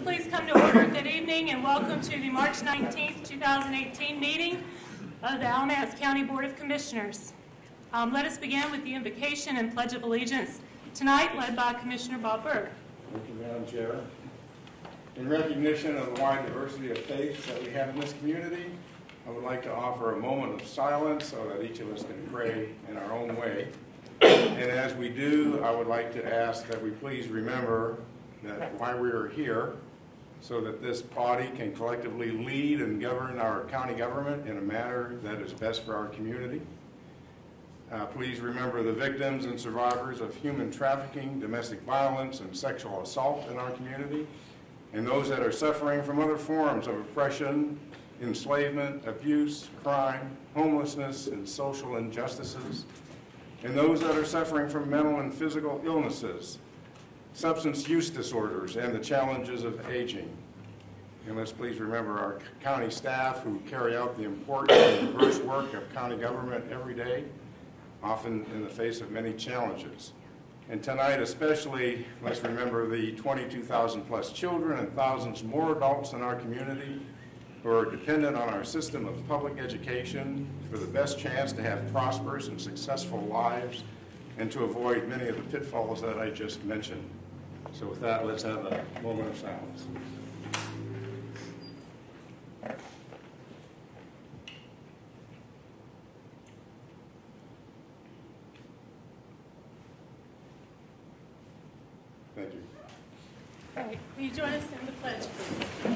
please come to order. Good evening and welcome to the March 19th, 2018 meeting of the Alamance County Board of Commissioners. Let us begin with the invocation and Pledge of Allegiance, tonight led by Commissioner Bob Berg. Thank you, Madam Chair. In recognition of the wide diversity of faiths that we have in this community, I would like to offer a moment of silence so that each of us can pray in our own way. And as we do, I would like to ask that we please remember that why we are here, so that this body can collectively lead and govern our county government in a manner that is best for our community. Please remember the victims and survivors of human trafficking, domestic violence, and sexual assault in our community, and those that are suffering from other forms of oppression, enslavement, abuse, crime, homelessness, and social injustices, and those that are suffering from mental and physical illnesses, substance use disorders, and the challenges of aging. And let's please remember our county staff who carry out the important and diverse work of county government every day, often in the face of many challenges. And tonight especially, let's remember the 22,000 plus children and thousands more adults in our community who are dependent on our system of public education for the best chance to have prosperous and successful lives and to avoid many of the pitfalls that I just mentioned. So with that, let's have a moment of silence. Thank you. All right, will you join us in the pledge, please?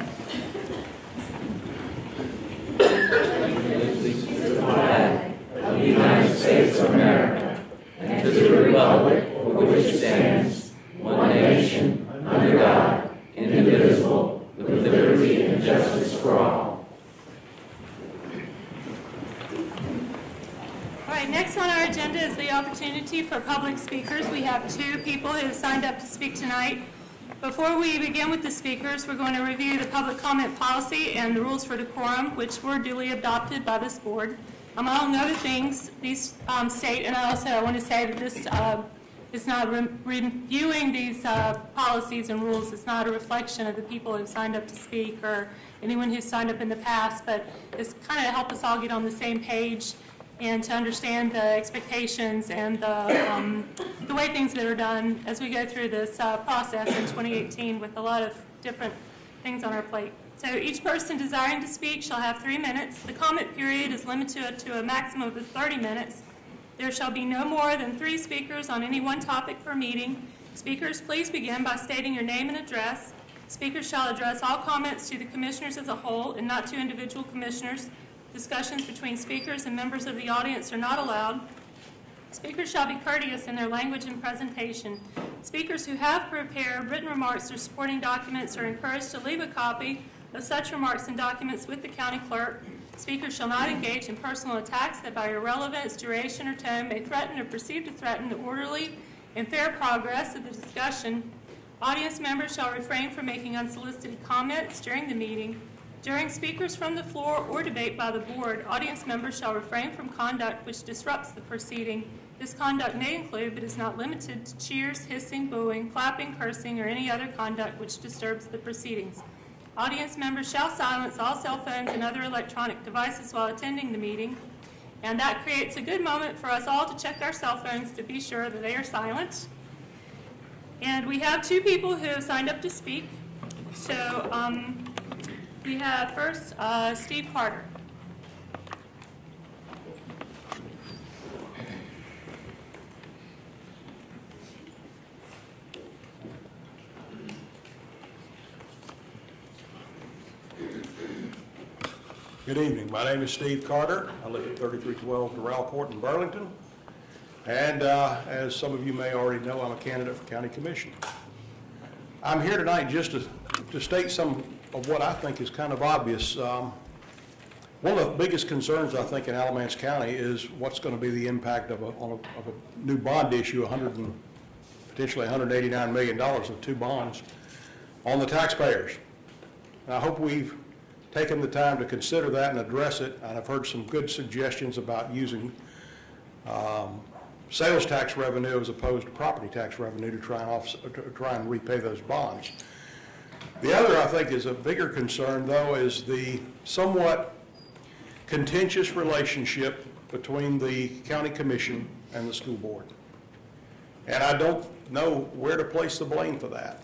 To the flag of the United States of America and to the republic for which it stands, one nation, under God, indivisible, with liberty and justice for all. All right, next on our agenda is the opportunity for public speakers. We have two people who have signed up to speak tonight. Before we begin with the speakers, we're going to review the public comment policy and the rules for decorum, which were duly adopted by this board. Among other things, these state, and I want to say that this is not reviewing these policies and rules. It's not a reflection of the people who have signed up to speak or anyone who's signed up in the past, but it's kind of to help us all get on the same page and to understand the expectations and the way things that are done as we go through this process in 2018 with a lot of different things on our plate. So each person desiring to speak shall have 3 minutes. The comment period is limited to a maximum of 30 minutes. There shall be no more than 3 speakers on any one topic per meeting. Speakers, please begin by stating your name and address. Speakers shall address all comments to the commissioners as a whole and not to individual commissioners. Discussions between speakers and members of the audience are not allowed. Speakers shall be courteous in their language and presentation. Speakers who have prepared written remarks or supporting documents are encouraged to leave a copy of such remarks and documents with the county clerk. Speakers shall not engage in personal attacks that by irrelevance, duration, or tone may threaten or perceive to threaten the orderly and fair progress of the discussion. Audience members shall refrain from making unsolicited comments during the meeting. During speakers from the floor or debate by the board, audience members shall refrain from conduct which disrupts the proceeding. This conduct may include, but is not limited to, cheers, hissing, booing, clapping, cursing, or any other conduct which disturbs the proceedings. Audience members shall silence all cell phones and other electronic devices while attending the meeting. And that creates a good moment for us all to check our cell phones to be sure that they are silent. And we have 2 people who have signed up to speak. So we have first Steve Carter. Good evening. My name is Steve Carter. I live at 3312 Doral Court in Burlington. And as some of you may already know, I'm a candidate for County Commission. I'm here tonight just to state some of what I think is kind of obvious. One of the biggest concerns, I think, in Alamance County is what's going to be the impact of a new bond issue, potentially $189 million of 2 bonds on the taxpayers. And I hope we've taken the time to consider that and address it. And I've heard some good suggestions about using sales tax revenue as opposed to property tax revenue to try and repay those bonds. The other, I think, is a bigger concern, though, is the somewhat contentious relationship between the county commission and the school board. And I don't know where to place the blame for that.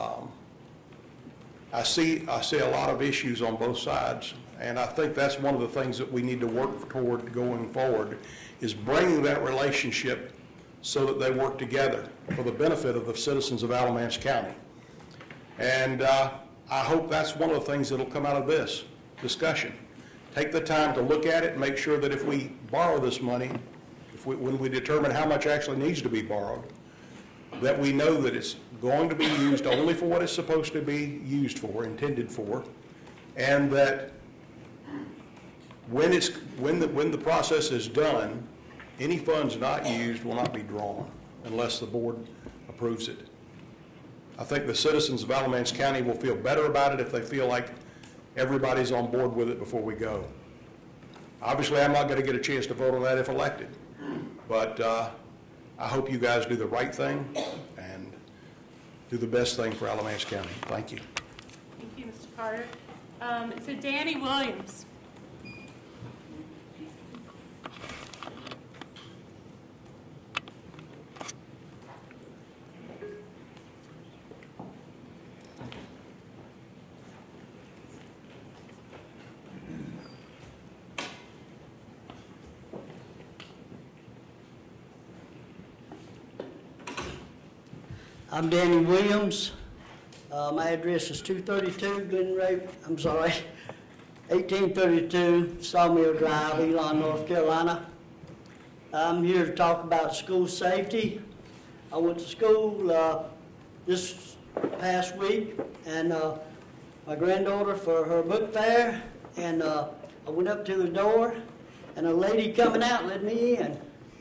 I see a lot of issues on both sides, and I think that's one of the things that we need to work toward going forward, is bringing that relationship so that they work together for the benefit of the citizens of Alamance County. And I hope that's one of the things that will come out of this discussion. Take the time to look at it and make sure that if we borrow this money, when we determine how much actually needs to be borrowed, that we know that it's going to be used only for what it's supposed to be used for, intended for, and that when the process is done, any funds not used will not be drawn unless the board approves it. I think the citizens of Alamance County will feel better about it if they feel like everybody's on board with it before we go. Obviously, I'm not going to get a chance to vote on that if elected, but I hope you guys do the right thing and do the best thing for Alamance County. Thank you. Thank you, Mr. Carter. So Danny Williams. I'm Danny Williams. My address is 1832 Sawmill Drive, Elon, North Carolina. I'm here to talk about school safety. I went to school this past week, and my granddaughter for her book fair, and I went up to the door, and a lady coming out let me in.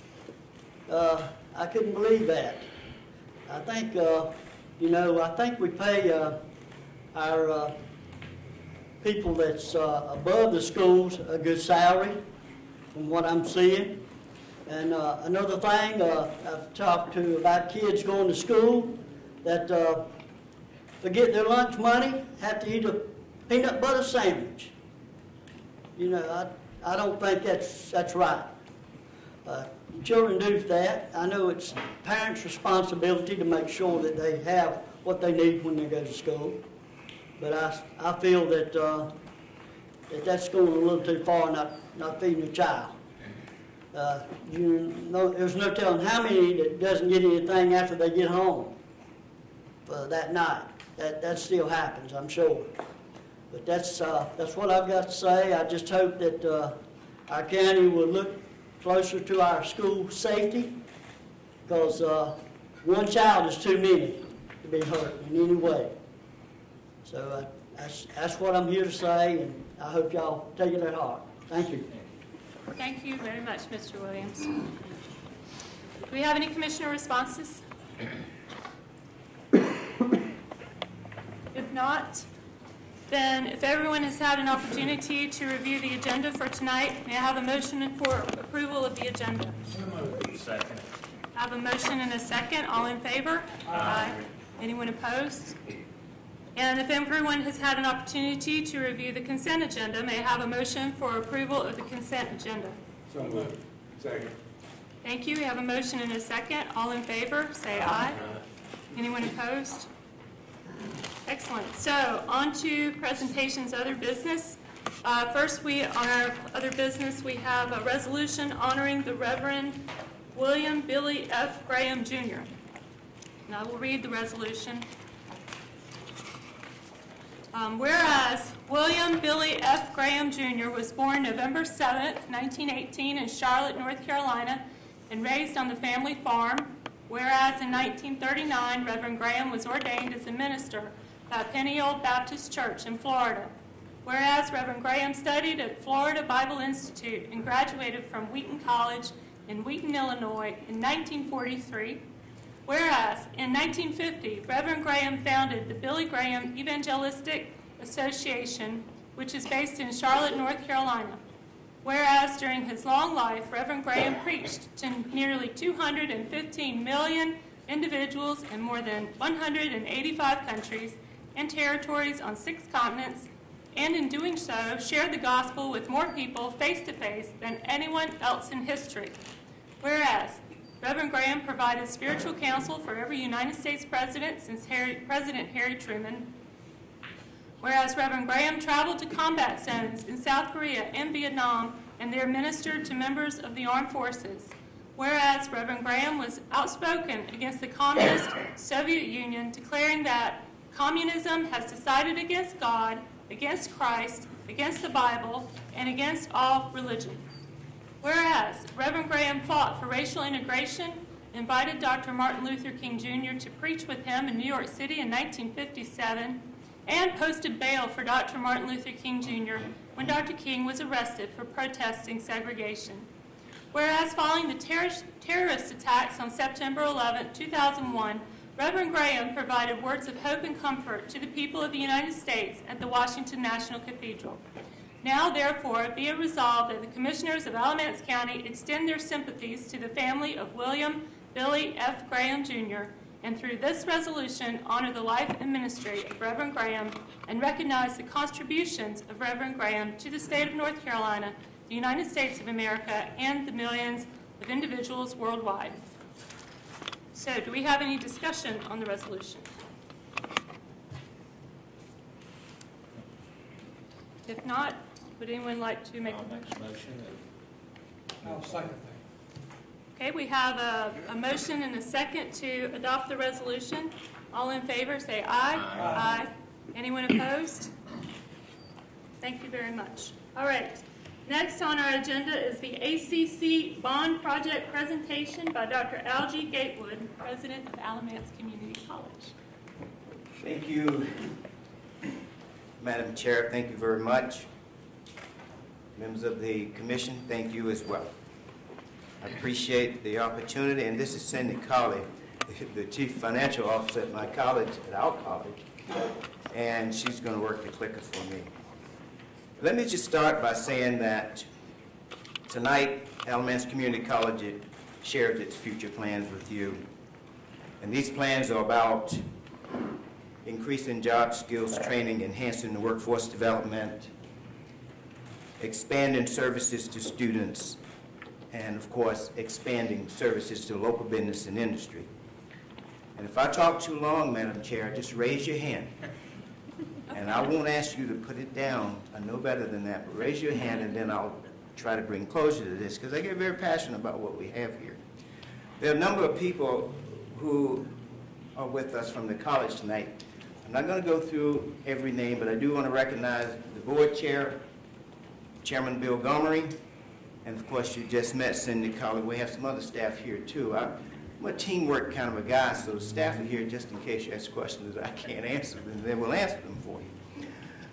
I couldn't believe that. I think, I think we pay our people that's above the schools a good salary from what I'm seeing. And another thing, I've talked to about kids going to school that forget their lunch money, have to eat a peanut butter sandwich. You know, I don't think that's right. Children do that. I know it's parents' responsibility to make sure that they have what they need when they go to school. But I feel that that's going a little too far, not feeding a child. There's no telling how many that doesn't get anything after they get home for that night. That still happens, I'm sure. But that's what I've got to say. I just hope that our county will look closer to our school safety, because one child is too many to be hurt in any way. So that's what I'm here to say, and I hope y'all take it at heart. Thank you. Thank you very much, Mr. Williams. Do we have any commissioner responses? If not, then if everyone has had an opportunity to review the agenda for tonight, may I have a motion for approval of the agenda? Second. I have a motion and a second. All in favor? Aye. Anyone opposed? And if everyone has had an opportunity to review the consent agenda, may I have a motion for approval of the consent agenda? So moved. Second. Thank you. We have a motion and a second. All in favor, say aye. Anyone opposed? Excellent. So on to presentations, other business. First, on our other business, we have a resolution honoring the Reverend William Billy F. Graham, Jr. And I will read the resolution. Whereas William Billy F. Graham, Jr. was born November 7th, 1918 in Charlotte, North Carolina, and raised on the family farm. Whereas in 1939, Reverend Graham was ordained as a minister by Peniel Baptist Church in Florida. Whereas Reverend Graham studied at Florida Bible Institute and graduated from Wheaton College in Wheaton, Illinois in 1943. Whereas in 1950, Reverend Graham founded the Billy Graham Evangelistic Association, which is based in Charlotte, North Carolina. Whereas during his long life, Reverend Graham preached to nearly 215 million individuals in more than 185 countries and territories on 6 continents, and in doing so, shared the gospel with more people face to face than anyone else in history. Whereas, Reverend Graham provided spiritual counsel for every United States president since President Harry Truman. Whereas Reverend Graham traveled to combat zones in South Korea and Vietnam and there ministered to members of the armed forces. Whereas Reverend Graham was outspoken against the communist Soviet Union, declaring that communism has decided against God, against Christ, against the Bible, and against all religion. Whereas Reverend Graham fought for racial integration, invited Dr. Martin Luther King Jr. to preach with him in New York City in 1957, and posted bail for Dr. Martin Luther King Jr. when Dr. King was arrested for protesting segregation. Whereas following the terrorist attacks on September 11, 2001, Reverend Graham provided words of hope and comfort to the people of the United States at the Washington National Cathedral. Now, therefore, be it resolved that the Commissioners of Alamance County extend their sympathies to the family of William Billy F. Graham, Jr., and through this resolution honor the life and ministry of Reverend Graham and recognize the contributions of Reverend Graham to the state of North Carolina, the United States of America, and the millions of individuals worldwide. So, do we have any discussion on the resolution? If not, would anyone like to make a motion? I'll second that. Okay, we have a motion and a second to adopt the resolution. All in favor, say aye. Aye. Anyone opposed? Thank you very much. All right. Next on our agenda is the ACC Bond Project presentation by Dr. Algie Gatewood, President of Alamance Community College. Thank you, Madam Chair. Thank you very much. Members of the Commission, thank you as well. I appreciate the opportunity, and this is Cindy Colley, the Chief Financial Officer at my college, at our college, and she's going to work the clicker for me. Let me just start by saying that tonight, Alamance Community College shared its future plans with you, and these plans are about increasing job skills training, enhancing the workforce development, expanding services to students, and of course, expanding services to local business and industry. And if I talk too long, Madam Chair, just raise your hand. And I won't ask you to put it down. I know better than that, but raise your hand and then I'll try to bring closure to this because I get very passionate about what we have here. There are a number of people who are with us from the college tonight. I'm not going to go through every name, but I do want to recognize the board chair, Chairman Bill Gomery, and of course you just met Cindy Colley. We have some other staff here too. I'm a teamwork kind of a guy, so the staff are here just in case you ask questions that I can't answer, and then we'll answer them for you.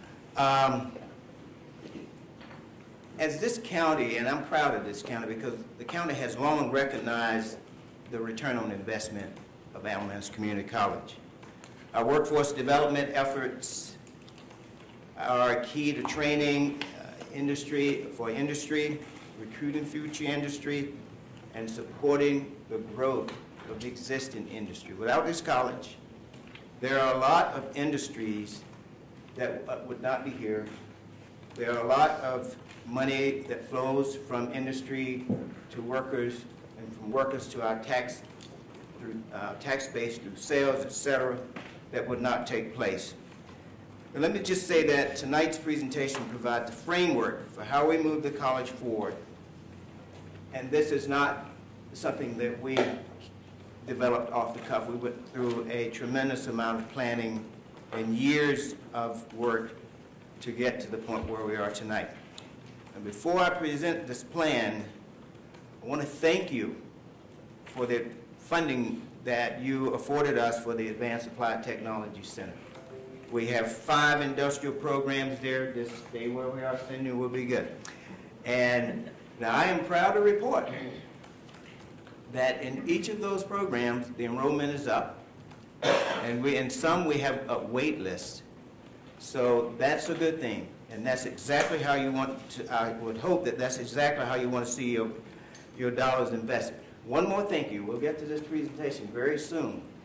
As this county, and I'm proud of this county because the county has long recognized the return on investment of Alamance Community College. Our workforce development efforts are key to training industry, recruiting future industry, and supporting the growth of the existing industry. Without this college, there are a lot of industries that would not be here. There are a lot of money that flows from industry to workers, and from workers to our tax base through sales, etc., that would not take place. And let me just say that tonight's presentation provides the framework for how we move the college forward. And this is not something that we developed off the cuff. We went through a tremendous amount of planning and years of work to get to the point where we are tonight. And before I present this plan, I want to thank you for the funding that you afforded us for the Advanced Applied Technology Center. We have 5 industrial programs there. Just stay where we are, Cindy, we'll be good. And now I am proud to report that in each of those programs, the enrollment is up. And in some, we have a wait list. So that's a good thing. And that's exactly how you want to, I would hope that that's exactly how you want to see your dollars invested. One more thank you. We'll get to this presentation very soon.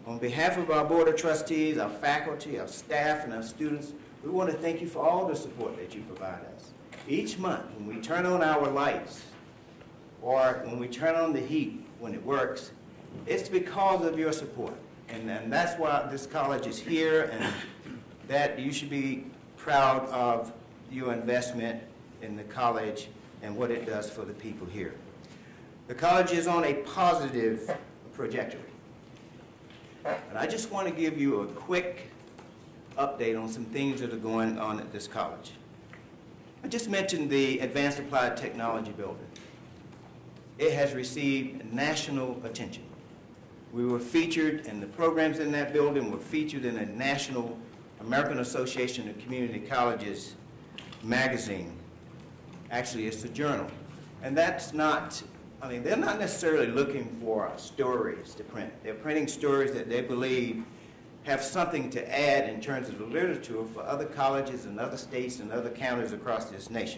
On behalf of our Board of Trustees, our faculty, our staff, and our students, we want to thank you for all the support that you provide us. Each month, when we turn on our lights, or when we turn on the heat when it works, it's because of your support. And that's why this college is here, and that you should be proud of your investment in the college and what it does for the people here. The college is on a positive trajectory. And I just want to give you a quick update on some things that are going on at this college. I just mentioned the Advanced Applied Technology building. It has received national attention. We were featured, and the programs in that building were featured in a national American Association of Community Colleges magazine. Actually, it's a journal. And that's not, I mean, they're not necessarily looking for stories to print. They're printing stories that they believe have something to add in terms of the literature for other colleges and other states and other counties across this nation.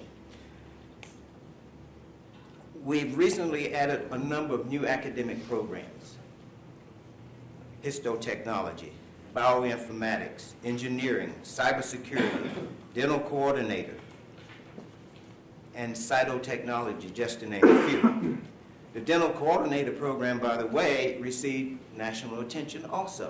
We've recently added a number of new academic programs: histotechnology, bioinformatics, engineering, cybersecurity, dental coordinator, and cytotechnology, just to name a few. The dental coordinator program, by the way, received national attention also.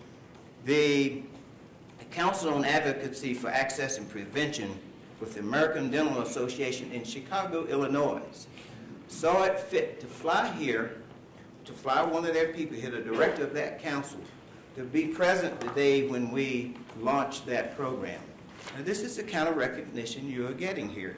The Council on Advocacy for Access and Prevention with the American Dental Association in Chicago, Illinois, saw it fit to fly here, to fly one of their people here, the director of that council, to be present the day when we launched that program. Now, this is the kind of recognition you are getting here.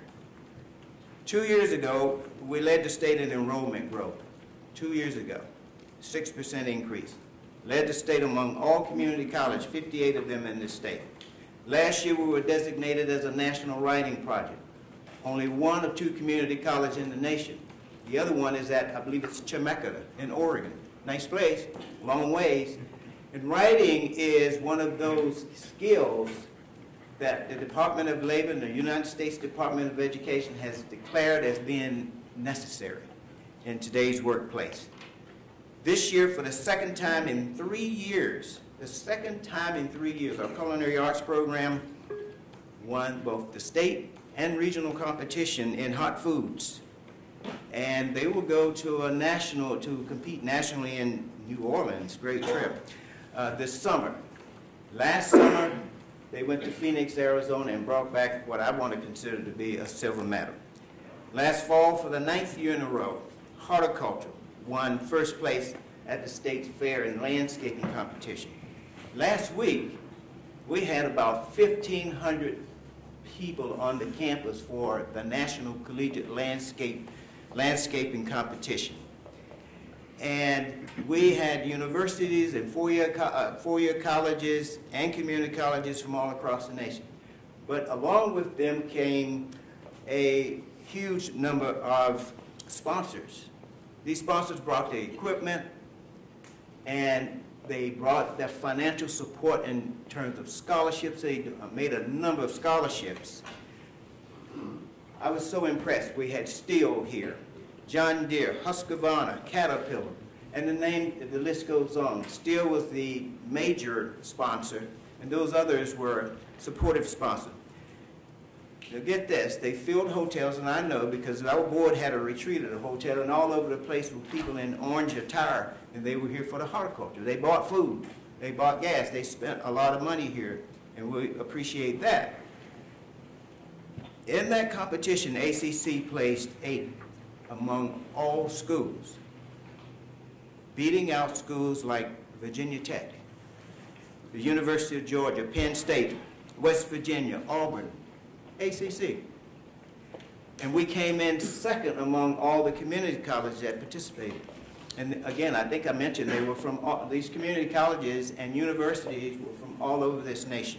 2 years ago, we led the state in enrollment growth. 2 years ago, 6% increase. Led the state among all community colleges, 58 of them in this state. Last year, we were designated as a national writing project. Only one or two community colleges in the nation. The other one is at, I believe it's Chemeketa in Oregon. Nice place, long ways. And writing is one of those skills that the Department of Labor and the United States Department of Education has declared as being necessary in today's workplace. This year, for the second time in 3 years, our culinary arts program won both the state and regional competition in hot foods. And they will go to to compete nationally in New Orleans, great trip, this summer. Last summer, they went to Phoenix, Arizona, and brought back what I want to consider to be a silver medal. Last fall, for the 9th year in a row, horticulture won first place at the state fair in landscaping competition. Last week, we had about 1,500 people on the campus for the National Collegiate Landscaping Competition. And we had universities and four-year colleges and community colleges from all across the nation. But along with them came a huge number of sponsors. These sponsors brought the equipment, and they brought their financial support in terms of scholarships. They made a number of scholarships. I was so impressed. We had Steel here, John Deere, Husqvarna, Caterpillar, and the list goes on. Steel was the major sponsor, and those others were supportive sponsors. Now get this, they filled hotels, and I know because our board had a retreat at a hotel, and all over the place were people in orange attire, and they were here for the horticulture. They bought food, they bought gas, they spent a lot of money here, and we appreciate that. In that competition, ACC placed 8th among all schools, beating out schools like Virginia Tech, the University of Georgia, Penn State, West Virginia, Auburn, ACC. And we came in 2nd among all the community colleges that participated. And again, I think I mentioned they were from all, these community colleges and universities were from all over this nation.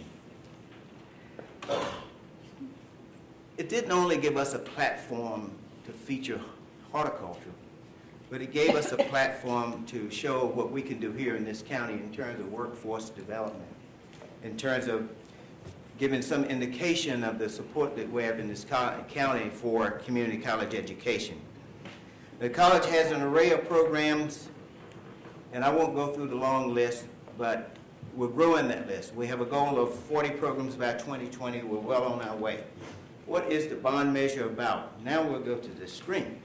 It didn't only give us a platform to feature horticulture, but it gave us a platform to show what we can do here in this county in terms of workforce development, in terms of giving some indication of the support that we have in this county for community college education. The college has an array of programs, and I won't go through the long list, but we're growing that list. We have a goal of 40 programs by 2020. We're well on our way. What is the bond measure about? Now we'll go to the screen.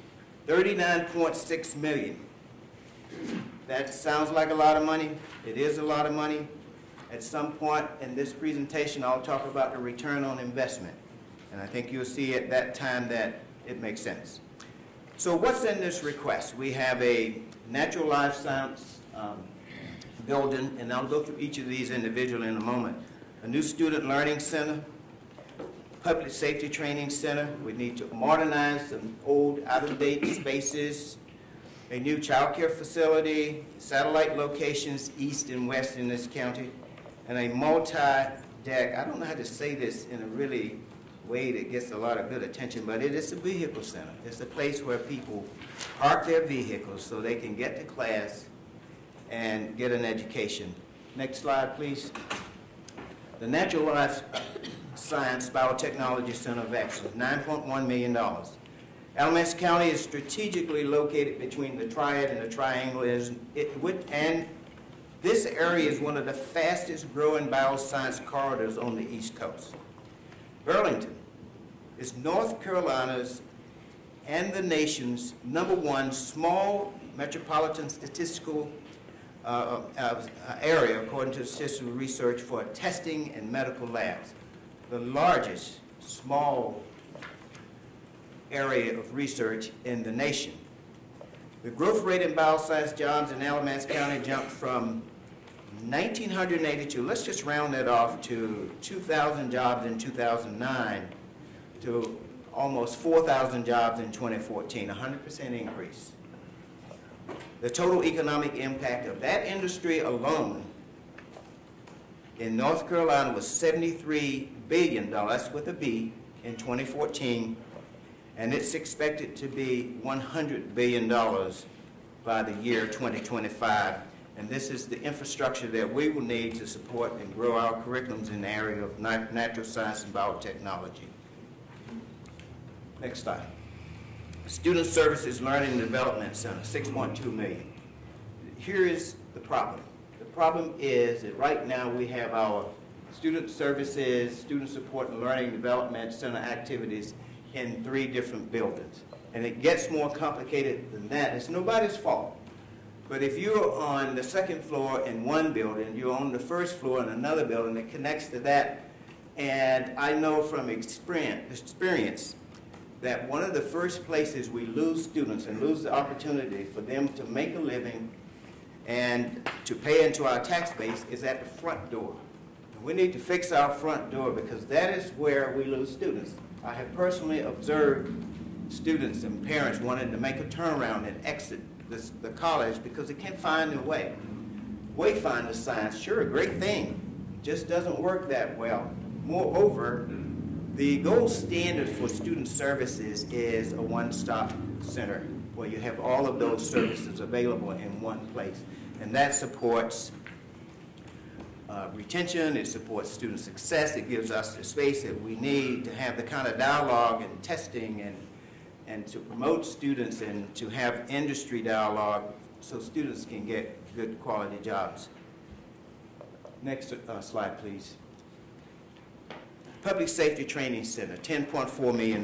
$39.6 million. That sounds like a lot of money. It is a lot of money. At some point in this presentation, I'll talk about the return on investment. And I think you'll see at that time that it makes sense. So what's in this request? We have a natural life science building, and I'll go through each of these individually in a moment. A new student learning center, public safety training center. We need to modernize some old, out-of-date spaces, a new child care facility, satellite locations east and west in this county, and a multi-deck, I don't know how to say this in a really way that gets a lot of good attention, but it is a vehicle center. It's a place where people park their vehicles so they can get to class and get an education. Next slide, please. The Natural Life Science Biotechnology Center of Excellence, $9.1 million. Alamance County is strategically located between the Triad and the Triangle, and this area is one of the fastest growing bioscience corridors on the East Coast. Burlington is North Carolina's and the nation's #1 small metropolitan statistical area, according to statistical research, for testing and medical labs. The largest small area of research in the nation. The growth rate in bioscience jobs in Alamance County jumped from 1,982, let's just round that off to 2,000 jobs in 2009 to almost 4,000 jobs in 2014, 100% increase. The total economic impact of that industry alone in North Carolina was $73 billion, that's with a B, in 2014, and it's expected to be $100 billion by the year 2025. And this is the infrastructure that we will need to support and grow our curriculums in the area of natural science and biotechnology. Next slide. Student Services Learning and Development Center, $6.2 million. Here is the problem. The problem is that right now we have our student services, student support and learning development center activities in 3 different buildings. And it gets more complicated than that. It's nobody's fault. But if you're on the 2nd floor in one building, you're on the 1st floor in another building that connects to that. And I know from experience that one of the first places we lose students and lose the opportunity for them to make a living and to pay into our tax base is at the front door. And we need to fix our front door because that is where we lose students. I have personally observed students and parents wanting to make a turnaround and exit the college because they can't find their way. Wayfinder science, sure, a great thing, just doesn't work that well. Moreover, the gold standard for student services is a one-stop center where you have all of those services available in one place. And that supports retention, it supports student success, it gives us the space that we need to have the kind of dialogue and testing and to promote students and to have industry dialogue so students can get good quality jobs. Next slide, please. Public Safety Training Center, $10.4 million.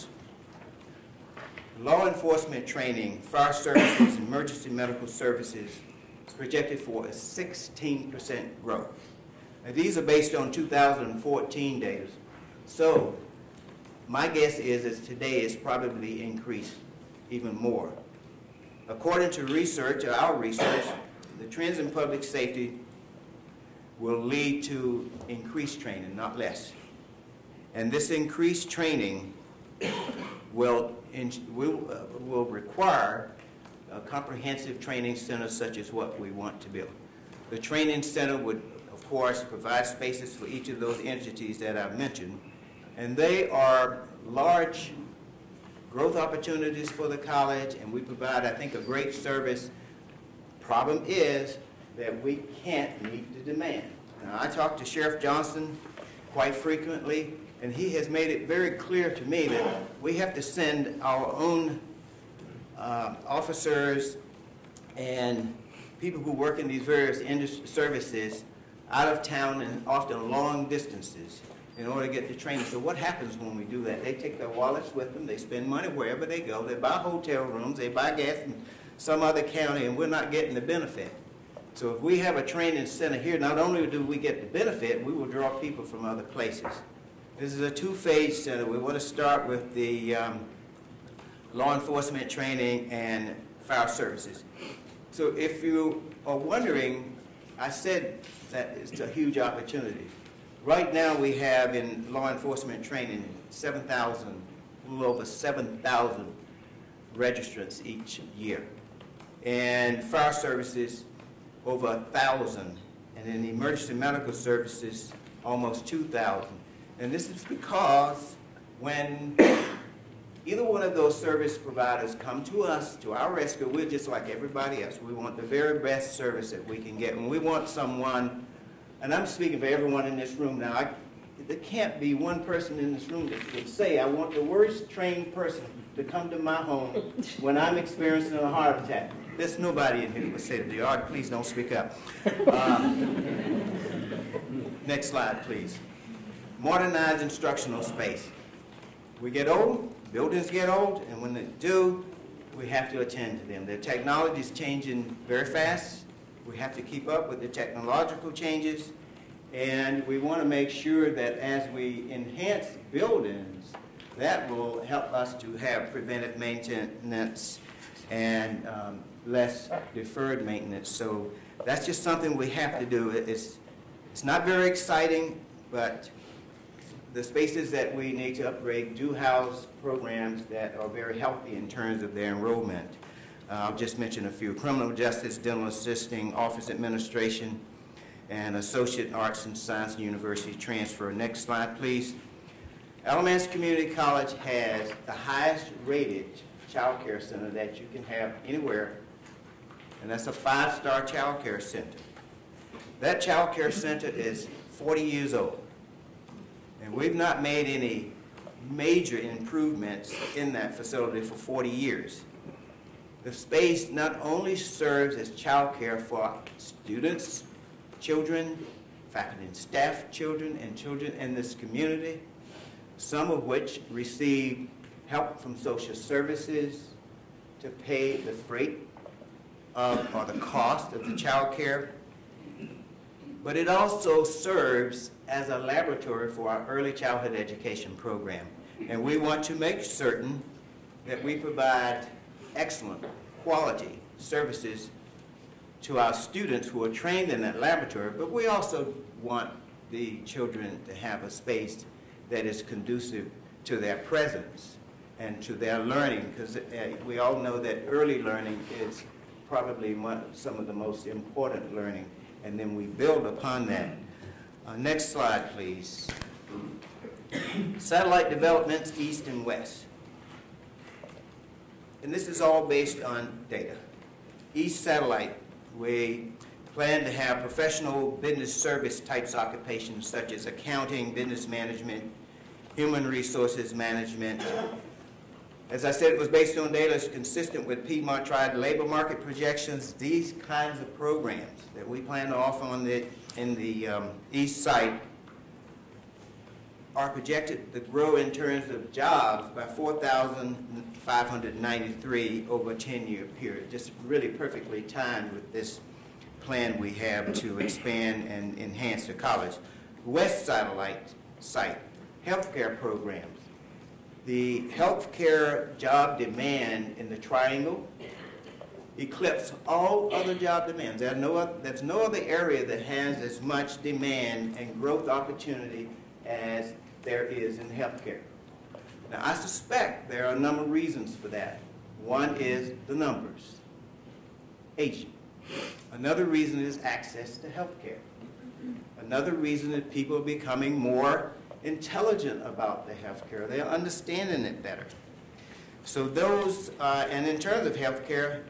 Law enforcement training, fire services, emergency medical services is projected for a 16% growth. Now, these are based on 2014 data. So my guess is that today it's probably increased even more. According to research, or our research, the trends in public safety will lead to increased training, not less. And this increased training will require a comprehensive training center such as what we want to build. The training center would, of course, provide spaces for each of those entities that I've mentioned. And they are large growth opportunities for the college, and we provide, I think, a great service. Problem is that we can't meet the demand. Now, I talk to Sheriff Johnson quite frequently, and he has made it very clear to me that we have to send our own officers and people who work in these various services out of town and often long distances in order to get the training. So what happens when we do that? They take their wallets with them, they spend money wherever they go, they buy hotel rooms, they buy gas in some other county, and we're not getting the benefit. So if we have a training center here, not only do we get the benefit, we will draw people from other places. This is a two-phase center. We want to start with the law enforcement training and fire services. So if you are wondering, I said that it's a huge opportunity. Right now we have in law enforcement training 7,000, a little over 7,000 registrants each year. And fire services, over 1,000. And in emergency medical services, almost 2,000. And this is because when either one of those service providers come to us, to our rescue, we're just like everybody else. We want the very best service that we can get. And we want someone, and I'm speaking for everyone in this room now, there can't be one person in this room that would say, I want the worst trained person to come to my home when I'm experiencing a heart attack. There's nobody in here that would say that. All right, please don't speak up. Next slide, please. Modernized instructional space. We get old, buildings get old, and when they do, we have to attend to them. The technology is changing very fast. We have to keep up with the technological changes, and we want to make sure that as we enhance buildings, that will help us to have preventive maintenance and less deferred maintenance. So that's just something we have to do. It's not very exciting, but the spaces that we need to upgrade do house programs that are very healthy in terms of their enrollment. I'll just mention a few. Criminal justice, dental assisting, office administration, and associate arts and science university transfer. Next slide, please. Alamance Community College has the highest rated child care center that you can have anywhere, and that's a 5-star child care center. That child care center is 40 years old. And we've not made any major improvements in that facility for 40 years. The space not only serves as child care for students, children, faculty and staff, children in this community, some of which receive help from social services to pay the freight or the cost of the child care. But it also serves as a laboratory for our early childhood education program. And we want to make certain that we provide excellent quality services to our students who are trained in that laboratory, but we also want the children to have a space that is conducive to their presence and to their learning, because we all know that early learning is probably some of the most important learning, and then we build upon that. Next slide, please. Satellite developments east and west. And this is all based on data. East satellite, we plan to have professional business service types occupations such as accounting, business management, human resources management. As I said, it was based on data that's consistent with Piedmont Triad labor market projections. These kinds of programs that we plan to offer in the east site are projected to grow in terms of jobs by 4,593 over a 10-year period. Just really perfectly timed with this plan we have to expand and enhance the college. West satellite site, healthcare programs. The healthcare job demand in the triangle eclipses all other job demands. There's no other area that has as much demand and growth opportunity as there is in healthcare. Now, I suspect there are a number of reasons for that. One is the numbers, aging. Another reason is access to healthcare. Another reason is people are becoming more intelligent about the healthcare. They're understanding it better. So those, and in terms of healthcare,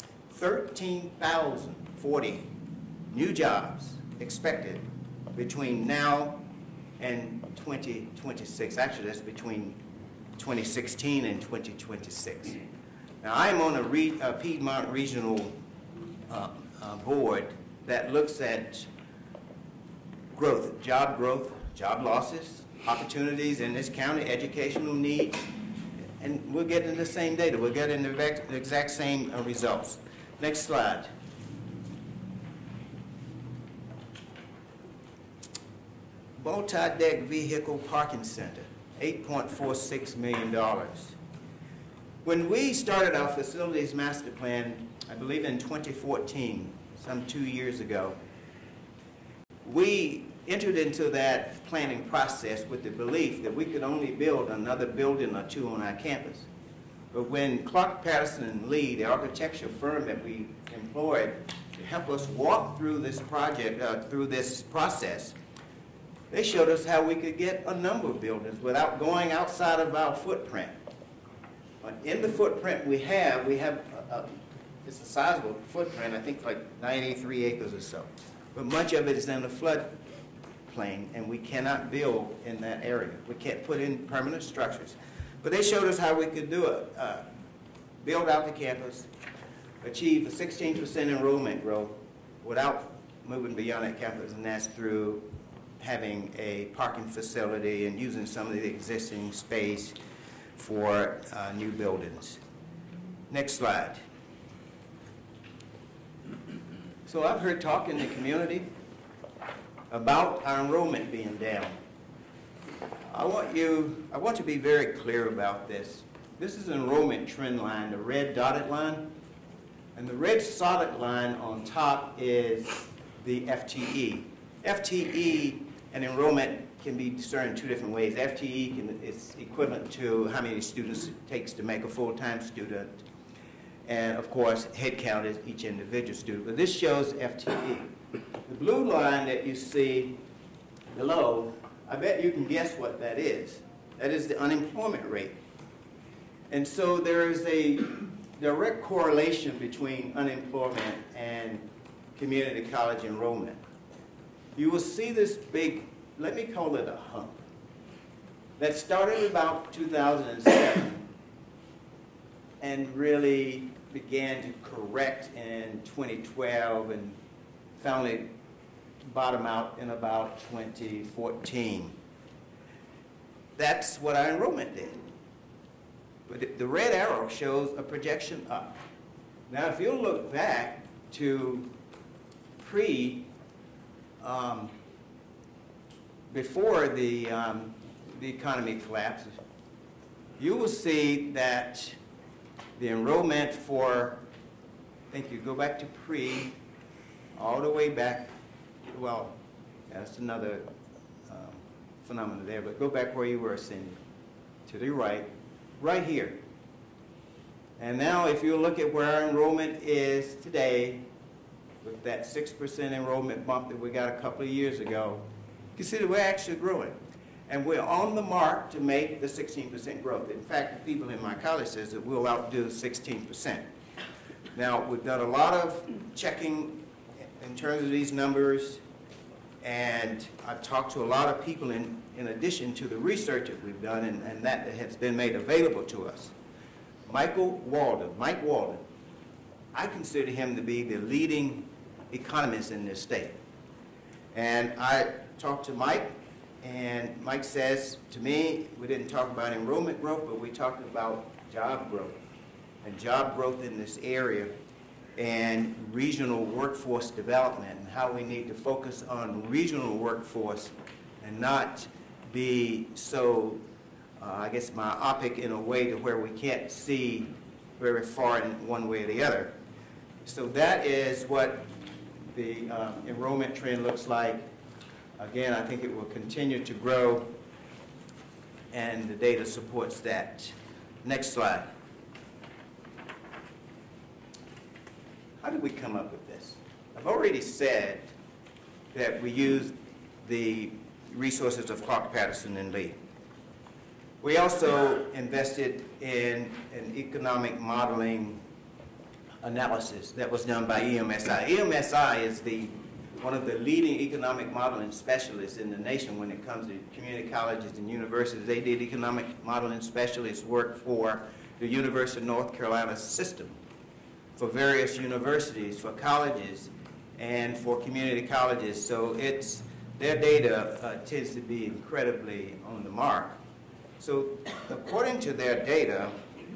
13,040 new jobs expected between now and 2026. Actually, that's between 2016 and 2026. Now, I am on a Piedmont Regional board that looks at growth, job losses, opportunities in this county, educational needs, and we're getting the same data. We're getting the exact same results. Next slide. Multi-deck vehicle parking center, $8.46 million. When we started our facilities master plan, I believe in 2014, some 2 years ago, we entered into that planning process with the belief that we could only build another building or two on our campus. But when Clark, Patterson, and Lee, the architecture firm that we employed to help us walk through this project, through this process, they showed us how we could get a number of buildings without going outside of our footprint. But in the footprint we have it's a sizable footprint, I think like 93 acres or so. But much of it is in the floodplain, and we cannot build in that area. We can't put in permanent structures. But they showed us how we could do it. Build out the campus, achieve a 16% enrollment growth without moving beyond that campus, and that's through having a parking facility and using some of the existing space for new buildings. Next slide. So I've heard talk in the community about our enrollment being down. I want to be very clear about this. This is an enrollment trend line, the red dotted line, and the red solid line on top is the FTE. FTE and enrollment can be discerned two different ways. FTE is equivalent to how many students it takes to make a full-time student. And of course, head count is each individual student. But this shows FTE. The blue line that you see below, I bet you can guess what that is. That is the unemployment rate. And so there is a direct correlation between unemployment and community college enrollment. You will see this big, let me call it a hump, that started about 2007 and really began to correct in 2012 and finally bottom out in about 2014. That's what our enrollment did. But the red arrow shows a projection up. Now, if you look back to before the economy collapsed, you will see that the enrollment for, I think you go back to all the way back, well, that's another phenomenon there, but go back where you were, Cindy, to the right here. And now if you look at where our enrollment is today, with that 6% enrollment bump that we got a couple of years ago, you see that we're actually growing. And we're on the mark to make the 16% growth. In fact, the people in my college says that we'll outdo 16%. Now, we've done a lot of checking in terms of these numbers, and I've talked to a lot of people in addition to the research that we've done and that has been made available to us. Mike Walden, I consider him to be the leading economist in this state. And I talked to Mike, and Mike says to me, we didn't talk about enrollment growth, but we talked about job growth, and job growth in this area, and regional workforce development, and how we need to focus on regional workforce and not be so, I guess, myopic in a way to where we can't see very far in one way or the other. So that is what the enrollment trend looks like. Again, I think it will continue to grow, and the data supports that. Next slide. How did we come up with this? I've already said that we used the resources of Clark, Patterson, and Lee. We also invested in an economic modeling analysis that was done by EMSI. EMSI is one of the leading economic modeling specialists in the nation when it comes to community colleges and universities. They did economic modeling specialist work for the University of North Carolina system for various universities, for colleges, and for community colleges. So their data tends to be incredibly on the mark. So according to their data,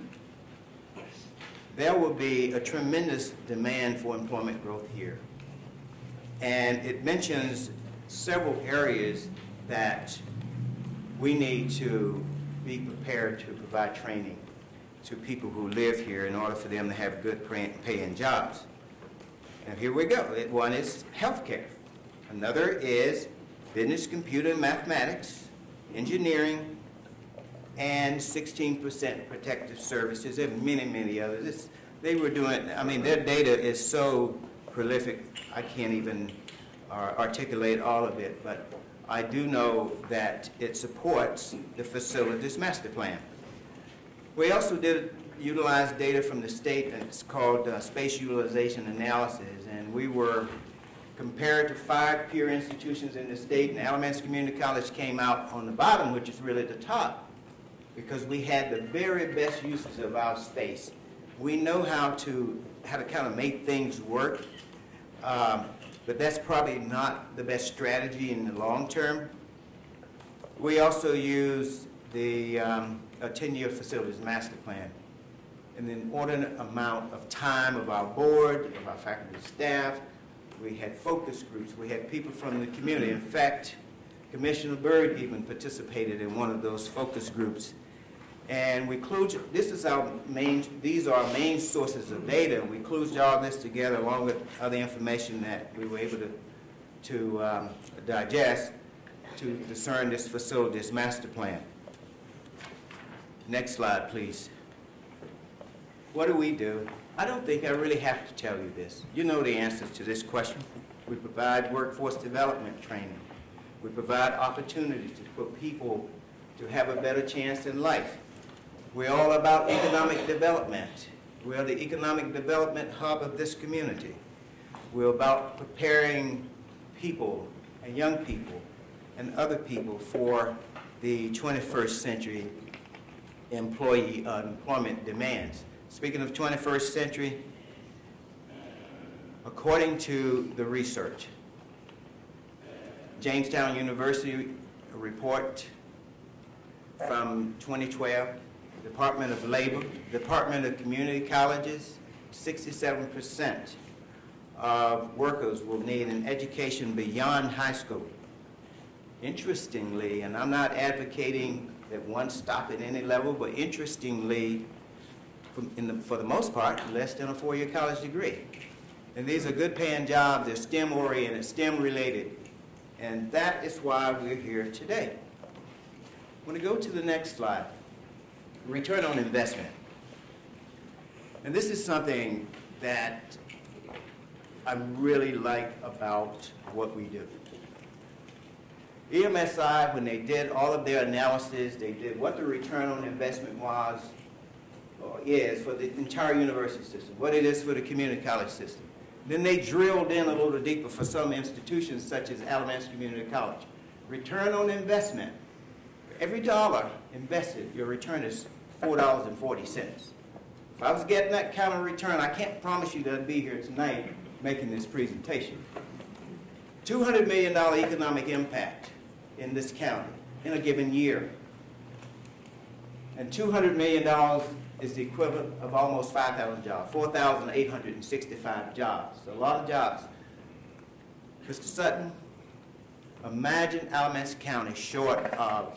there will be a tremendous demand for employment growth here. And it mentions several areas that we need to be prepared to provide training to people who live here in order for them to have good paying jobs. And here we go. One is healthcare. Another is business, computer, and mathematics, engineering, and 16% protective services. There are many, many others. They were doing, I mean, their data is so prolific, I can't even articulate all of it, but I do know that it supports the facilities master plan. We also did utilize data from the state, and it's called space utilization analysis, and we were compared to 5 peer institutions in the state, and Alamance Community College came out on the bottom, which is really the top, because we had the very best uses of our space. We know how to kind of make things work, but that's probably not the best strategy in the long term. We also use the 10-year facilities master plan, and the inordinate amount of time of our board, of our faculty and staff. We had focus groups. We had people from the community. In fact, Commissioner Byrd even participated in one of those focus groups. And we include, these are our main sources of data. We include all this together along with other information that we were able to digest to discern this facilities master plan. Next slide, please. What do? I don't think I really have to tell you this. You know the answers to this question. We provide workforce development training. We provide opportunities for people to have a better chance in life. We're all about economic development. We are the economic development hub of this community. We're about preparing people and young people and other people for the 21st century employment demands. Speaking of 21st century, according to the research, Jamestown University report from 2012, Department of Labor, Department of Community Colleges, 67% of workers will need an education beyond high school. Interestingly, and I'm not advocating that one stop at any level, but interestingly, for the most part, less than a 4-year college degree. And these are good paying jobs, they're STEM oriented, STEM related, and that is why we're here today. I'm going to go to the next slide. Return on investment. And this is something that I really like about what we do. EMSI, when they did all of their analysis, they did what the return on investment was, or is, for the entire university system, what it is for the community college system. Then they drilled in a little deeper for some institutions such as Alamance Community College. Return on investment. For every dollar invested, your return is $4.40. If I was getting that kind of return, I can't promise you that I'd be here tonight making this presentation. $200 million economic impact in this county in a given year. And $200 million is the equivalent of almost 5,000 jobs, 4,865 jobs. A lot of jobs. Mr. Sutton, imagine Alamance County short of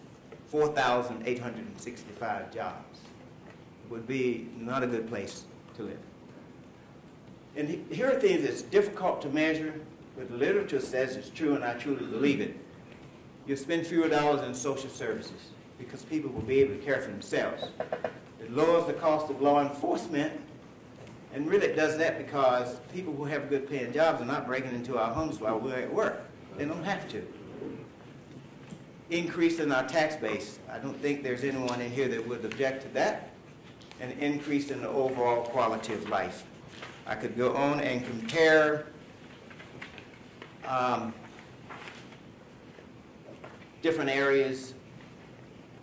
4,865 jobs. It would be not a good place to live. And here are things that's difficult to measure, but the literature says it's true, and I truly believe it. You'll spend fewer dollars in social services because people will be able to care for themselves. It lowers the cost of law enforcement, and really it does that because people who have good paying jobs are not breaking into our homes while we're at work. They don't have to. Increase in our tax base. I don't think there's anyone in here that would object to that. An increase in the overall quality of life. I could go on and compare different areas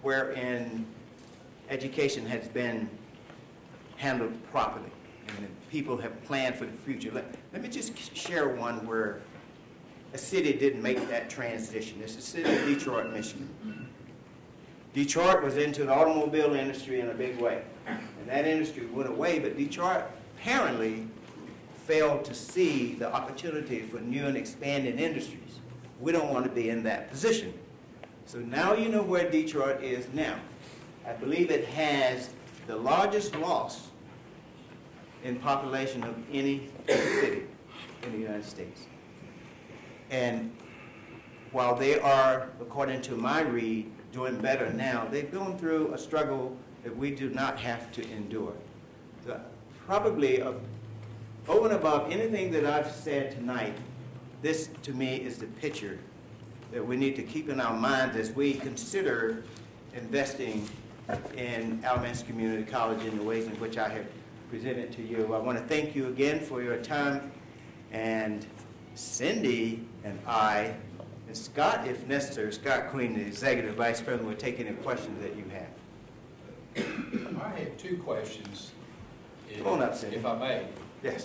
wherein education has been handled properly. And people have planned for the future. Let me just share one where a city didn't make that transition. It's the city of Detroit, Michigan. Detroit was into the automobile industry in a big way. And that industry went away, but Detroit apparently failed to see the opportunity for new and expanding industries. We don't want to be in that position. So now you know where Detroit is now. I believe it has the largest loss in population of any city in the United States. And while they are, according to my read, doing better now, they've gone through a struggle that we do not have to endure. So probably over and above anything that I've said tonight, this to me is the picture that we need to keep in our minds as we consider investing in Alamance Community College in the ways in which I have presented to you. I want to thank you again for your time, and Cindy and I, and Scott, if necessary, Scott Queen, the Executive Vice President, will take any questions that you have. I have two questions. Come on up, Cindy. If I may. Yes.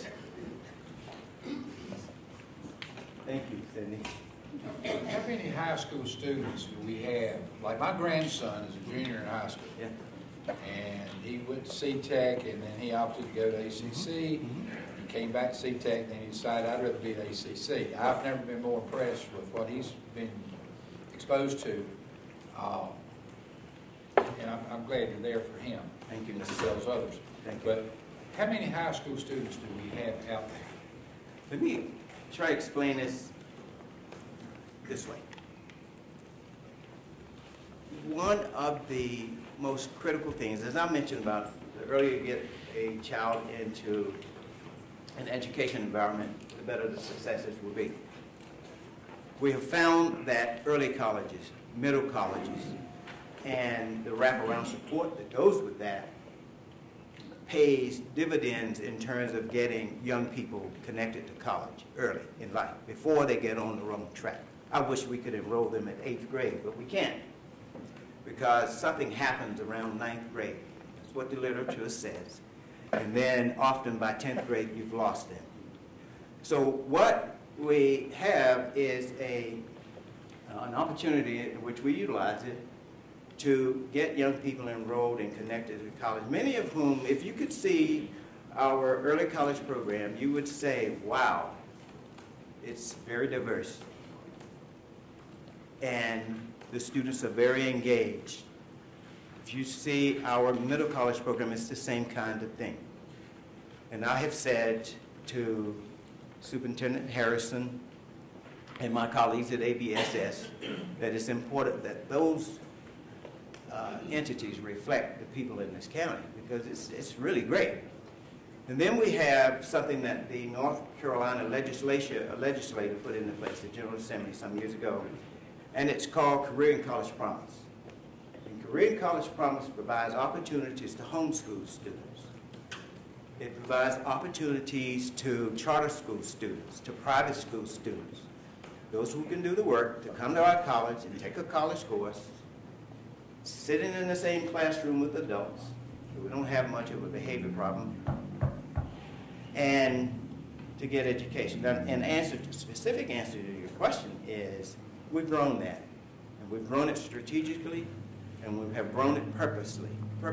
Thank you, Cindy. How many high school students do we have? Like my grandson is a junior in high school. Yeah. And he went to C-Tech, and then he opted to go to ACC. He came back to C-Tech, and then he decided I'd rather be at ACC. I've never been more impressed with what he's been exposed to. And I'm glad you're there for him. Thank you, As Mr. well as others. Thank you. But how many high school students do we have out there? Let me try to explain this way. One of the most critical things, as I mentioned about, the earlier you get a child into an education environment, the better the successes will be. We have found that early colleges, middle colleges, and the wraparound support that goes with that pays dividends in terms of getting young people connected to college early in life, before they get on the wrong track. I wish we could enroll them at 8th grade, but we can't, because something happens around 9th grade. That's what the literature says. And then often by 10th grade, you've lost them. So what we have is an opportunity in which we utilize it to get young people enrolled and connected to college, many of whom, if you could see our early college program, you would say, wow, it's very diverse. And the students are very engaged. If you see our middle college program, it's the same kind of thing. And I have said to Superintendent Harrison and my colleagues at ABSS that it's important that those entities reflect the people in this county, because it's really great. And then we have something that the North Carolina legislature put into place, the General Assembly some years ago, and it's called Career and College Promise. And Career and College Promise provides opportunities to homeschool students. It provides opportunities to charter school students, to private school students, those who can do the work to come to our college and take a college course, sitting in the same classroom with adults, so we don't have much of a behavior problem, and to get education. Now, specific answer to your question is, we've grown that, and we've grown it strategically, and we have grown it purposefully.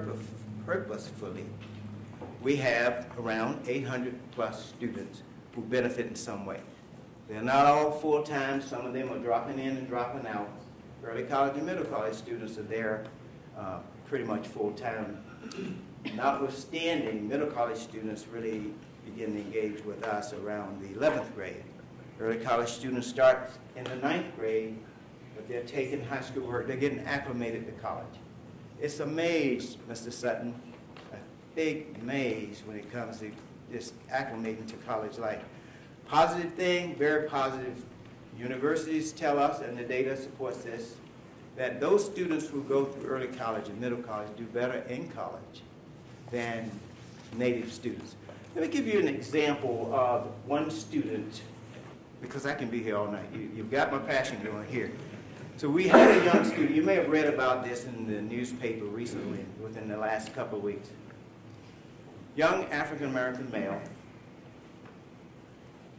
We have around 800 plus students who benefit in some way. They're not all full-time. Some of them are dropping in and dropping out. Early college and middle college students are there pretty much full-time. Notwithstanding, middle college students really begin to engage with us around the 11th grade. Early college students start in the 9th grade, but they're taking high school work. They're getting acclimated to college. It's a maze, Mr. Sutton, a big maze when it comes to just acclimating to college life. Positive thing, very positive. Universities tell us, and the data supports this, that those students who go through early college and middle college do better in college than native students. Let me give you an example of one student, because I can be here all night. You've got my passion going here. So we had a young student. You may have read about this in the newspaper recently, within the last couple of weeks. Young African-American male,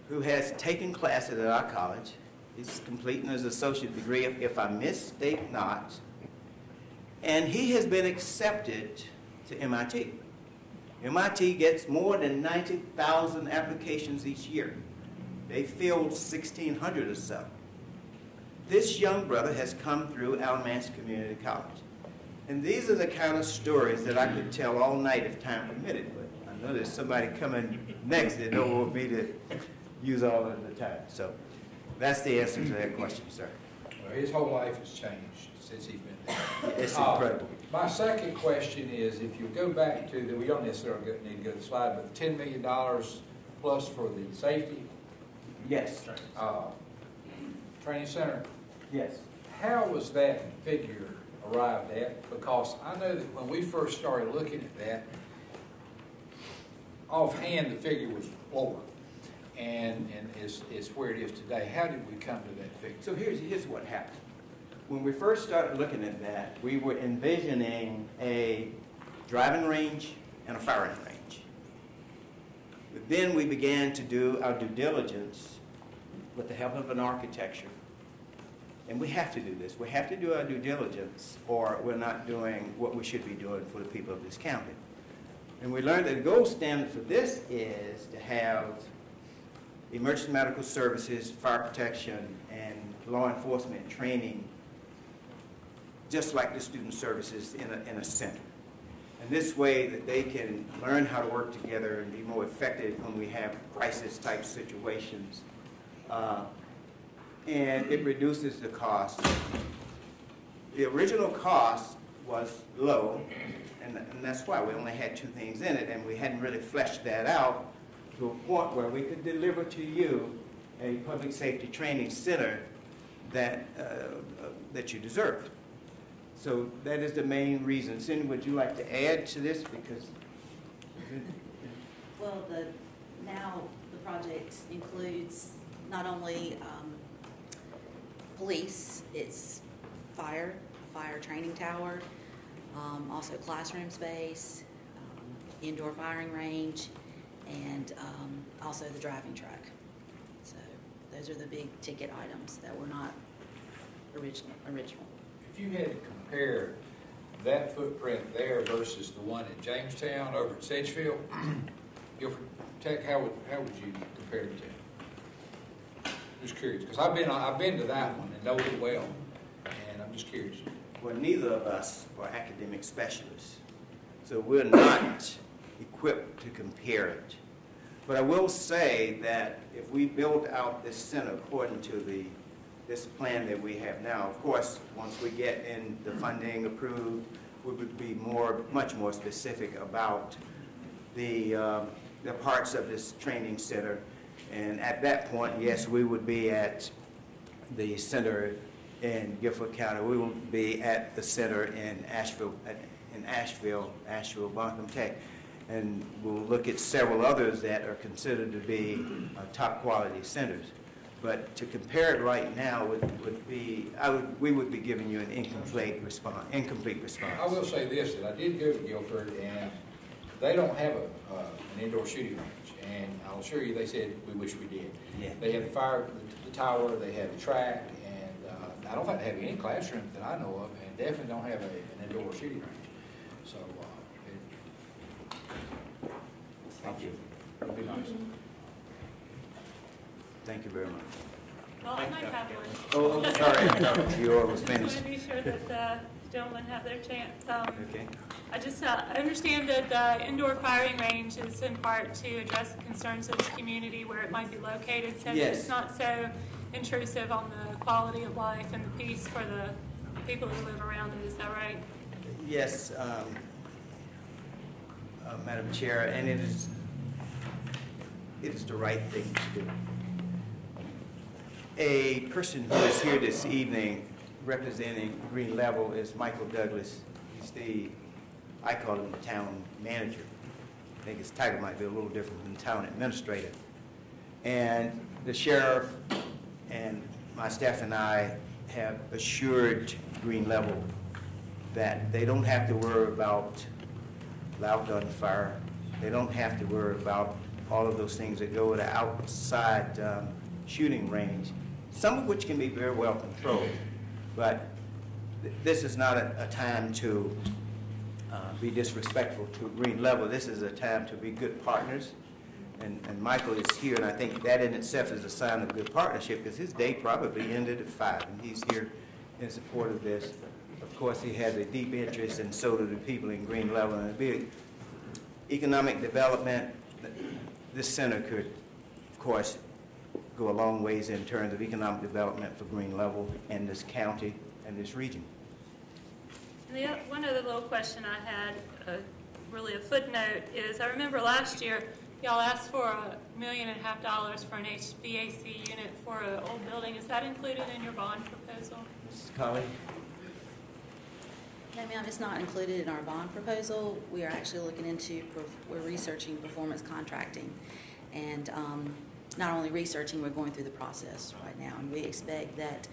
who has taken classes at our college. He's completing his associate degree, if I mistake not. And he has been accepted to MIT. MIT gets more than 90,000 applications each year. They filled 1,600 or so. This young brother has come through Alamance Community College. And these are the kind of stories that I could tell all night if time permitted, but I know there's somebody coming next that don't want me to use all of the time. So that's the answer to that question, sir. Well, his whole life has changed since he's been there. It's incredible. My second question is, if you go back to, we don't necessarily need to go to the slide, but the $10 million plus for the safety Yes. training center, Yes. how was that figure arrived at? Because I know that when we first started looking at that, offhand the figure was lower, and it's where it is today. How did we come to that figure? So here's what happened. When we first started looking at that, we were envisioning a driving range and a firing range. But then we began to do our due diligence with the help of an architecture. And we have to do this. We have to do our due diligence, or we're not doing what we should be doing for the people of this county. And we learned that the gold standard for this is to have emergency medical services, fire protection, and law enforcement training, just like the student services in a center. And this way that they can learn how to work together and be more effective when we have crisis-type situations. And it reduces the cost. The original cost was low, and that's why we only had 2 things in it, and we hadn't really fleshed that out to a point where we could deliver to you a public safety training center that you deserved. So that is the main reason. Cindy, would you like to add to this? Because well, now the project includes not only police, it's a fire training tower, also classroom space, indoor firing range, and also the driving truck. So those are the big ticket items that were not original. If you had to compare that footprint there versus the one in Jamestown over at Sedgefield, Guilford Tech, how would you compare the two? Just curious, because I've been to that one and know it well, and I'm just curious. well, neither of us are academic specialists, so we're not equipped to compare it. But I will say that if we build out this center according to this plan that we have now, of course, once we get in the funding approved, we would be much more specific about the parts of this training center. And at that point, yes, we would be at the center in Guilford County. We will be at the center in Asheville, Buncombe Tech. And we'll look at several others that are considered to be top quality centers. But to compare it right now we would be giving you an incomplete response. I will say this, that I did go to Guilford, and they don't have an indoor shooting range. And I'll assure you, they said, we wish we did. Yeah. They have the tower, they have the track, and I don't think they have any classrooms that I know of, and definitely don't have an indoor shooting range. So, Thank you. it'd be nice. Thank you very much. Well, I might have one. Oh, sorry. No, you almost I finished. want to be sure that the gentlemen have their chance. Okay. I understand that the indoor firing range is in part to address the concerns of the community where it might be located, so that Yes. it's not so intrusive on the quality of life and the peace for the people who live around it. Is that right? Yes, Madam Chair, and it is the right thing to do. A person who is here this evening representing Green Level is Michael Douglas. He's I call him the town manager. I think his title might be a little different than town administrator. And the sheriff and my staff and I have assured Green Level that they don't have to worry about loud gunfire. They don't have to worry about all of those things that go with the outside shooting range, some of which can be very well controlled. But this is not a time to be disrespectful to Green Level. This is a time to be good partners. And Michael is here, and I think that in itself is a sign of good partnership, because his day probably ended at 5, and he's here in support of this. Of course, he has a deep interest, and so do the people in Green Level. And a big economic development, this center could, of course, go a long ways in terms of economic development for Green Level and this county and this region. And one other little question I had, really a footnote, is I remember last year y'all asked for $1.5 million for an HVAC unit for an old building. Is that included in your bond proposal? Mrs. Colley? No, ma'am, it's not included in our bond proposal. We are actually looking into, we're researching performance contracting. And not only researching, we're going through the process right now. And we expect that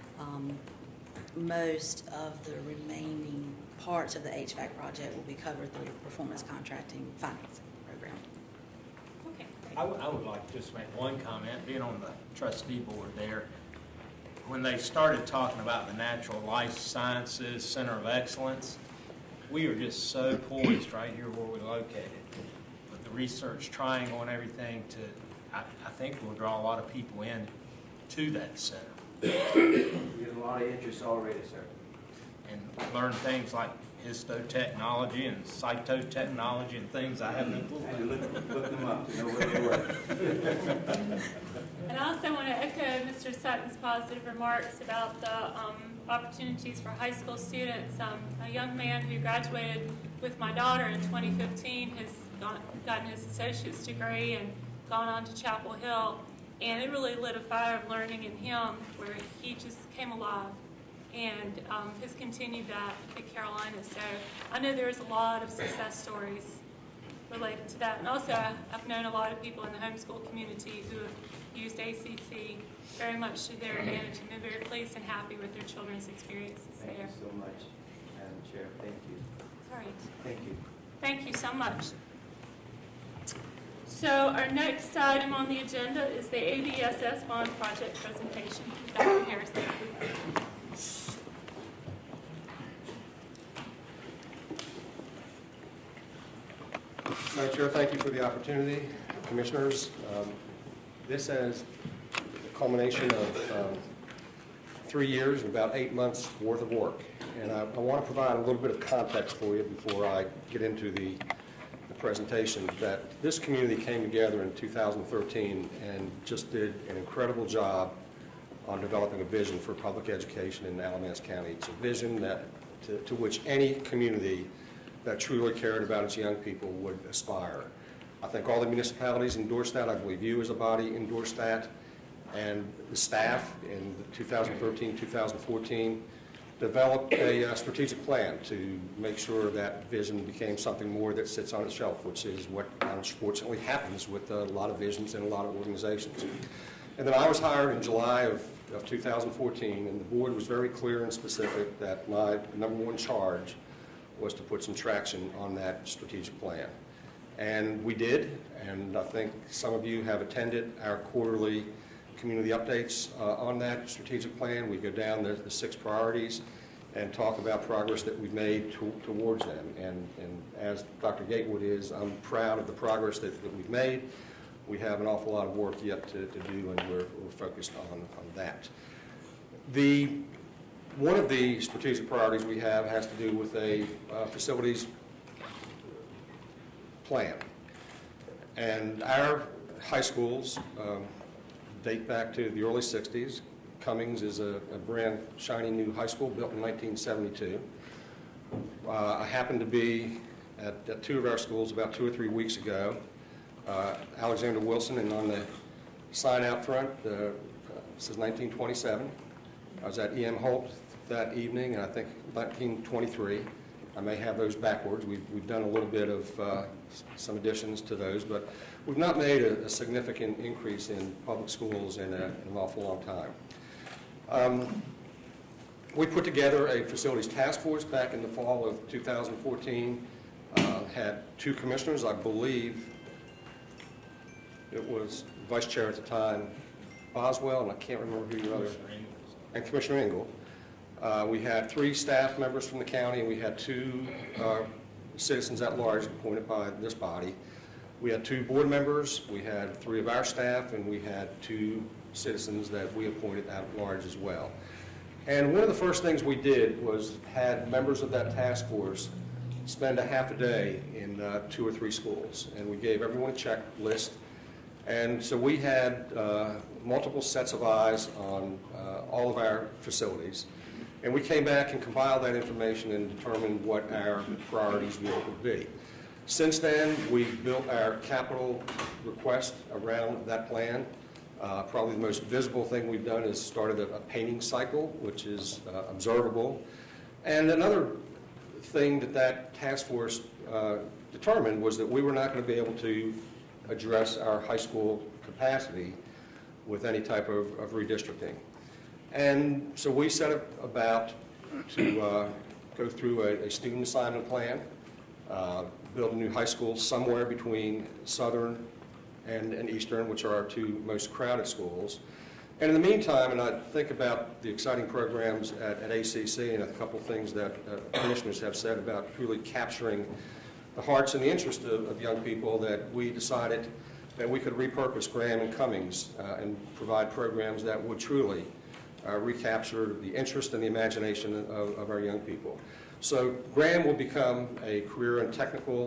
most of the remaining parts of the HVAC project will be covered through the performance contracting financing program. Okay. I would like to just make one comment, being on the trustee board there. When they started talking about the Natural Life Sciences Center of Excellence, we are just so poised right here where we're located. With the research triangle and everything, I think we'll draw a lot of people in to that center. We get a lot of interest already, sir. And learn things like histotechnology and cytotechnology and things I haven't included. I had to look them up to know where they were. And I also want to echo Mr. Sutton's positive remarks about the opportunities for high school students. A young man who graduated with my daughter in 2015 has gotten his associate's degree and gone on to Chapel Hill, and it really lit a fire of learning in him where he just came alive and has continued that at Carolina. So I know there's a lot of success stories related to that. And also I've known a lot of people in the homeschool community who have used ACC very much to their advantage and been very pleased and happy with their children's experiences there. Thank you so much, Madam Chair. Thank you. All right. Thank you. Thank you so much. So our next item on the agenda is the ABSS bond project presentation. Dr. Harrison. Madam Chair, thank you for the opportunity. Commissioners, this is the culmination of 3 years and about 8 months worth of work. And I want to provide a little bit of context for you before I get into the presentation, that this community came together in 2013 and just did an incredible job on developing a vision for public education in Alamance County. It's a vision that to which any community that truly cared about its young people would aspire. I think all the municipalities endorsed that. I believe you as a body endorsed that. And the staff in 2013-2014 developed a strategic plan to make sure that vision became something more that sits on its shelf, which is what unfortunately happens with a lot of visions in a lot of organizations. And then I was hired in July of 2014, and the board was very clear and specific that my #1 charge was to put some traction on that strategic plan. And we did, and I think some of you have attended our quarterly community updates on that strategic plan. We go down the 6 priorities and talk about progress that we've made towards them. And as Dr. Gatewood is, I'm proud of the progress that we've made. We have an awful lot of work yet to do, and we're focused on that. One of the strategic priorities we have has to do with a facilities plan. And our high schools date back to the early 60s. Cummings is a brand shiny new high school built in 1972. I happened to be at 2 of our schools about 2 or 3 weeks ago. Alexander Wilson, and on the sign out front, says 1927. I was at E.M. Holt that evening, and I think 1923. I may have those backwards. We've done a little bit of some additions to those, but we've not made a significant increase in public schools in an awful long time. We put together a facilities task force back in the fall of 2014, had 2 commissioners. I believe it was Vice Chair at the time, Boswell, and I can't remember who your other, and Commissioner Engel. We had 3 staff members from the county, and we had 2 citizens at large appointed by this body. We had 2 board members, we had 3 of our staff, and we had 2 citizens that we appointed at large as well. And one of the first things we did was had members of that task force spend a half a day in 2 or 3 schools, and we gave everyone a checklist. And so we had multiple sets of eyes on all of our facilities, and we came back and compiled that information and determined what our priorities would be. Since then, we've built our capital request around that plan. Probably the most visible thing we've done is started a painting cycle, which is observable. And another thing that task force determined was that we were not going to be able to address our high school capacity with any type of redistricting. And so we set about to go through a student assignment plan, build a new high school somewhere between Southern and Eastern, which are our 2 most crowded schools. And in the meantime, and I think about the exciting programs at ACC and a couple of things that commissioners have said about really capturing the hearts and the interest of young people, that we decided that we could repurpose Graham and Cummings and provide programs that would truly recapture the interest and the imagination of our young people. So Graham will become a career and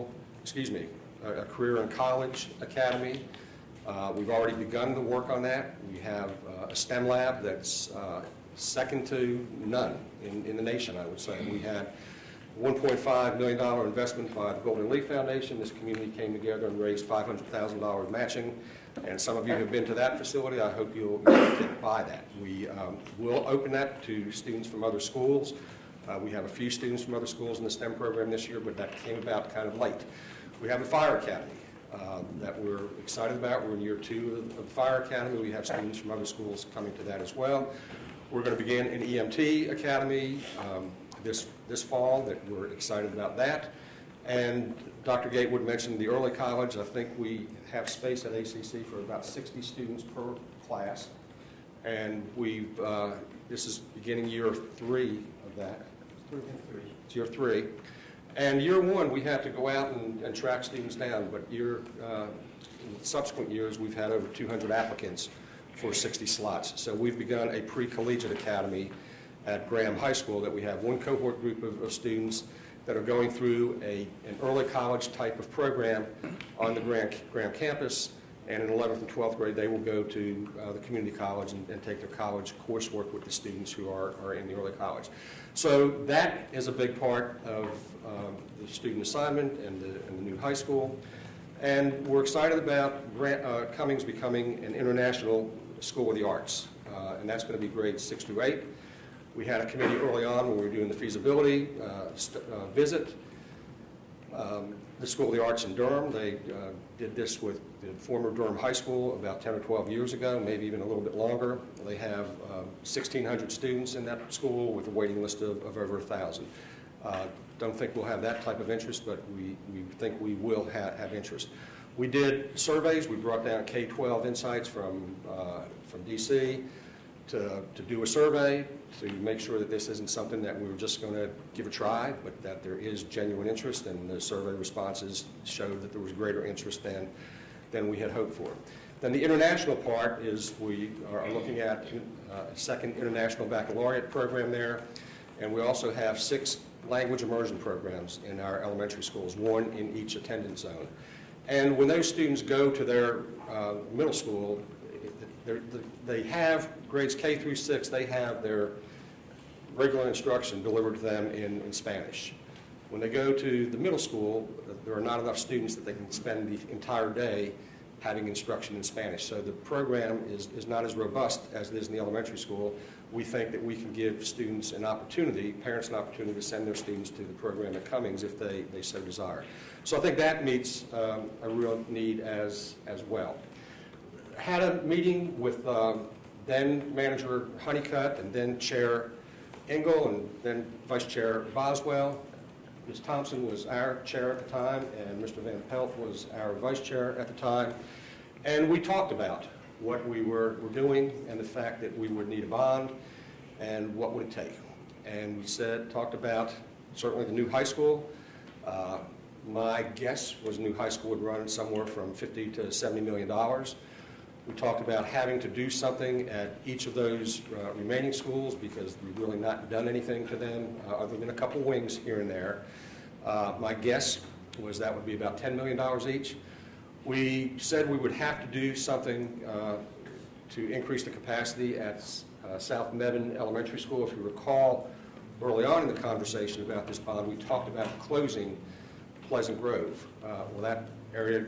college academy. We've already begun to work on that. We have a STEM lab that's second to none in the nation, I would say. We had a $1.5 million investment by the Golden Leaf Foundation. This community came together and raised $500,000 matching. And some of you have been to that facility. I hope you'll get by that. We will open that to students from other schools. We have a few students from other schools in the STEM program this year, but that came about kind of late. We have a fire academy that we're excited about. We're in year 2 of the fire academy. We have students from other schools coming to that as well. We're going to begin an EMT academy this fall. That we're excited about that. And Dr. Gatewood mentioned the early college. I think we have space at ACC for about 60 students per class. And this is beginning year 3 of that. It's year 3. And year 1, we had to go out and track students down, but in subsequent years, we've had over 200 applicants for 60 slots. So we've begun a pre-collegiate academy at Graham High School that we have 1 cohort group of students that are going through an early college type of program on the Graham campus, and in 11th and 12th grade, they will go to the community college and take their college coursework with the students who are in the early college. So that is a big part of the student assignment and the new high school. And we're excited about Cummings becoming an international school of the arts, and that's going to be grades 6 through 8. We had a committee early on when we were doing the feasibility visit. The School of the Arts in Durham, they did this with the former Durham High School about 10 or 12 years ago, maybe even a little bit longer. They have 1,600 students in that school with a waiting list of over 1,000. Don't think we'll have that type of interest, but we think we will have interest. We did surveys. We brought down K-12 insights from DC to do a survey to make sure that this isn't something that we were just going to give a try, but that there is genuine interest, and the survey responses showed that there was greater interest than we had hoped for. Then the international part is we are looking at a second international baccalaureate program there, and we also have 6 language immersion programs in our elementary schools, 1 in each attendance zone. And when those students go to their middle school, they have grades K through 6, they have their regular instruction delivered to them in Spanish. When they go to the middle school, there are not enough students that they can spend the entire day having instruction in Spanish. So the program is not as robust as it is in the elementary school. We think that we can give students an opportunity, parents an opportunity to send their students to the program at Cummings if they so desire. So I think that meets a real need as well. Had a meeting with then Manager Honeycutt and then Chair Engel and then Vice Chair Boswell. Ms. Thompson was our chair at the time, and Mr. Van Pelt was our vice chair at the time. And we talked about what we were doing and the fact that we would need a bond and what would it take. And we talked about certainly the new high school. My guess was the new high school would run somewhere from $50 to $70 million. We talked about having to do something at each of those remaining schools because we've really not done anything to them other than a couple wings here and there. My guess was that would be about $10 million each. We said we would have to do something to increase the capacity at South Mebane Elementary School. If you recall, early on in the conversation about this bond, we talked about closing Pleasant Grove. Well, that area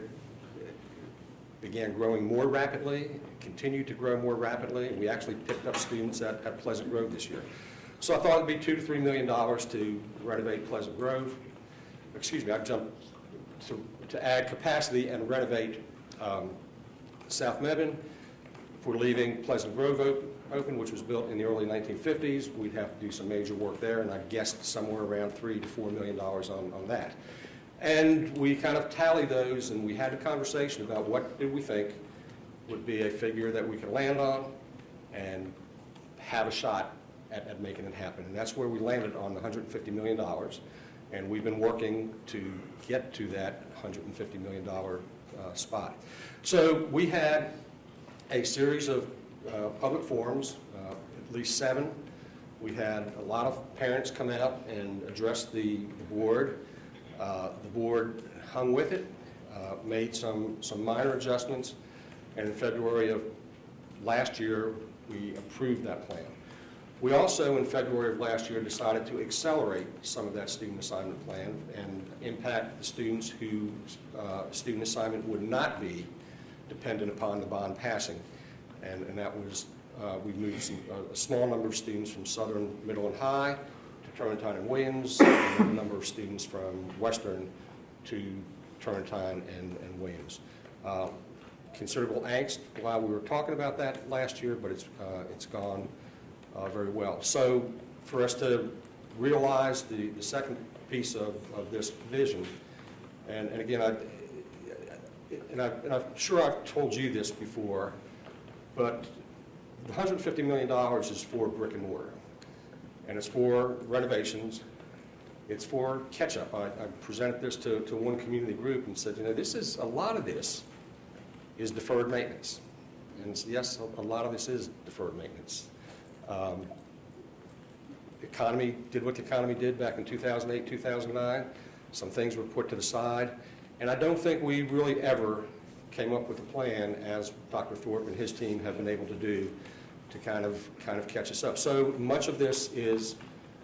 began growing more rapidly, continued to grow more rapidly. We actually picked up students at Pleasant Grove this year. So I thought it would be $2 to $3 million to renovate Pleasant Grove. Excuse me, I jumped to add capacity and renovate South Mebane. If we're leaving Pleasant Grove open, which was built in the early 1950s, we'd have to do some major work there, and I guessed somewhere around $3 to $4 million on that. And we kind of tallied those, and we had a conversation about what did we think would be a figure that we could land on and have a shot at making it happen. And that's where we landed on the $150 million. And we've been working to get to that $150 million spot. So we had a series of public forums, at least 7. We had a lot of parents come out and address the board. The board hung with it, made some minor adjustments, and in February of last year, we approved that plan. We also, in February of last year, decided to accelerate some of that student assignment plan and impact the students whose student assignment would not be dependent upon the bond passing. And that was, we moved a small number of students from Southern, Middle, and High to Turrentine and Williams, and a number of students from Western to Turrentine and Williams. Considerable angst while we were talking about that last year, but it's gone very well. So for us to realize the second piece of this vision, and again, I'm sure I've told you this before, but the $150 million is for brick and mortar, and it's for renovations. It's for catch-up. I presented this to one community group and said, you know, a lot of this is deferred maintenance. And yes, a lot of this is deferred maintenance. The economy did what the economy did back in 2008, 2009. Some things were put to the side. And I don't think we really ever came up with a plan, as Dr. Thorpe and his team have been able to do, to kind of catch us up. So much of this is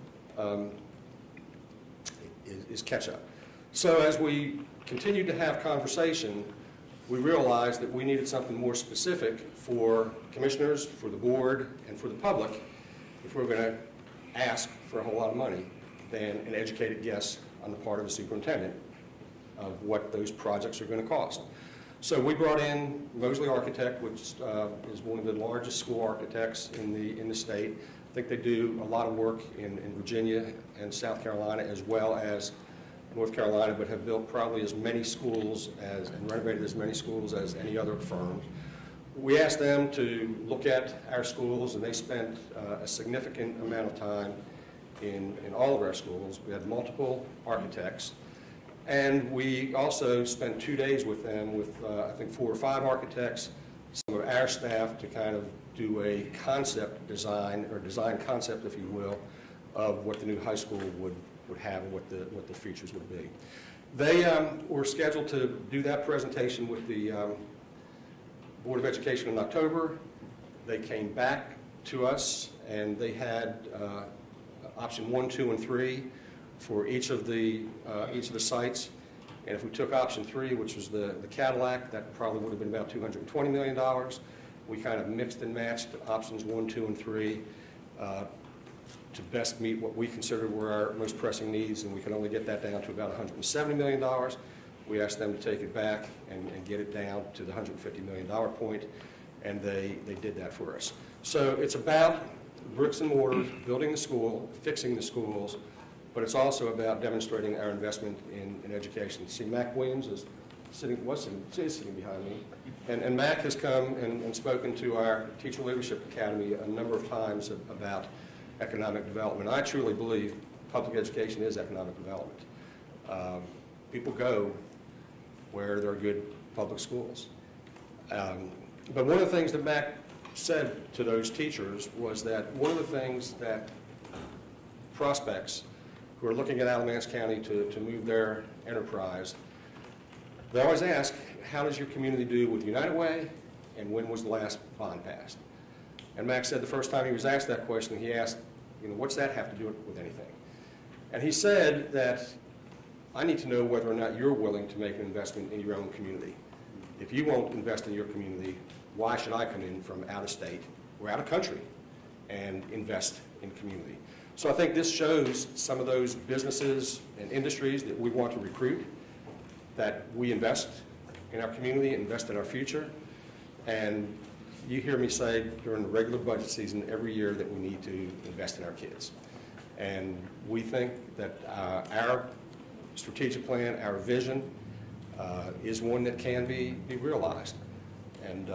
catch-up. So as we continued to have conversation, we realized that we needed something more specific for commissioners, for the board, and for the public if we were going to ask for a whole lot of money than an educated guess on the part of the superintendent of what those projects are going to cost. So we brought in Mosley Architect, which is one of the largest school architects in the state. I think they do a lot of work in Virginia and South Carolina as well as North Carolina, but have built probably as many schools and renovated as many schools as any other firm. We asked them to look at our schools, and they spent a significant amount of time in all of our schools. We had multiple architects. And we also spent 2 days with them with, I think, 4 or 5 architects, some of our staff to kind of do a concept design, or design concept, if you will, of what the new high school would have and what the features would be. They were scheduled to do that presentation with the Board of Education in October. They came back to us, and they had option 1, 2, and 3 for each of the sites. And if we took option 3, which was the Cadillac, that probably would have been about $220 million. We kind of mixed and matched options 1, 2, and 3 to best meet what we considered were our most pressing needs, and we could only get that down to about $170 million. We asked them to take it back and get it down to the $150 million point, and they did that for us. So it's about bricks and mortar, building the school, fixing the schools, but it's also about demonstrating our investment in education. See, Mac Williams is is sitting behind me. And Mac has come and spoken to our Teacher Leadership Academy a number of times about economic development. I truly believe public education is economic development. People go where there are good public schools. But one of the things that Mac said to those teachers was that one of the things that prospects who are looking at Alamance County to move their enterprise, they always ask, how does your community do with United Way, and when was the last bond passed? And Mac said the first time he was asked that question, he asked, what's that have to do with anything? And he said that, I need to know whether or not you're willing to make an investment in your own community. If you won't invest in your community, why should I come in from out of state or out of country and invest in community? So I think this shows some of those businesses and industries that we want to recruit, that we invest in our community, invest in our future. And you hear me say during the regular budget season every year that we need to invest in our kids. And we think that our strategic plan, our vision, is one that can be realized. And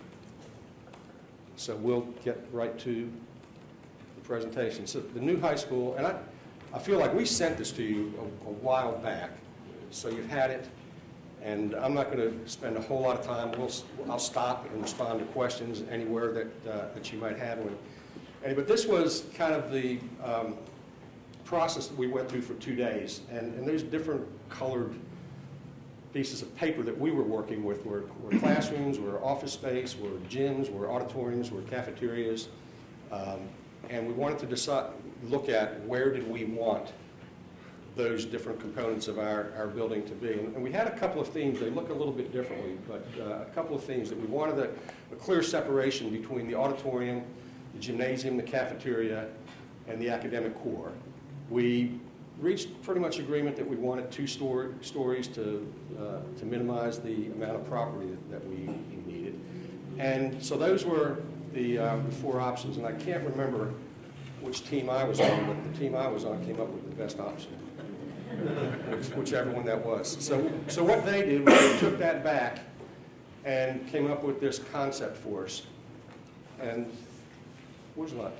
so we'll get right to the presentation. So the new high school, and I feel like we sent this to you a while back, so you've had it, and I'm not going to spend a whole lot of time. I'll stop and respond to questions anywhere that you might have. But this was kind of the process that we went through for 2 days, and there's different colored pieces of paper that we were working with were classrooms, were office space, were gyms, were auditoriums, were cafeterias, and we wanted to look at where did we want those different components of our building to be. And we had a couple of themes. They look a little bit differently, but a couple of themes that we wanted a clear separation between the auditorium, the gymnasium, the cafeteria, and the academic core. We reached pretty much agreement that we wanted 2 stories to minimize the amount of property that we needed. And so those were the 4 options, and I can't remember which team I was on, but the team I was on came up with the best option, whichever one that was. So what they did was they took that back and came up with this concept for us. And where's that?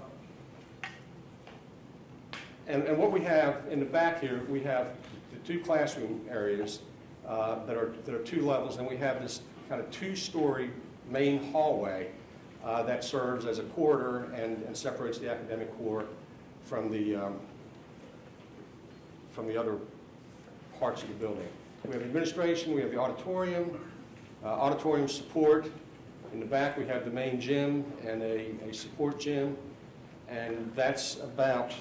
And what we have in the back here, we have the 2 classroom areas that are 2 levels, and we have this kind of 2-story main hallway that serves as a corridor and separates the academic core from the other parts of the building. We have administration, we have the auditorium, auditorium support. In the back we have the main gym and a support gym. And that's about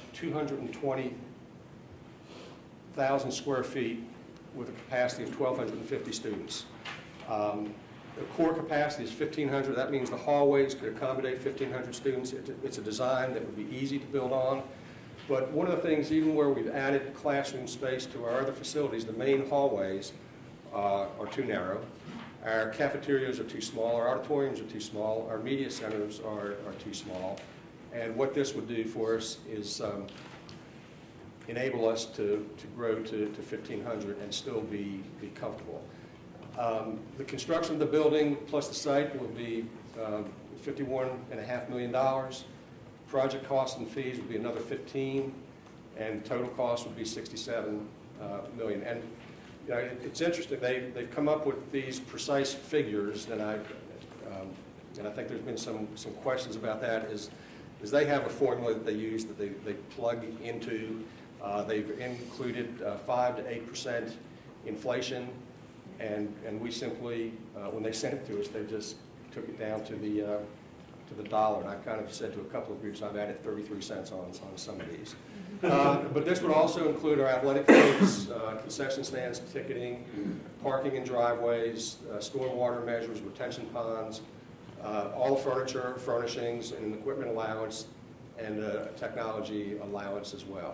220,000 square feet with a capacity of 1,250 students. The core capacity is 1,500. That means the hallways could accommodate 1,500 students. It's a design that would be easy to build on. But one of the things, even where we've added classroom space to our other facilities, the main hallways are too narrow. Our cafeterias are too small. Our auditoriums are too small. Our media centers are too small. And what this would do for us is enable us to grow to 1,500 and still be comfortable. The construction of the building plus the site will be $51.5 million. Project costs and fees would be another 15, and total cost would be 67 million. And it's interesting, they've come up with these precise figures, and I think there's been some questions about that. Is they have a formula that they use that they plug into. They've included 5 to 8% inflation, and we simply, when they sent it to us, they just took it down to the dollar. And I kind of said to a couple of groups, I've added 33 cents on some of these. But this would also include our athletic fields, concession stands, ticketing, parking in driveways, stormwater measures, retention ponds, all the furniture, furnishings, and an equipment allowance, and a technology allowance as well.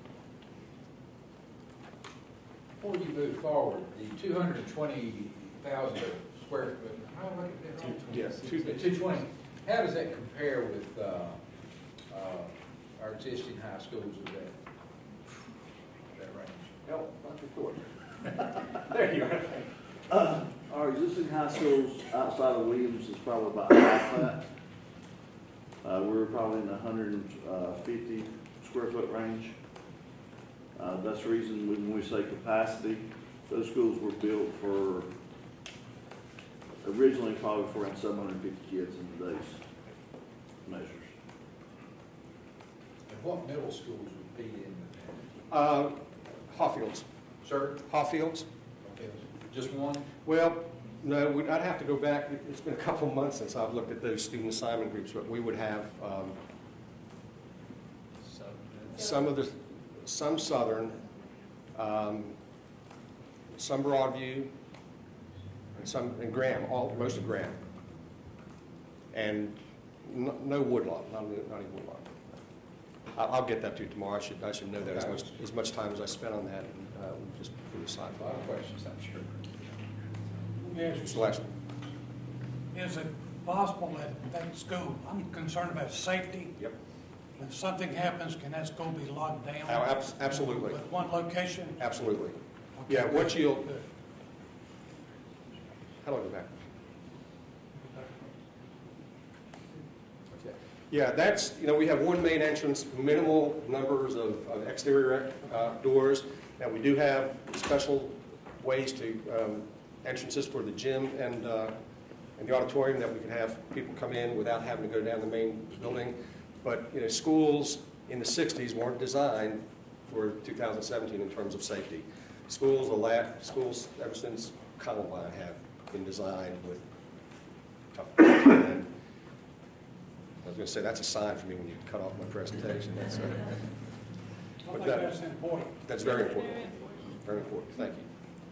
Before you move forward, the 220,000 square foot, how do I get that right? Yes, 220. How does that compare with our existing high schools of that range? No, not the court. There you are. Our existing high schools outside of Williams is probably about half that. We're probably in the 150 square foot range. That's the reason when we say capacity, those schools were built for, originally probably for around 750 kids in today's measures. And what middle schools would feed into that? Hawfields. Sir? Hawfields. Okay, just one? Well, no, I'd have to go back. It's been a couple of months since I've looked at those student assignment groups, but we would have some Southern, some Broadview, and Graham, most of Graham, and no Woodlawn, not even Woodlawn. I'll get that to you tomorrow. I should know that as much time as I spent on that, and we'll just put it aside. A lot of questions, I'm sure. Mr. Lashley. Is it possible that that school, I'm concerned about safety. Yep. When something happens, can that school be locked down? Absolutely. With one location? Absolutely. Okay, Yeah, what good, you'll, good. how do I go back? Okay. Yeah, that's, we have one main entrance, minimal numbers of exterior doors, and we do have special ways to, entrances for the gym and the auditorium that we can have people come in without having to go down the main building. But schools in the 60s weren't designed for 2017 in terms of safety. Schools ever since Columbine have been designed with tough. And I was going to say that's a sign for me when you cut off my presentation. I think that's important. That's very important. Very important. Thank you.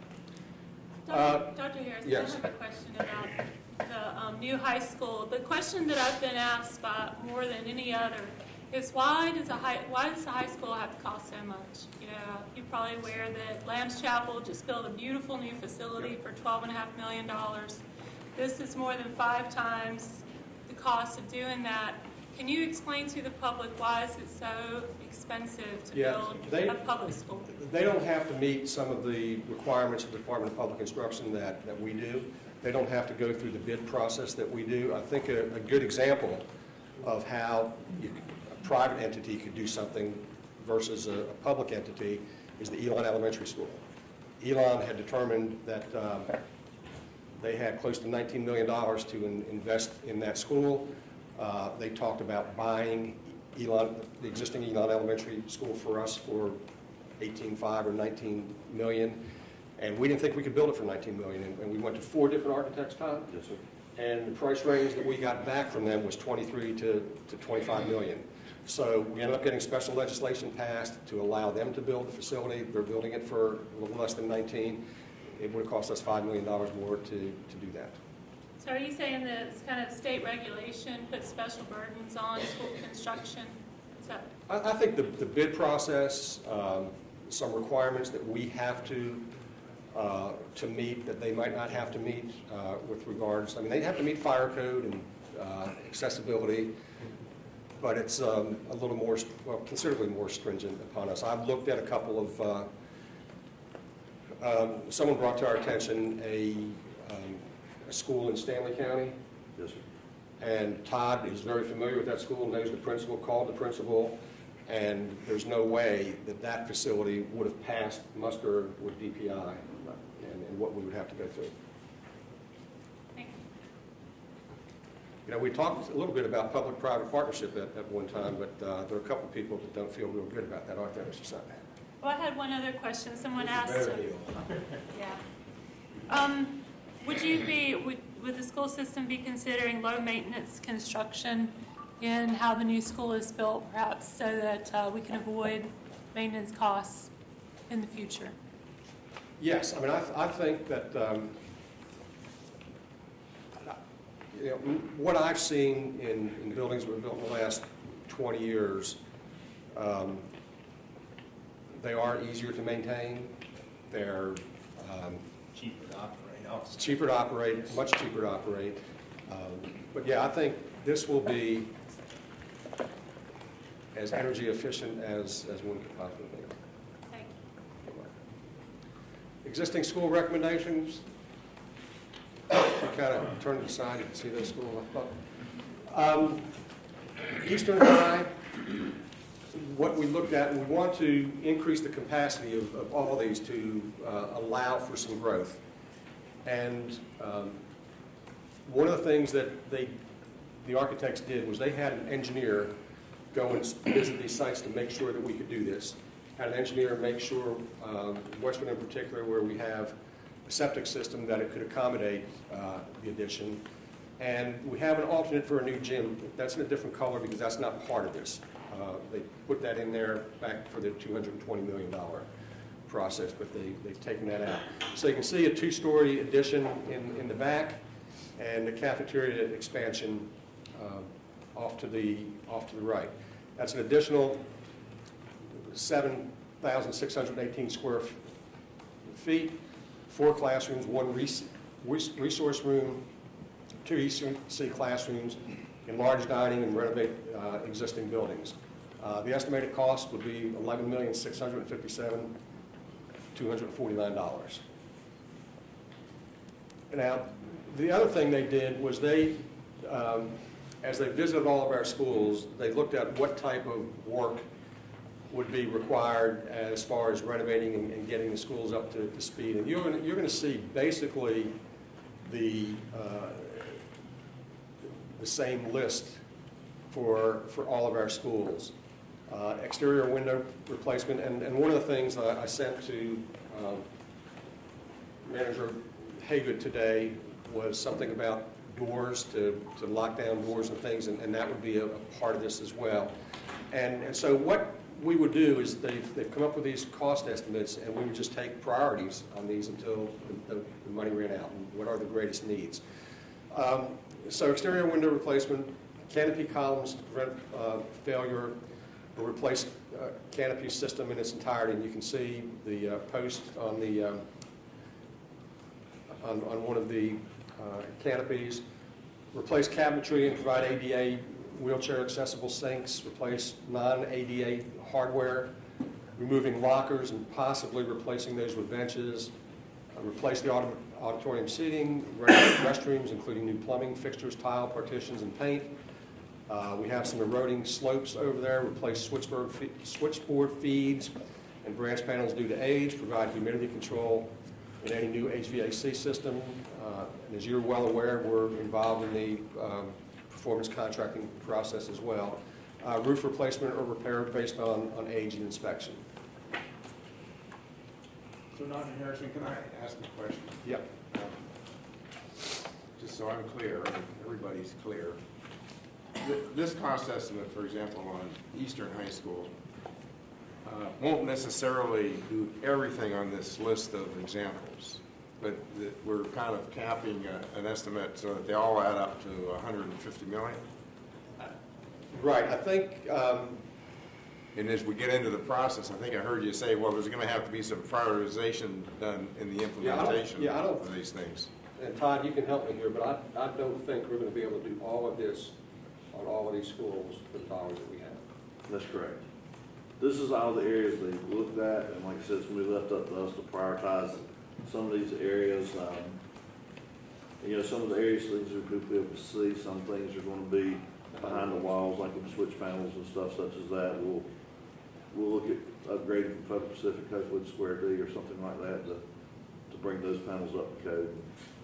Dr. Harris, yes. I have a question about the new high school. The question that I've been asked by more than any other is why does the high school have to cost so much? You're probably aware that Lamb's Chapel just built a beautiful new facility for $12.5 million. This is more than 5 times the cost of doing that. Can you explain to the public why is it so expensive to build a public school? They don't have to meet some of the requirements of the Department of Public Instruction that we do. They don't have to go through the bid process that we do. I think a good example of how a private entity could do something versus a public entity is the Elon Elementary School. Elon had determined that they had close to $19 million to invest in that school. They talked about buying the existing Elon Elementary School for us for $18.5 or $19 million, and we didn't think we could build it for $19 million. And we went to 4 different architects, Todd. Yes, sir. And the price range that we got back from them was $23 to $25 million. So we ended up getting special legislation passed to allow them to build the facility. They're building it for a little less than 19. It would have cost us $5 million more to do that. So are you saying that it's kind of state regulation puts special burdens on school construction? Is that? I think the bid process, some requirements that we have to meet that they might not have to meet with regards, they have to meet fire code and accessibility, but it's a little more, considerably more stringent upon us. I've looked at a couple of, someone brought to our attention a school in Stanley County. Yes, sir. And Todd is very familiar with that school, knows the principal, called the principal, and there's no way that that facility would have passed muster with DPI and what we would have to go through. Thank We talked a little bit about public-private partnership at one time, but there are a couple of people that don't feel real good about that, aren't there, Mr. Sutton? Well, I had one other question. Someone asked. Yeah. Would the school system be considering low-maintenance construction in how the new school is built, perhaps, so that we can avoid maintenance costs in the future? Yes, I think that what I've seen in buildings that were built in the last 20 years, they are easier to maintain. They're Cheaper to operate also. cheaper to operate, much cheaper to operate. But yeah, I think this will be as energy efficient as one could possibly be. Thank you. Existing school recommendations, kind of turn to the side, you can see those schools up. Eastern High, what we looked at, we want to increase the capacity of all of these to allow for some growth. And one of the things that the architects did was they had an engineer go and visit these sites to make sure that we could do this. Had an engineer make sure, Western in particular, where we have a septic system, that it could accommodate the addition. And we have an alternate for a new gym. That's in a different color because that's not part of this. They put that in there back for the $220 million process, but they've taken that out. So you can see a 2-story addition in the back and the cafeteria expansion off to the right. That's an additional 7,618 square feet, 4 classrooms, 1 resource room, 2 EC classrooms, enlarge dining, and renovate existing buildings. The estimated cost would be $11,657,249. Now, the other thing they did was they, as they visited all of our schools, they looked at what type of work would be required as far as renovating and getting the schools up to speed. And you're going to see basically the same list for all of our schools. Exterior window replacement, and one of the things I sent to Manager Haygood today was something about doors, to lock down doors and things, and that would be a part of this as well. And so what we would do is they've come up with these cost estimates, and we would just take priorities on these until the money ran out, and what are the greatest needs. So exterior window replacement, canopy columns to prevent failure, or replace canopy system in its entirety. And you can see the post on the on one of the canopies. Replace cabinetry and provide ADA wheelchair accessible sinks. Replace non-ADA hardware. Removing lockers and possibly replacing those with benches. Replace the auditorium seating. Renovate restrooms, including new plumbing, fixtures, tile, partitions, and paint. We have some eroding slopes over there. Replace switchboard feeds and branch panels due to age. Provide humidity control in any new HVAC system. And as you're well aware, we're involved in the performance contracting process as well. Roof replacement or repair based on age and inspection. So, Dr. Harrison, can I ask a question? Yep. Just so I'm clear, and everybody's clear. This cost estimate, for example, on Eastern High School, won't necessarily do everything on this list of examples, but we're kind of capping an estimate so that they all add up to $150 million. Right. I think. And as we get into the process, I think I heard you say, well, there's going to have to be some prioritization done in the implementation of these things. And Todd, you can help me here, but I don't think we're going to be able to do all of this on all of these schools for the dollars that we have. That's correct. This is all the areas they looked at, and like I said, it's going to be left up to us to prioritize some of these areas. You know, some of the areas things are going to be able to see, some things are going to be behind the walls, like with switch panels and stuff such as that. We'll look at upgrading from Federal Pacific Coastwood Square D or something like that to bring those panels up to code.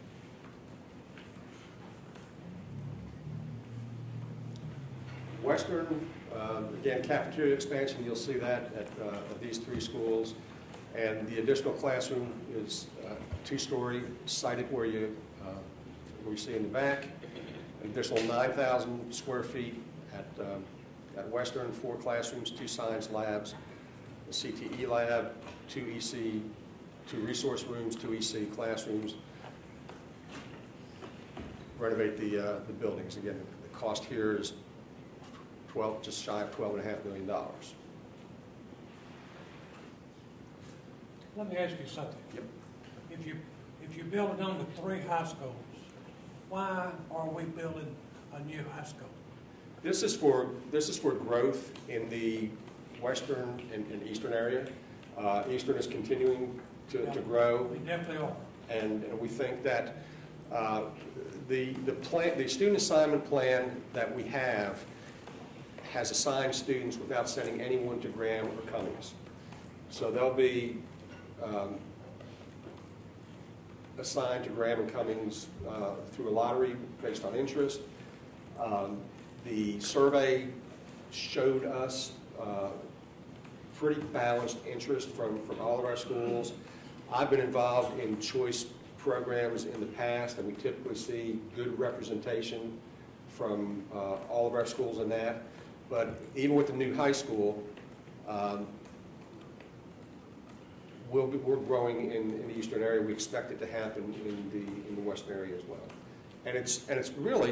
Western, again, cafeteria expansion, you'll see that at these 3 schools. And the additional classroom is 2-story, sited where you see in the back. An additional 9,000 square feet at Western, 4 classrooms, 2 science labs, a CTE lab, 2 EC, 2 resource rooms, 2 EC classrooms. Renovate the buildings. Again, the cost here is just shy of $12.5 million. Let me ask you something. Yep. If you build it on the 3 high schools, why are we building a new high school? This is for growth in the western and eastern area. Eastern is continuing to grow. We definitely are. And we think that The student assignment plan that we have has assigned students without sending anyone to Graham or Cummings. So they'll be assigned to Graham and Cummings through a lottery based on interest. The survey showed us pretty balanced interest from all of our schools. I've been involved in choice programs in the past, and we typically see good representation from all of our schools in that. But even with the new high school, we're growing in the eastern area. We expect it to happen in the western area as well. And it's really,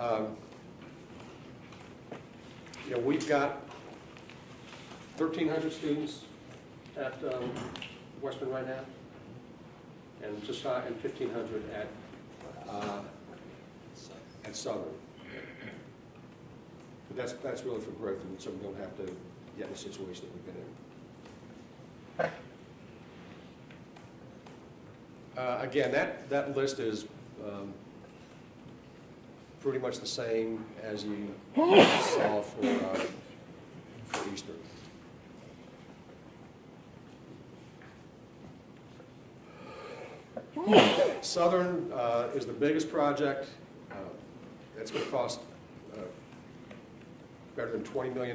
you know, we've got 1,300 students at Western right now, and just shy and 1,500 at Southern. But that's really for growth, and so we don't have to get in the situation that we've been in. Again, that list is pretty much the same as you saw for Eastern. Southern is the biggest project. It's going to cost better than $20 million.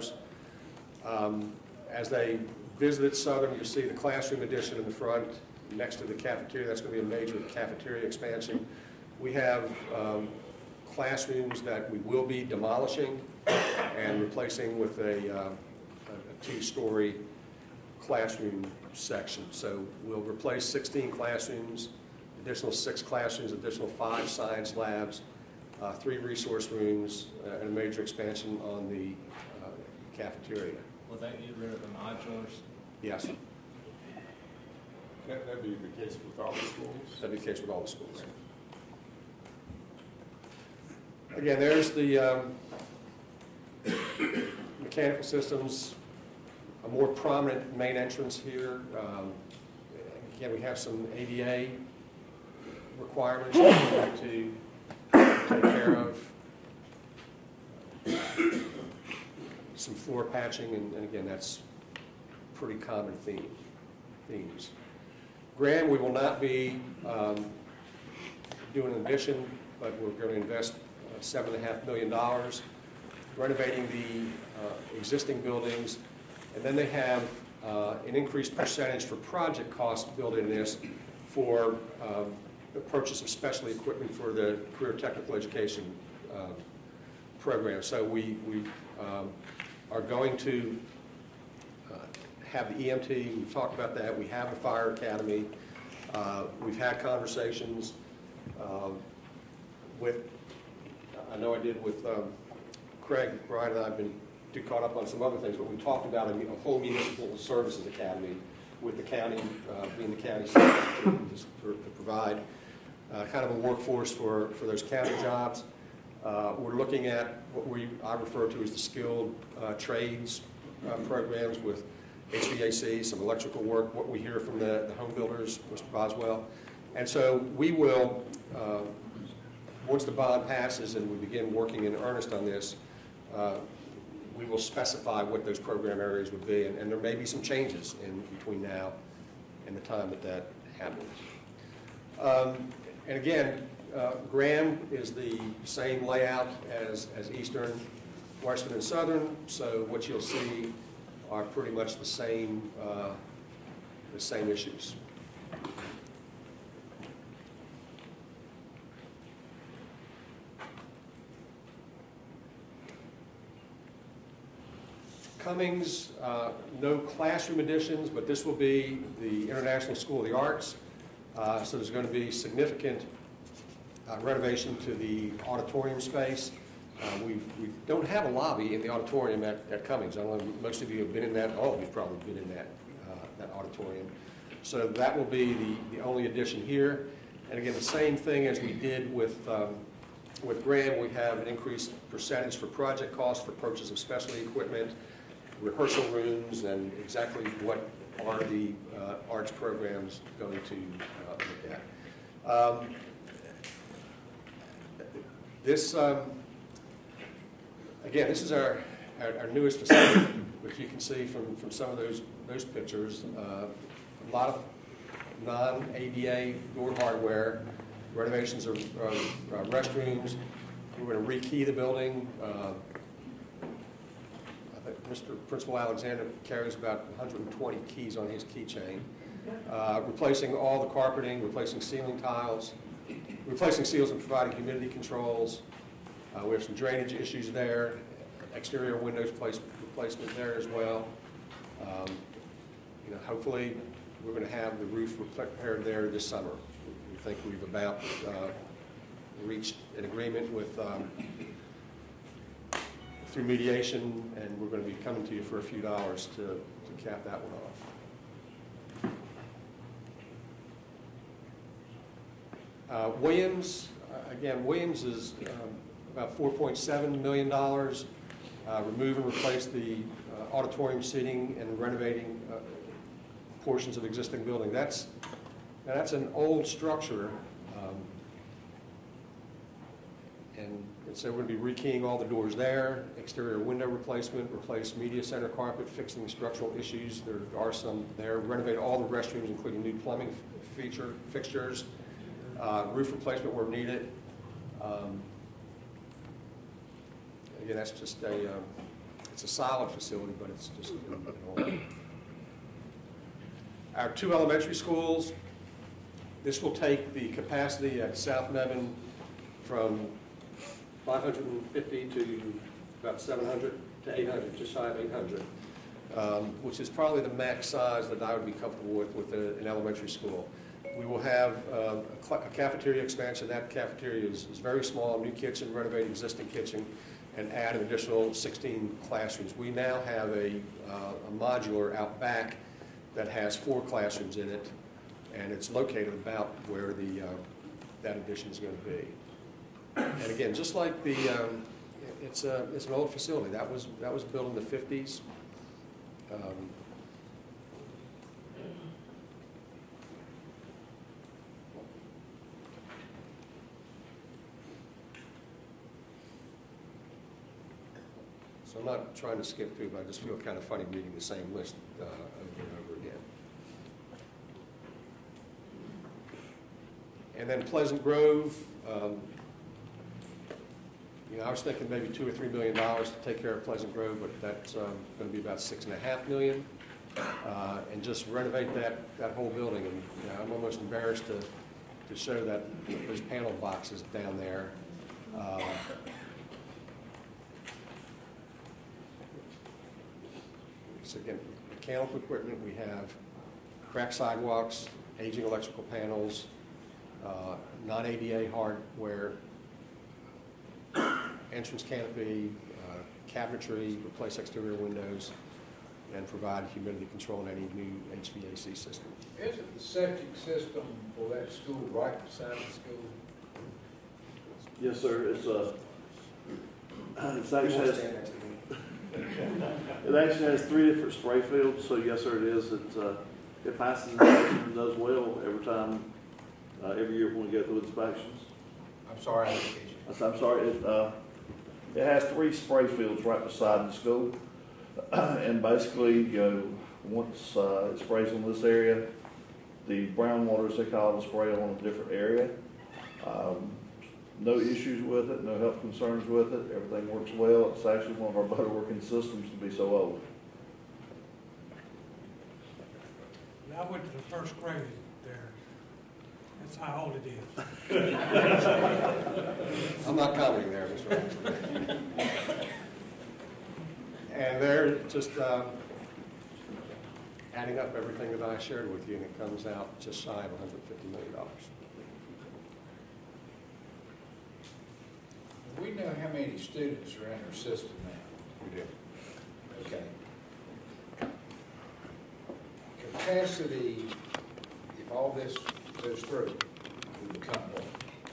As they visited Southern, you see the classroom addition in the front next to the cafeteria. That's going to be a major cafeteria expansion. We have classrooms that we will be demolishing and replacing with a two-story classroom section. So we'll replace 16 classrooms, additional 6 classrooms, additional 5 science labs, 3 resource rooms, and a major expansion on the cafeteria. Will that get rid of the modulars? Yes. That'd be the case with all the schools? That'd be the case with all the schools. Again, there's the mechanical systems, a more prominent main entrance here. Again, we have some ADA requirements that we have to take care of. Some floor patching, and again, that's pretty common themes. Graham, we will not be doing an addition, but we're going to invest $7.5 million renovating the existing buildings, and then they have an increased percentage for project costs built in this for the purchase of specialty equipment for the career technical education program. So we are going to have the EMT. We've talked about that. We have a fire academy. We've had conversations with, I know I did with Craig, Brian, and I've been too caught up on some other things, but we talked about a whole municipal services academy with the county, being the county to provide kind of a workforce for those county jobs. We're looking at what I refer to as the skilled trades programs with HVAC, some electrical work, what we hear from the home builders, Mr. Boswell. And so we will, once the bond passes and we begin working in earnest on this, we will specify what those program areas would be, and there may be some changes in between now and the time that happens. And again, Graham is the same layout as Eastern, Western, and Southern, so what you'll see are pretty much the same issues. Cummings, no classroom additions, but this will be the International School of the Arts. So there's going to be significant renovation to the auditorium space. We don't have a lobby in the auditorium at Cummings. I don't know, most of you have been in that. All of you have probably been in that auditorium. So that will be the only addition here. And again, the same thing as we did with Graham. We have an increased percentage for project costs for purchase of specialty equipment, rehearsal rooms, and exactly what are the arts programs going to look at. This, again, this is our newest facility, which you can see from some of those pictures. A lot of non-ADA door hardware, renovations of restrooms. We're going to rekey the building. I think Mr. Principal Alexander carries about 120 keys on his keychain. Replacing all the carpeting, replacing ceiling tiles, replacing seals and providing humidity controls. We have some drainage issues there, exterior windows replacement there as well. Hopefully we're going to have the roof repaired there this summer. We think we've about reached an agreement with through mediation, and we're going to be coming to you for a few dollars to cap that one off. Williams, again, Williams is about $4.7 million. Remove and replace the auditorium seating and renovating portions of existing building. That's an old structure, and so we're going to be rekeying all the doors there, exterior window replacement, replace media center carpet, fixing structural issues. There are some there. Renovate all the restrooms, including new plumbing fixtures, roof replacement where needed. Again, that's just it's a solid facility, but it's just old. Our 2 elementary schools, this will take the capacity at South Nevin from 550 to about 700 to 800, just shy of 800, which is probably the max size that I would be comfortable with an elementary school. We will have a cafeteria expansion. That cafeteria is very small, new kitchen, renovate existing kitchen, and add an additional 16 classrooms. We now have a modular out back that has 4 classrooms in it, and it's located about where that addition is going to be. And again, just like it's an old facility. That was built in the 50s. So I'm not trying to skip through, but I just feel kind of funny reading the same list over and over again. And then Pleasant Grove, I was thinking maybe $2 or $3 million to take care of Pleasant Grove, but that's going to be about $6.5 million, and just renovate that whole building. And I'm almost embarrassed to show that those panel boxes down there. So again, mechanical equipment, we have cracked sidewalks, aging electrical panels, non-ADA hardware, entrance canopy, cabinetry, replace exterior windows, and provide humidity control in any new HVAC system. Isn't the septic system for that school right beside the school? Yes, sir. It actually has 3 different spray fields, so yes, sir, it is. It passes inspection and does well every time, every year when we go through inspections. I'm sorry, I didn't catch you. I'm sorry. It has 3 spray fields right beside the school, and basically, once it sprays on this area, the brown water, as they call it, will spray on a different area. No issues with it, no health concerns with it. Everything works well. It's actually one of our better working systems to be so old. I went to the first grade there. That's how old it is. I'm not commenting there, Mr. Robinson. And they're just adding up everything that I shared with you, and it comes out just shy of $150 million. We know how many students are in our system now. We do. Okay. Capacity, if all this goes through, will become what?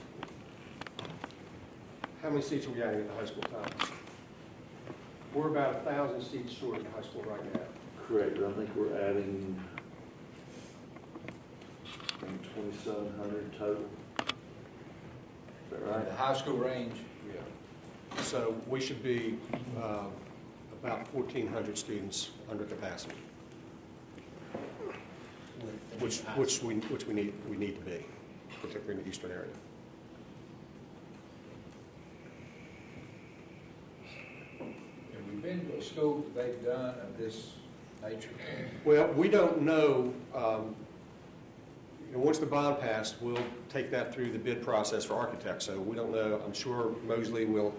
How many seats are we adding at the high school, Tom? We're about 1,000 seats short at the high school right now. Correct. I think we're adding 2,700 total. Is that right? The high school range? Yeah. So we should be about 1,400 students under capacity, which we need to be, particularly in the eastern area. Have you been to a school that they've done of this nature? Well, we don't know. Once the bond passed, we'll take that through the bid process for architects. So we don't know. I'm sure Mosley will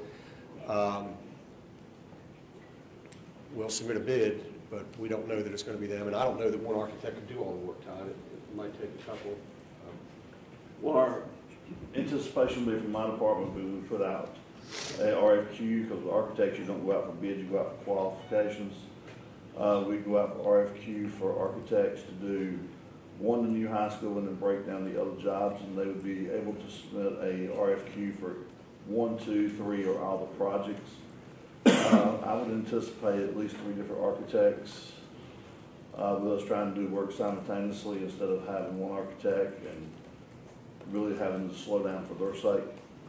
submit a bid, but we don't know that it's going to be them. And I don't know that one architect could do all the work, Todd. It might take a couple. Well, our anticipation will be from my department, we would put out a RFQ, because with architecture, you don't go out for bids, you go out for qualifications. We go out for RFQ for architects to do one, the new high school, and then break down the other jobs, and they would be able to submit a RFQ for 1, 2, 3, or all the projects. I would anticipate at least 3 different architects with us trying to do work simultaneously instead of having one architect and really having to slow down for their sake.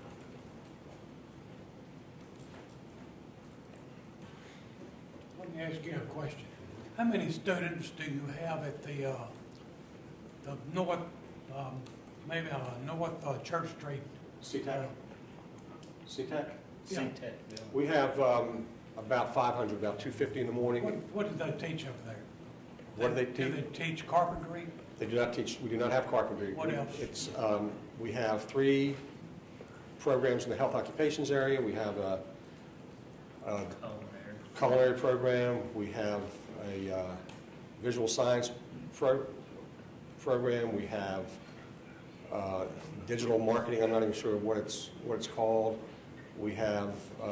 Let me ask you a question. How many students do you have at the north, north Church Street? CTEC? CTEC? Yeah. CTEC, We have about 500, about 250 in the morning. What do they teach over there? What do they Do teach? they teach carpentry? They do not teach, we do not have carpentry. What else? It's, we have 3 programs in the health occupations area. We have a culinary program. We have a visual science program. We have digital marketing. I'm not even sure what it's called. We have,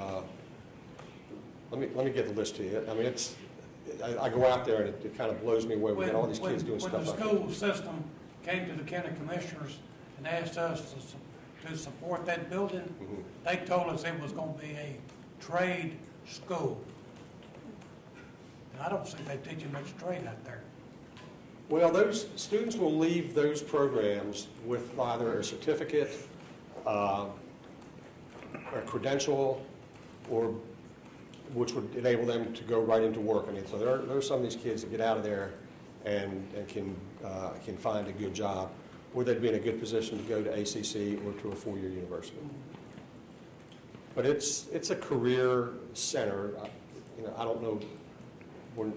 let me get the list to you. I mean, I go out there and it kind of blows me away. We got all these kids doing stuff like that. When the school system came to the county commissioners and asked us to support that building, they told us it was going to be a trade school. And I don't think they're teaching much trade out there. Well, those students will leave those programs with either a certificate, a credential, or which would enable them to go right into work. I mean, so there are some of these kids that get out of there and can find a good job, or they'd be in a good position to go to ACC or to a 4-year university. But it's a career center. I don't know when.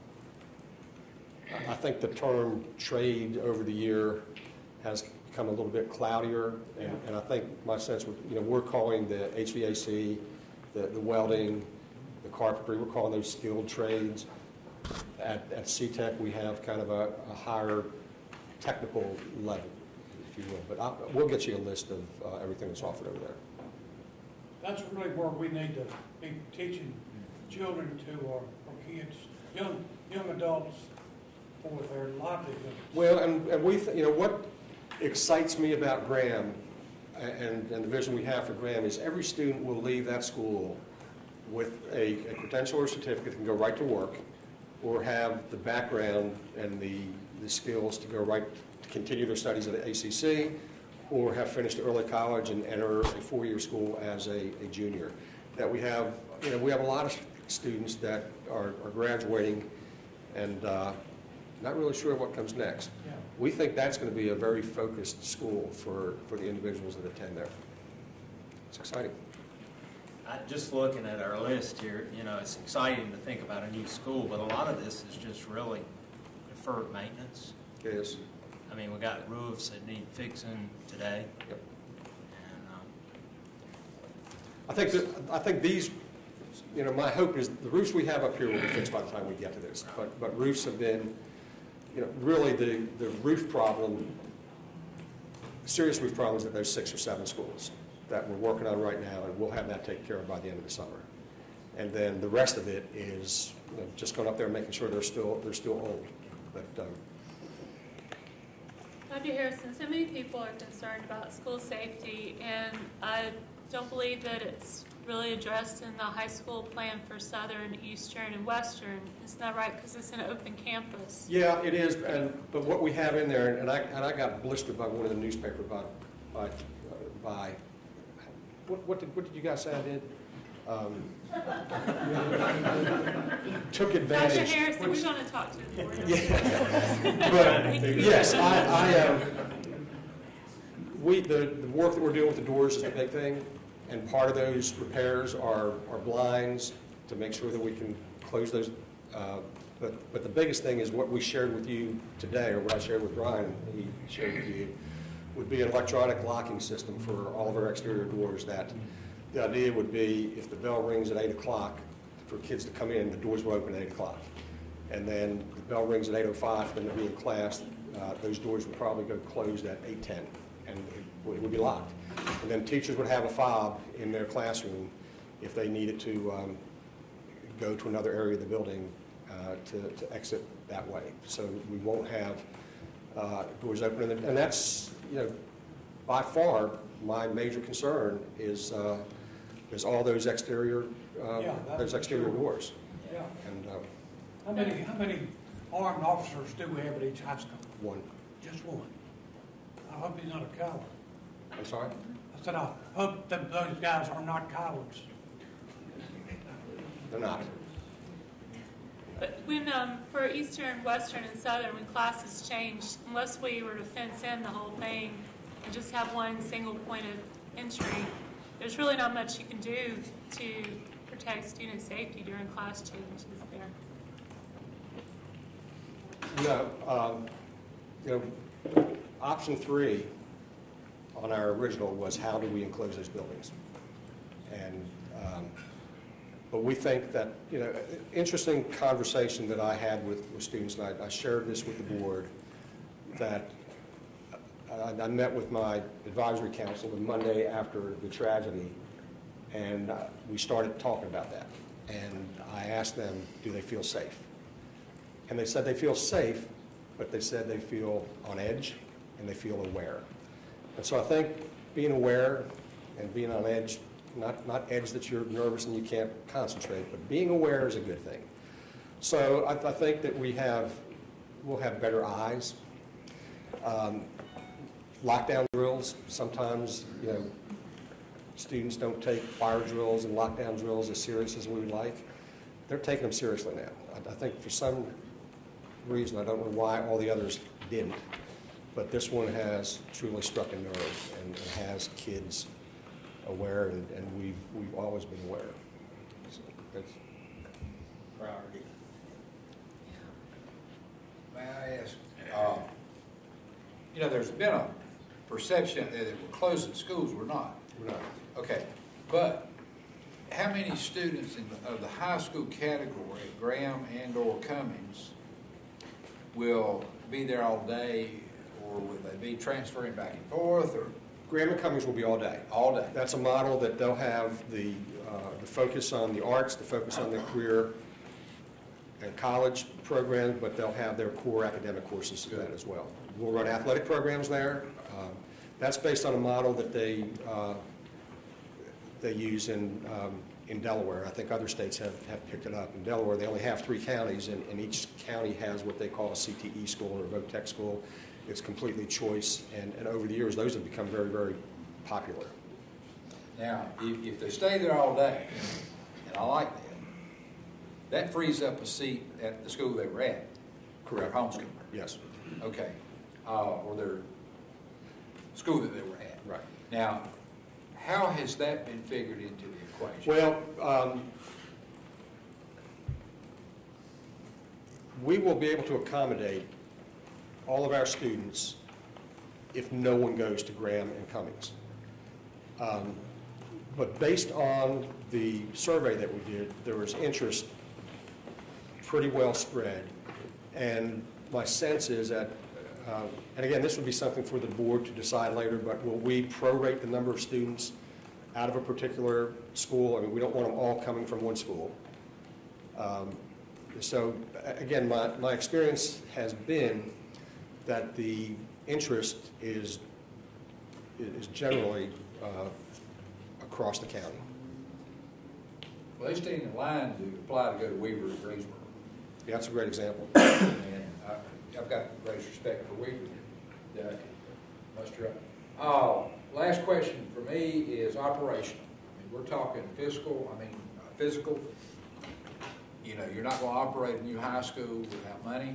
I think the term trade over the year has become a little bit cloudier, and I think my sense was, we're calling the HVAC, the welding, the carpentry, we're calling those skilled trades. At CTEC, we have kind of a higher technical level, if you will. But we'll get you a list of everything that's offered over there. That's really where we need to be teaching children to, or kids, young adults, for their livelihood. Well, and we, what excites me about Graham and the vision we have for Graham is every student will leave that school with a credential or certificate that can go right to work, or have the background and the skills to go right to continue their studies at the ACC, or have finished early college and enter a 4-year school as a junior. That we have, we have a lot of students that are graduating and not really sure what comes next. Yeah. We think that's going to be a very focused school for the individuals that attend there. It's exciting. Just looking at our list here, it's exciting to think about a new school, but a lot of this is just really deferred maintenance. It is. I mean, we got roofs that need fixing today. Yep. And, I think these, my hope is the roofs we have up here will be fixed by the time we get to this. But roofs have been, really the roof problem, serious roof problems at those 6 or 7 schools that we're working on right now, and we'll have that taken care of by the end of the summer. And then the rest of it is just going up there and making sure they're still old. But Dr. Harrison, so many people are concerned about school safety, and I don't believe that it's really addressed in the high school plan for Southern, Eastern, and Western. Isn't that right? Because it's an open campus. yeah, it is. But what we have in there, and I got blistered by one of the newspaper by what did you guys say I did? Took advantage. Dr. Harrison, we're going to talk to the board. But yes, the work that we're doing with the doors is the big thing, and part of those repairs are blinds to make sure that we can close those. But the biggest thing is what we shared with you today, or what I shared with Brian, he shared with you, would be an electronic locking system for all of our exterior doors. That the idea would be if the bell rings at 8 o'clock for kids to come in, the doors will open at 8 o'clock. And then the bell rings at 8:05 for them to be in class, those doors would probably go closed at 8:10, and it would be locked. And then teachers would have a fob in their classroom if they needed to go to another area of the building to exit that way. So we won't have doors open. And that's, by far, my major concern is all those exterior doors. Yeah. And How many armed officers do we have at each high school? one. Just one. I hope he's not a coward. I'm sorry? I said, I hope that those guys are not cowards. They're not. But when, for Eastern, Western, and Southern, when classes changed, unless we were to fence in the whole thing and just have one single point of entry, there's really not much you can do to protect student safety during class changes there. No, option 3 on our original was how do we enclose those buildings? And, but we think that, interesting conversation that I had with students, and I shared this with the board, that I met with my advisory council the Monday after the tragedy, and we started talking about that. And I asked them, do they feel safe? And they said they feel safe, but they said they feel on edge and they feel aware. And so I think being aware and being on edge, not edge that you're nervous and you can't concentrate, but being aware is a good thing. So I think that we'll have better eyes. Lockdown drills, sometimes, students don't take fire drills and lockdown drills as serious as we would like. They're taking them seriously now. I think for some reason, I don't know why all the others didn't, but this one has truly struck a nerve and has kids aware, and we've always been aware. So that's priority. May I ask, there's been a perception that we're closing schools. We're not. We're not. Okay, but how many students of the high school category at Graham and/or Cummings will be there all day, or will they be transferring back and forth, or? Graham and Cummings will be all day. All day. That's a model that they'll have the focus on the arts, the focus on their career and college programs, but they'll have their core academic courses to that as well. We'll run athletic programs there. That's based on a model that they use in Delaware. I think other states have picked it up. In Delaware, they only have 3 counties, and each county has what they call a CTE school or a VOTEC school. It's completely choice, and over the years, those have become very, very popular. Now, if they stay there all day, and I like that frees up a seat at the school they were at. Correct. Their home school. Yes. Okay. Or their school that they were at. Right. Now, how has that been figured into the equation? Well, we will be able to accommodate all of our students if no one goes to Graham and Cummings. But based on the survey that we did, there was interest pretty well spread. And my sense is that, and again, this would be something for the board to decide later, but will we prorate the number of students out of a particular school? I mean, we don't want them all coming from one school. So again, my experience has been that the interest is generally across the county. Well, they stay in the line to apply to go to Weaver or Greensboro. Yeah, that's a great example. And I've got great respect for Weaver. Muster up. last question for me is operational. I mean, we're talking physical. You know, you're not going to operate a new high school without money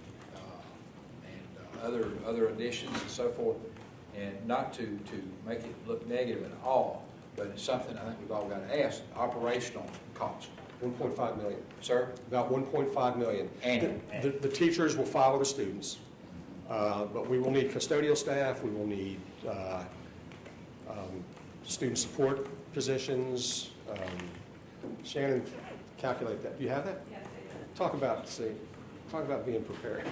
and other additions and so forth. And not to make it look negative at all, but it's something I think we've all got to ask. Operational cost. 1.5 million. Sir? About 1.5 million. Annual. The teachers will follow the students, but we will need custodial staff, we will need student support positions. Shannon, calculate that. Do you have that? Yes, I do. Talk about being prepared.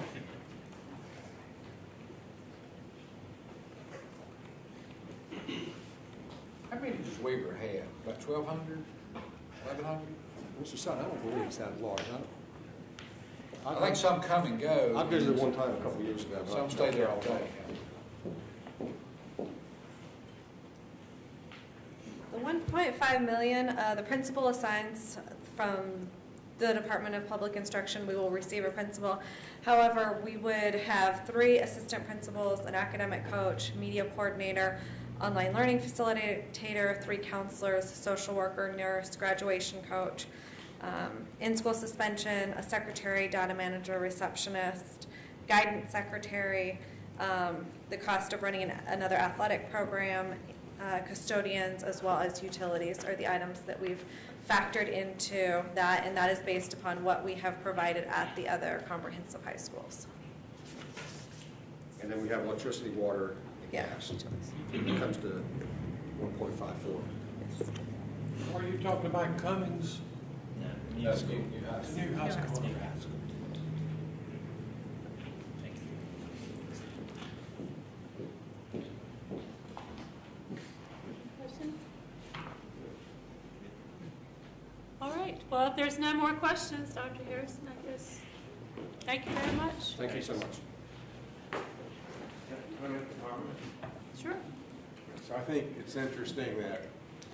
How many does Weaver have? About 1,200? 1,100? Mr. Sutton, I don't believe it's that large. I think some come and go. I visited one time a couple of years ago. Some stay there all day. The 1.5 million, the principal assigns from the Department of Public Instruction. We will receive a principal. However, we would have 3 assistant principals, an academic coach, media coordinator, online learning facilitator, 3 counselors, social worker, nurse, graduation coach, in-school suspension, a secretary, data manager, receptionist, guidance secretary, the cost of running another athletic program, custodians, as well as utilities are the items that we've factored into that, and that is based upon what we have provided at the other comprehensive high schools. And then we have electricity, water, and Yeah. gas. It comes to 1.54. Yes. Are you talking about Cummings, That's new high the school. new high school? Thank you. Questions? All right, well, if there's no more questions, Dr. Harrison, I guess, thank you very much. Thank you so much. Can I make a comment? Sure. So I think it's interesting that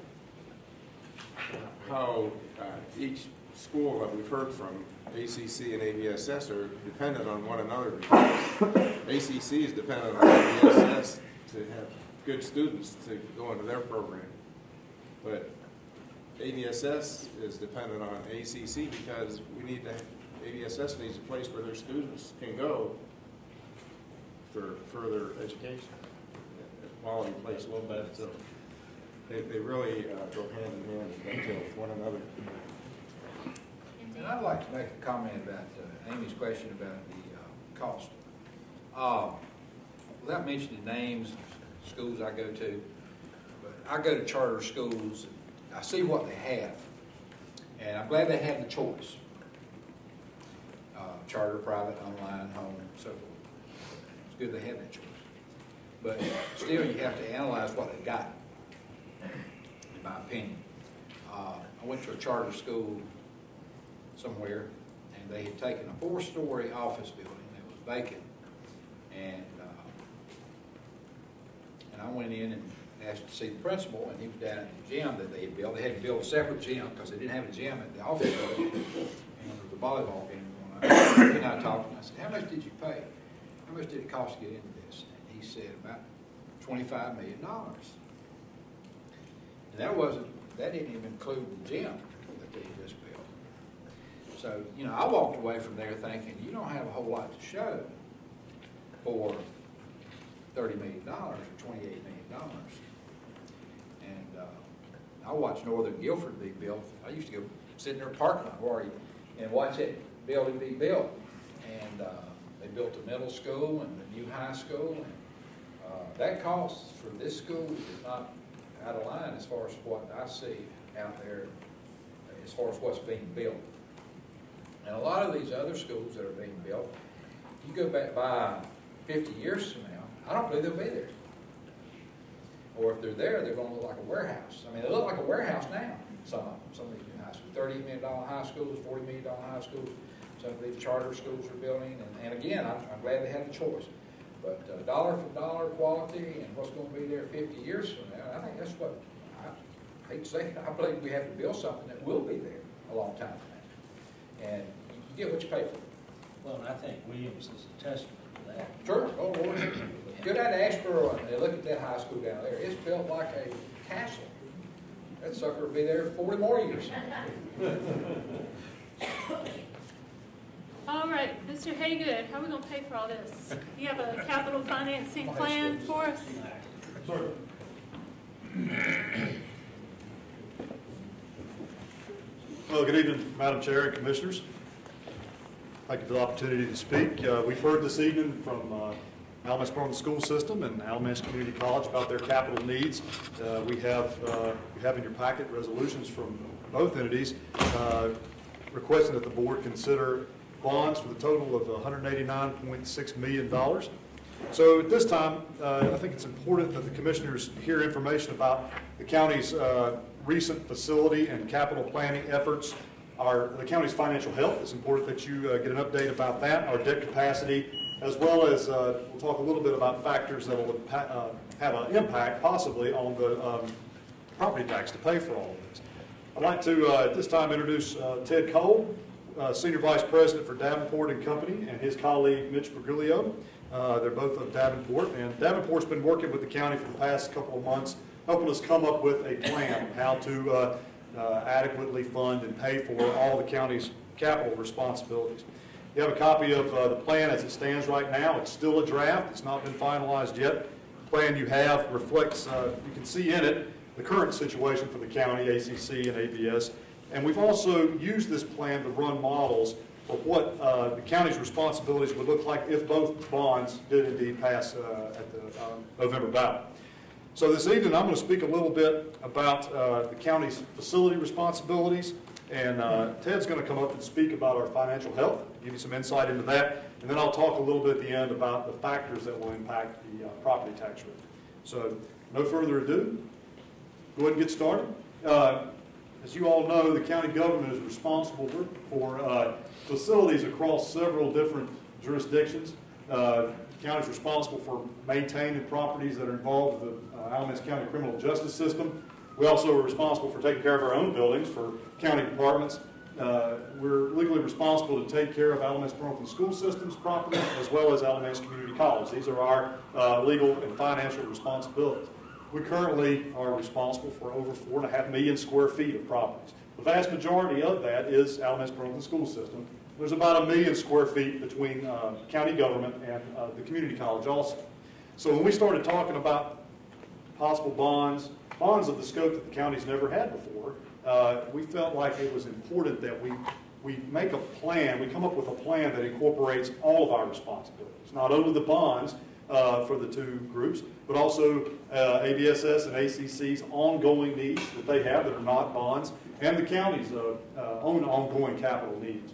how each school that we've heard from, ACC and AVSS, are dependent on one another. ACC is dependent on AVSS to have good students to go into their program. But AVSS is dependent on ACC because AVSS needs a place where their students can go for further education. A quality place, a little bit. So they really go hand in hand and dovetail with one another. And I'd like to make a comment about Amy's question about the cost. Without mentioning names of schools I go to, but I go to charter schools. I see what they have, and I'm glad they have the choice. Charter, private, online, home, so forth. It's good they have that choice. But still, you have to analyze what they've got, in my opinion. I went to a charter school somewhere, and they had taken a 4-story office building that was vacant, and I went in and asked to see the principal, and he was down at the gym that they had built. They had to build a separate gym because they didn't have a gym at the office building, and there was a volleyball game going on. And I talked to him. I said, "How much did you pay? How much did it cost to get into this?" And he said, "About $25 million." And that didn't even include the gym that they just built. So, you know, I walked away from there thinking, you don't have a whole lot to show for $30 million or $28 million. And I watched Northern Guilford be built. I used to go sit in their parking lot and watch that building be built. And they built a middle school and a new high school. And that cost for this school is not out of line as far as what I see out there as far as what's being built. And a lot of these other schools that are being built, you go back by 50 years from now, I don't believe they'll be there. Or if they're there, they're going to look like a warehouse. I mean, they look like a warehouse now, some of them. Some of these new high schools, $30 million high schools, $40 million high schools. Some of these charter schools are building. And again, I'm glad they had the choice. But dollar for dollar quality and what's going to be there 50 years from now, I think that's what, I hate to say it, I believe we have to build something that will be there a long time from now. And you get what you pay for. Well, and I think Williams is a testament to that. Sure. Oh, Lord. go down to Asheboro and look at that high school down there. It's built like a castle. That sucker will be there 40 more years. All right, Mr. Haygood, how are we going to pay for all this? Do you have a capital financing plan for us? Sure. Well, good evening, Madam Chair and Commissioners. Thank you for the opportunity to speak. We've heard this evening from Alamance School System and Alamance Community College about their capital needs. We have in your packet resolutions from both entities requesting that the board consider bonds for the total of $189.6 million. So at this time, I think it's important that the commissioners hear information about the county's recent facility and capital planning efforts, the county's financial health. It's important that you get an update about that, our debt capacity, as well as we'll talk a little bit about factors that will have an impact possibly on the property tax to pay for all of this. I'd like to at this time introduce Ted Cole, Senior Vice President for Davenport and Company, and his colleague Mitch Bergoglio. They're both of Davenport, and Davenport's been working with the county for the past couple of months, helping us come up with a plan on how to adequately fund and pay for all the county's capital responsibilities. You have a copy of the plan as it stands right now. It's still a draft. It's not been finalized yet. The plan you have reflects, you can see in it, the current situation for the county, ACC and ABS. And we've also used this plan to run models for what the county's responsibilities would look like if both bonds did indeed pass at the November ballot. So this evening I'm going to speak a little bit about the county's facility responsibilities, and Ted's going to come up and speak about our financial health, give you some insight into that, and then I'll talk a little bit at the end about the factors that will impact the property tax rate. So no further ado, go ahead and get started. As you all know, the county government is responsible for facilities across several different jurisdictions. The county is responsible for maintaining properties that are involved with the Alamance County criminal justice system. We also are responsible for taking care of our own buildings for county departments. We're legally responsible to take care of Alamance School System's properties as well as Alamance Community College. These are our legal and financial responsibilities. We currently are responsible for over 4.5 million square feet of properties. The vast majority of that is Alamance School System. There's about 1 million square feet between county government and the community college also. So when we started talking about possible bonds of the scope that the county's never had before, we felt like it was important that we make a plan, we come up with a plan that incorporates all of our responsibilities, not only the bonds for the two groups, but also ABSS and ACC's ongoing needs that they have that are not bonds, and the county's own ongoing capital needs.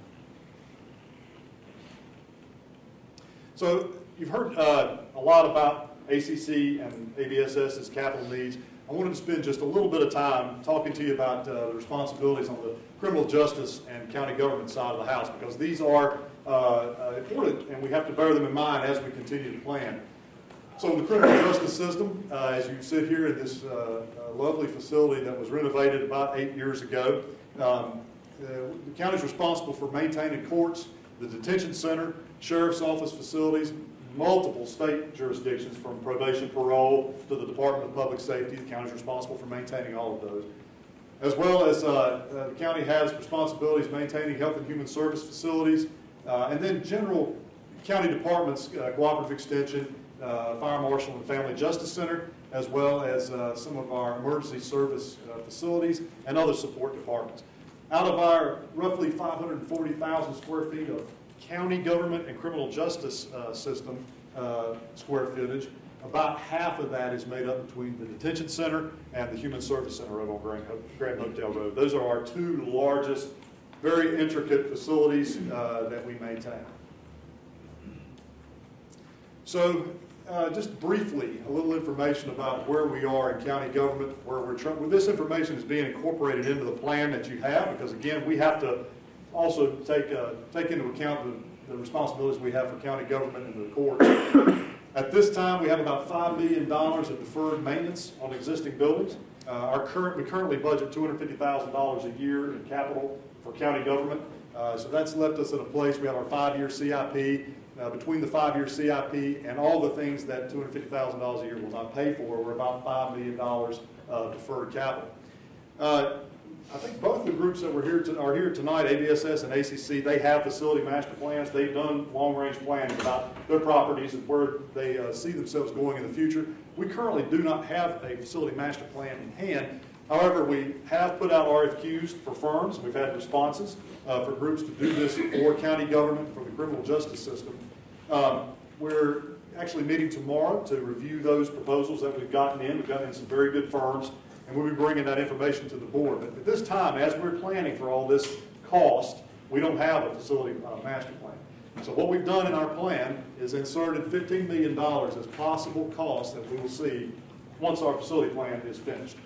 So you've heard a lot about ACC and ABSS's capital needs. I wanted to spend just a little bit of time talking to you about the responsibilities on the criminal justice and county government side of the house, because these are important and we have to bear them in mind as we continue to plan. So in the criminal justice system, as you sit here in this lovely facility that was renovated about 8 years ago, the county is responsible for maintaining courts, the detention center, sheriff's office facilities, multiple state jurisdictions from probation, parole to the Department of Public Safety. The county is responsible for maintaining all of those. As well as the county has responsibilities maintaining health and human service facilities, and then general county departments, cooperative extension, fire marshal and family justice center, as well as some of our emergency service facilities and other support departments. Out of our roughly 540,000 square feet of county government and criminal justice system square footage, about half of that is made up between the detention center and the human service center over on Grand Hotel Road. Those are our two largest, very intricate facilities that we maintain. So just briefly, a little information about where we are in county government, where we're trying. This information is being incorporated into the plan that you have, because again, we have to also take into account the responsibilities we have for county government and the courts. At this time, we have about $5 million of deferred maintenance on existing buildings. We currently budget $250,000 a year in capital for county government. So that's left us at a place. We have our 5-year CIP, between the 5-year CIP and all the things that $250,000 a year will not pay for, we're about $5 million of deferred capital. I think both the groups that are here tonight, ABSS and ACC, they have facility master plans. They've done long-range plans about their properties and where they see themselves going in the future. We currently do not have a facility master plan in hand. However, we have put out RFQs for firms. We've had responses for groups to do this for county government, for the criminal justice system. We're actually meeting tomorrow to review those proposals that we've gotten in. We've gotten in some very good firms, and we'll be bringing that information to the board. But at this time, as we're planning for all this cost, we don't have a facility master plan. So what we've done in our plan is inserted $15 million as possible costs that we will see once our facility plan is finished.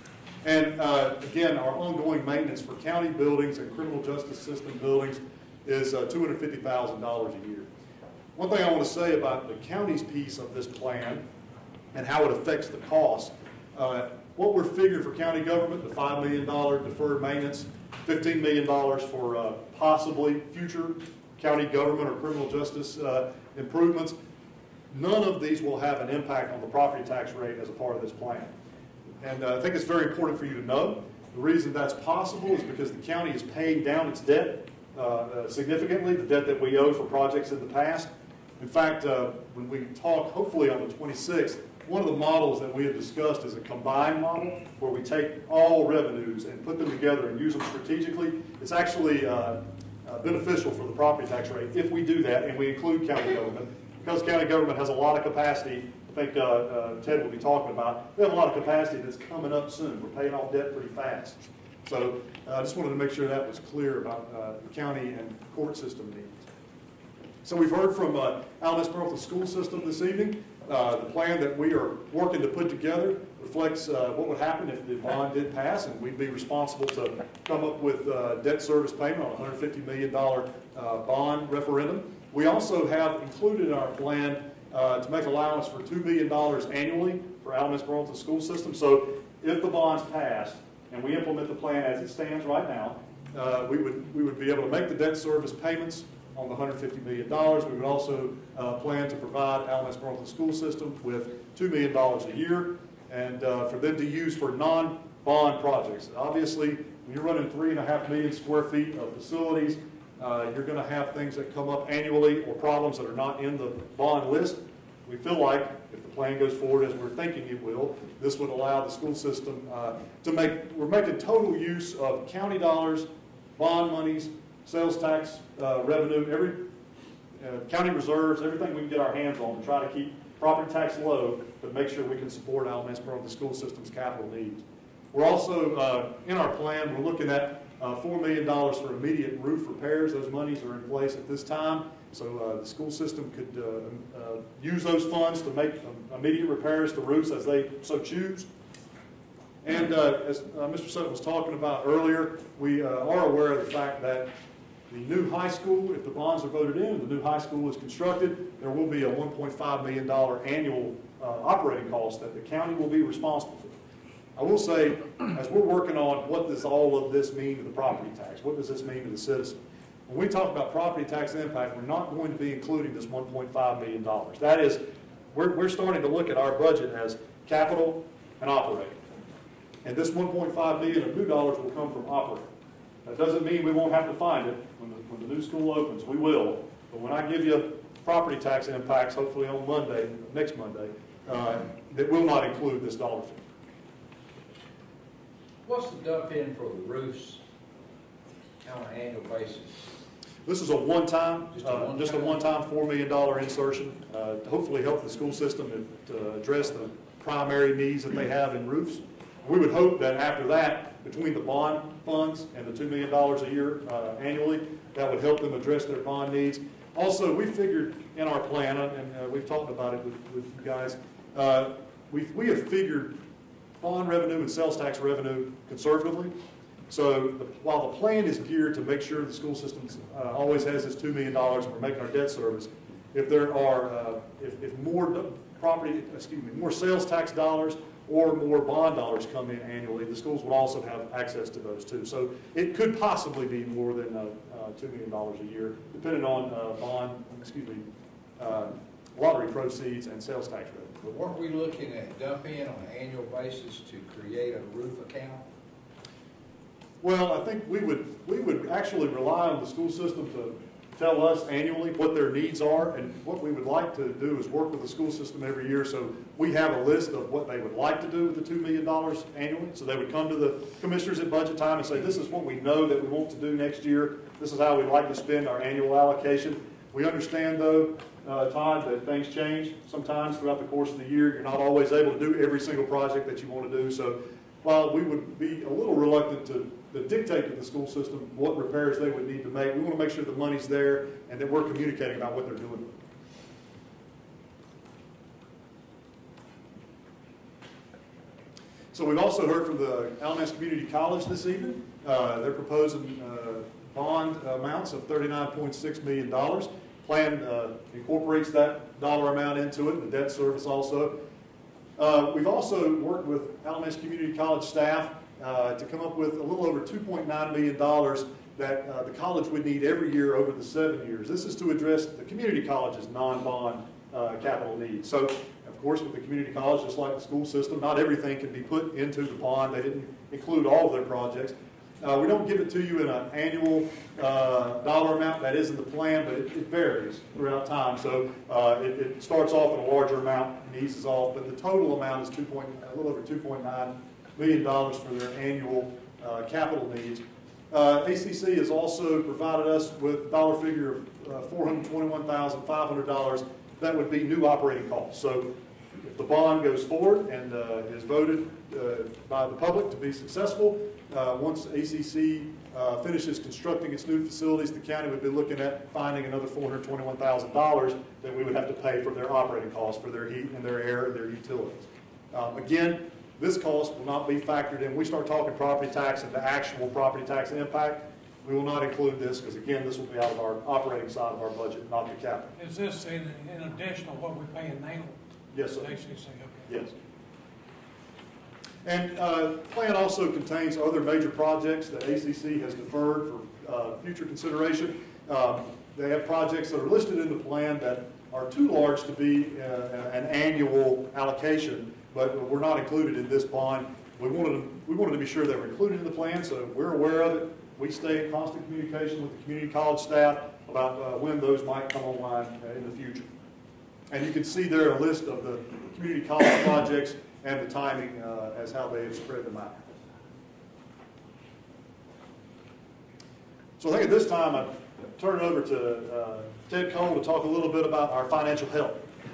And again, our ongoing maintenance for county buildings and criminal justice system buildings is $250,000 a year. One thing I want to say about the county's piece of this plan and how it affects the cost, what we're figuring for county government, the $5 million deferred maintenance, $15 million for possibly future county government or criminal justice improvements, none of these will have an impact on the property tax rate as a part of this plan. And I think it's very important for you to know. The reason that's possible is because the county is paying down its debt significantly, the debt that we owe for projects in the past. In fact, when we talk, hopefully on the 26th, one of the models that we have discussed is a combined model where we take all revenues and put them together and use them strategically. It's actually beneficial for the property tax rate if we do that and we include county government. Because county government has a lot of capacity, I think Ted will be talking about, we have a lot of capacity that's coming up soon. We're paying off debt pretty fast. So I just wanted to make sure that was clear about the county and court system needs. So we've heard from Alamance School System this evening. The plan that we are working to put together reflects what would happen if the bond did pass, and we'd be responsible to come up with debt service payment on a $150 million bond referendum. We also have included in our plan to make allowance for $2 million annually for Alamance School System. So if the bonds pass and we implement the plan as it stands right now, we would be able to make the debt service payments on the $150 million. We would also plan to provide Alamance School System with $2 million a year and for them to use for non-bond projects. Obviously, when you're running 3.5 million square feet of facilities, you're going to have things that come up annually or problems that are not in the bond list. We feel like if the plan goes forward as we're thinking it will, this would allow the school system we're making total use of county dollars, bond monies, sales tax revenue, county reserves, everything we can get our hands on to try to keep property tax low, but make sure we can support Alamance the school system's capital needs. We're also, in our plan, we're looking at $4 million for immediate roof repairs. Those monies are in place at this time, so the school system could use those funds to make immediate repairs to roofs as they so choose. And as Mr. Sutton was talking about earlier, we are aware of the fact that the new high school, if the bonds are voted in and the new high school is constructed, there will be a $1.5 million annual operating cost that the county will be responsible for. I will say, as we're working on what does all of this mean to the property tax, what does this mean to the citizen? When we talk about property tax impact, we're not going to be including this $1.5 million. That is, we're starting to look at our budget as capital and operating. And this $1.5 million of new dollars will come from operating. That doesn't mean we won't have to find it when the new school opens. We will. But when I give you property tax impacts, hopefully on Monday, next Monday, that will not include this dollar figure. What's the dump in for the roofs on an annual basis? This is a one-time, just a one-time $4 million insertion to hopefully help the school system to address the primary needs that they have in roofs. We would hope that after that, between the bond funds and the $2 million a year annually, that would help them address their bond needs. Also, we figured in our plan, and we've talked about it with you guys, we have figured bond revenue and sales tax revenue conservatively. So while the plan is geared to make sure the school system always has this $2 million and we're making our debt service, if there are if more more sales tax dollars or more bond dollars come in annually, the schools will also have access to those too. So it could possibly be more than $2 million a year, depending on lottery proceeds and sales tax revenue. But weren't we looking at dump in on an annual basis to create a roof account? Well, I think we would actually rely on the school system to tell us annually what their needs are, and what we would like to do is work with the school system every year so we have a list of what they would like to do with the $2 million annually. So they would come to the commissioners at budget time and say, this is what we know that we want to do next year. This is how we'd like to spend our annual allocation. We understand, though, Todd, that things change sometimes throughout the course of the year. You're not always able to do every single project that you want to do. So while we would be a little reluctant to dictate to the school system what repairs they would need to make, we want to make sure the money's there and that we're communicating about what they're doing with it. So we've also heard from the Alamance Community College this evening. They're proposing bond amounts of $39.6 million. Plan incorporates that dollar amount into it, the debt service also. We've also worked with Alamance Community College staff to come up with a little over $2.9 million that the college would need every year over the 7 years. This is to address the community college's non-bond capital needs. So, of course, with the community college, just like the school system, not everything can be put into the bond. They didn't include all of their projects. We don't give it to you in an annual dollar amount that is in the plan, but it varies throughout time. So it starts off at a larger amount and eases off, but the total amount is a little over $2.9 million for their annual capital needs. ACC has also provided us with a dollar figure of $421,500. That would be new operating costs. So if the bond goes forward and is voted by the public to be successful, once ACC finishes constructing its new facilities, the county would be looking at finding another $421,000 that we would have to pay for their operating costs, for their heat and their air and their utilities. Again, this cost will not be factored in. We start talking property tax and the actual property tax impact. We will not include this because, again, this will be out of our operating side of our budget, not the capital. Is this in addition to what we're paying now? Yes, sir. ACC, okay. Yes. And the plan also contains other major projects that ACC has deferred for future consideration. They have projects that are listed in the plan that are too large to be an annual allocation, but were not included in this bond. We wanted to be sure they were included in the plan, so we're aware of it. We stay in constant communication with the community college staff about when those might come online in the future. And you can see there a list of the community college projects and the timing as how they have spread them out. So I think at this time I turn it over to Ted Cole to talk a little bit about our financial health.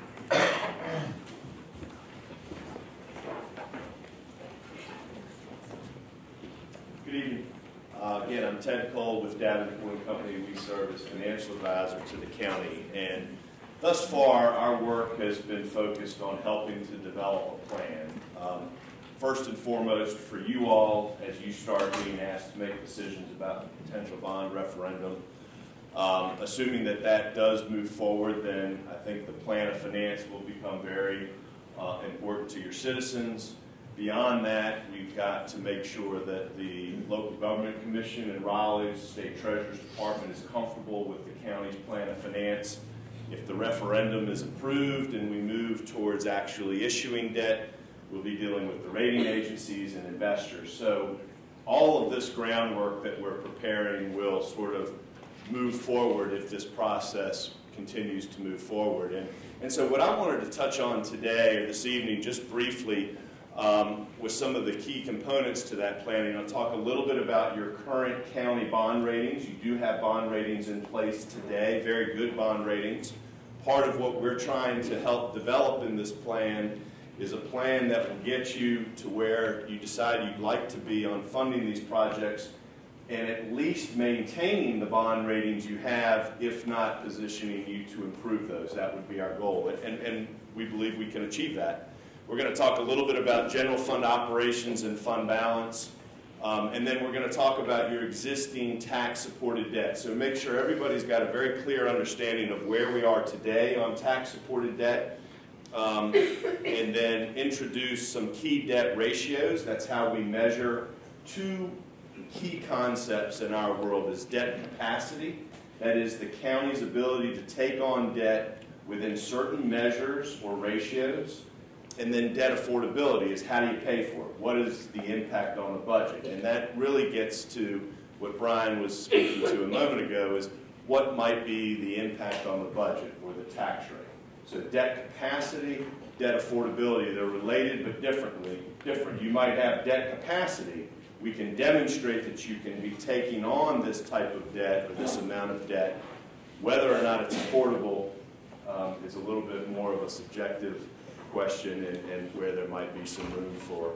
Good evening. Again, I'm Ted Cole with Davenport & Company. We serve as financial advisor to the county. And thus far, our work has been focused on helping to develop a plan. First and foremost, for you all, as you start being asked to make decisions about the potential bond referendum, assuming that that does move forward, then I think the plan of finance will become very important to your citizens. Beyond that, we've got to make sure that the local government commission in Raleigh's state treasurer's department is comfortable with the county's plan of finance. If the referendum is approved and we move towards actually issuing debt, we'll be dealing with the rating agencies and investors. So all of this groundwork that we're preparing will sort of move forward if this process continues to move forward. And so what I wanted to touch on today, or this evening, just briefly, with some of the key components to that planning. I'll talk a little bit about your current county bond ratings. You do have bond ratings in place today, very good bond ratings. Part of what we're trying to help develop in this plan is a plan that will get you to where you decide you'd like to be on funding these projects and at least maintaining the bond ratings you have, if not positioning you to improve those. That would be our goal, and we believe we can achieve that. We're going to talk a little bit about general fund operations and fund balance, and then we're going to talk about your existing tax-supported debt. So make sure everybody's got a very clear understanding of where we are today on tax-supported debt, and then introduce some key debt ratios. That's how we measure two key concepts in our world is debt capacity. That is the county's ability to take on debt within certain measures or ratios. And then debt affordability is how do you pay for it? What is the impact on the budget? And that really gets to what Brian was speaking to a moment ago, is what might be the impact on the budget or the tax rate. So debt capacity, debt affordability, they're related but different. You might have debt capacity. We can demonstrate that you can be taking on this type of debt or this amount of debt. Whether or not it's affordable is a little bit more of a subjective question, and where there might be some room for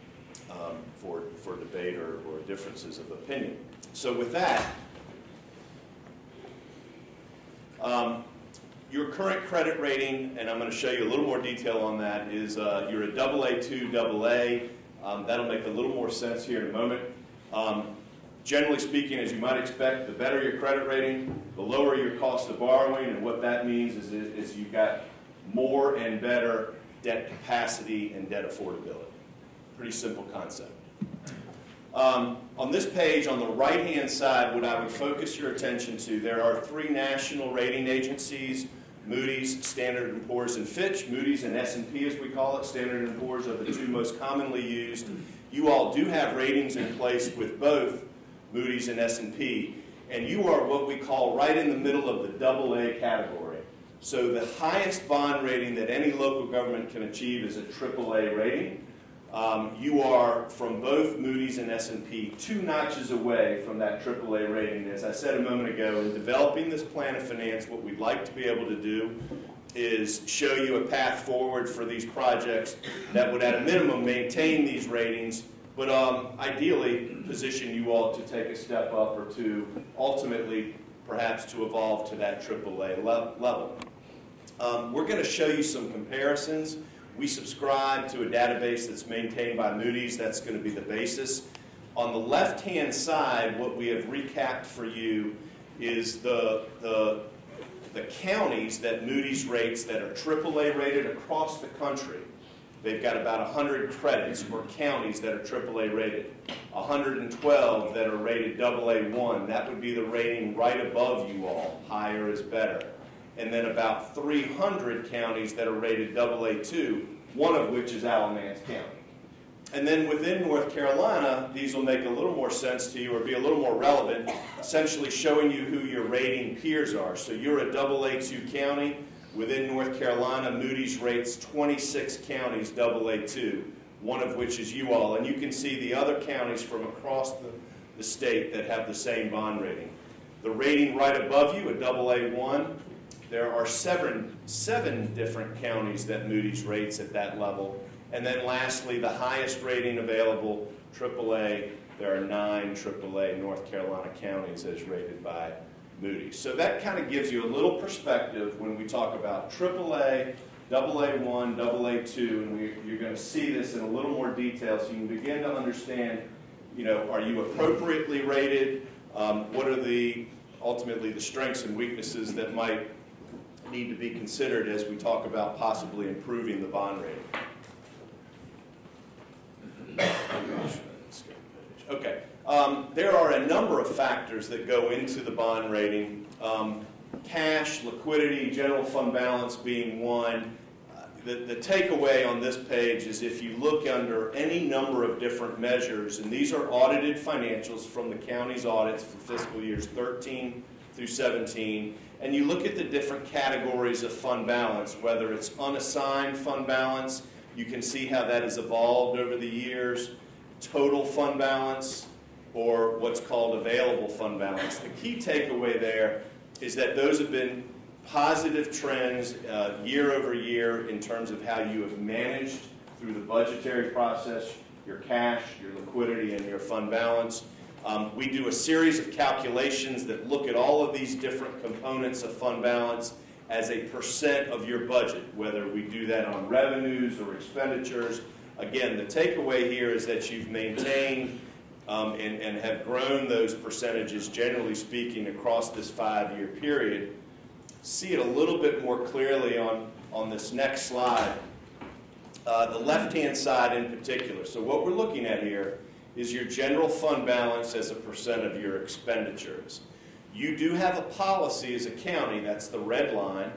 debate or differences of opinion. So with that, your current credit rating, and I'm going to show you a little more detail on that, is you're a AA2 AA. That'll make a little more sense here in a moment. Generally speaking, as you might expect, the better your credit rating, the lower your cost of borrowing, and what that means is you've got more and better debt capacity and debt affordability. Pretty simple concept. On this page, on the right-hand side, what I would focus your attention to, there are 3 national rating agencies, Moody's, Standard & Poor's, and Fitch. Moody's and S&P, as we call it. Standard & Poor's are the 2 most commonly used. You all do have ratings in place with both Moody's and S&P, and you are what we call right in the middle of the AA category. So the highest bond rating that any local government can achieve is a AAA rating. You are, from both Moody's and S&P, 2 notches away from that AAA rating. As I said a moment ago, in developing this plan of finance, what we'd like to be able to do is show you a path forward for these projects that would, at a minimum, maintain these ratings, but ideally position you all to take a step up or to ultimately perhaps to evolve to that AAA level. We're going to show you some comparisons. We subscribe to a database that's maintained by Moody's. That's going to be the basis. On the left-hand side, what we have recapped for you is the counties that Moody's rates that are AAA rated across the country. They've got about 100 credits or counties that are AAA rated. 112 that are rated AA1. That would be the rating right above you all. Higher is better. And then about 300 counties that are rated AA2, one of which is Alamance County. And then within North Carolina, these will make a little more sense to you or be a little more relevant, essentially showing you who your rating peers are. So you're a AA2 county. Within North Carolina, Moody's rates 26 counties AA2, one of which is you all. And you can see the other counties from across the state that have the same bond rating. The rating right above you, a AA1, there are seven different counties that Moody's rates at that level. And then lastly, the highest rating available, AAA, there are 9 AAA North Carolina counties as rated by Moody's. So that kind of gives you a little perspective when we talk about AAA, AA1, AA2, and you're going to see this in a little more detail so you can begin to understand, are you appropriately rated? What are ultimately the strengths and weaknesses that might need to be considered as we talk about possibly improving the bond rating. Okay. There are a number of factors that go into the bond rating. Cash, liquidity, general fund balance being one. The takeaway on this page is if you look under any number of different measures, and these are audited financials from the county's audits for fiscal years 13 through 17, and you look at the different categories of fund balance, whether it's unassigned fund balance, you can see how that has evolved over the years, total fund balance, or what's called available fund balance. The key takeaway there is that those have been positive trends year over year in terms of how you have managed through the budgetary process, your cash, your liquidity, and your fund balance. We do a series of calculations that look at all of these different components of fund balance as a percent of your budget, whether we do that on revenues or expenditures. Again, the takeaway here is that you've maintained and have grown those percentages, generally speaking, across this 5-year period. See it a little bit more clearly on this next slide, the left-hand side in particular. So what we're looking at here is your general fund balance as a percent of your expenditures. You do have a policy as a county, that's the red line,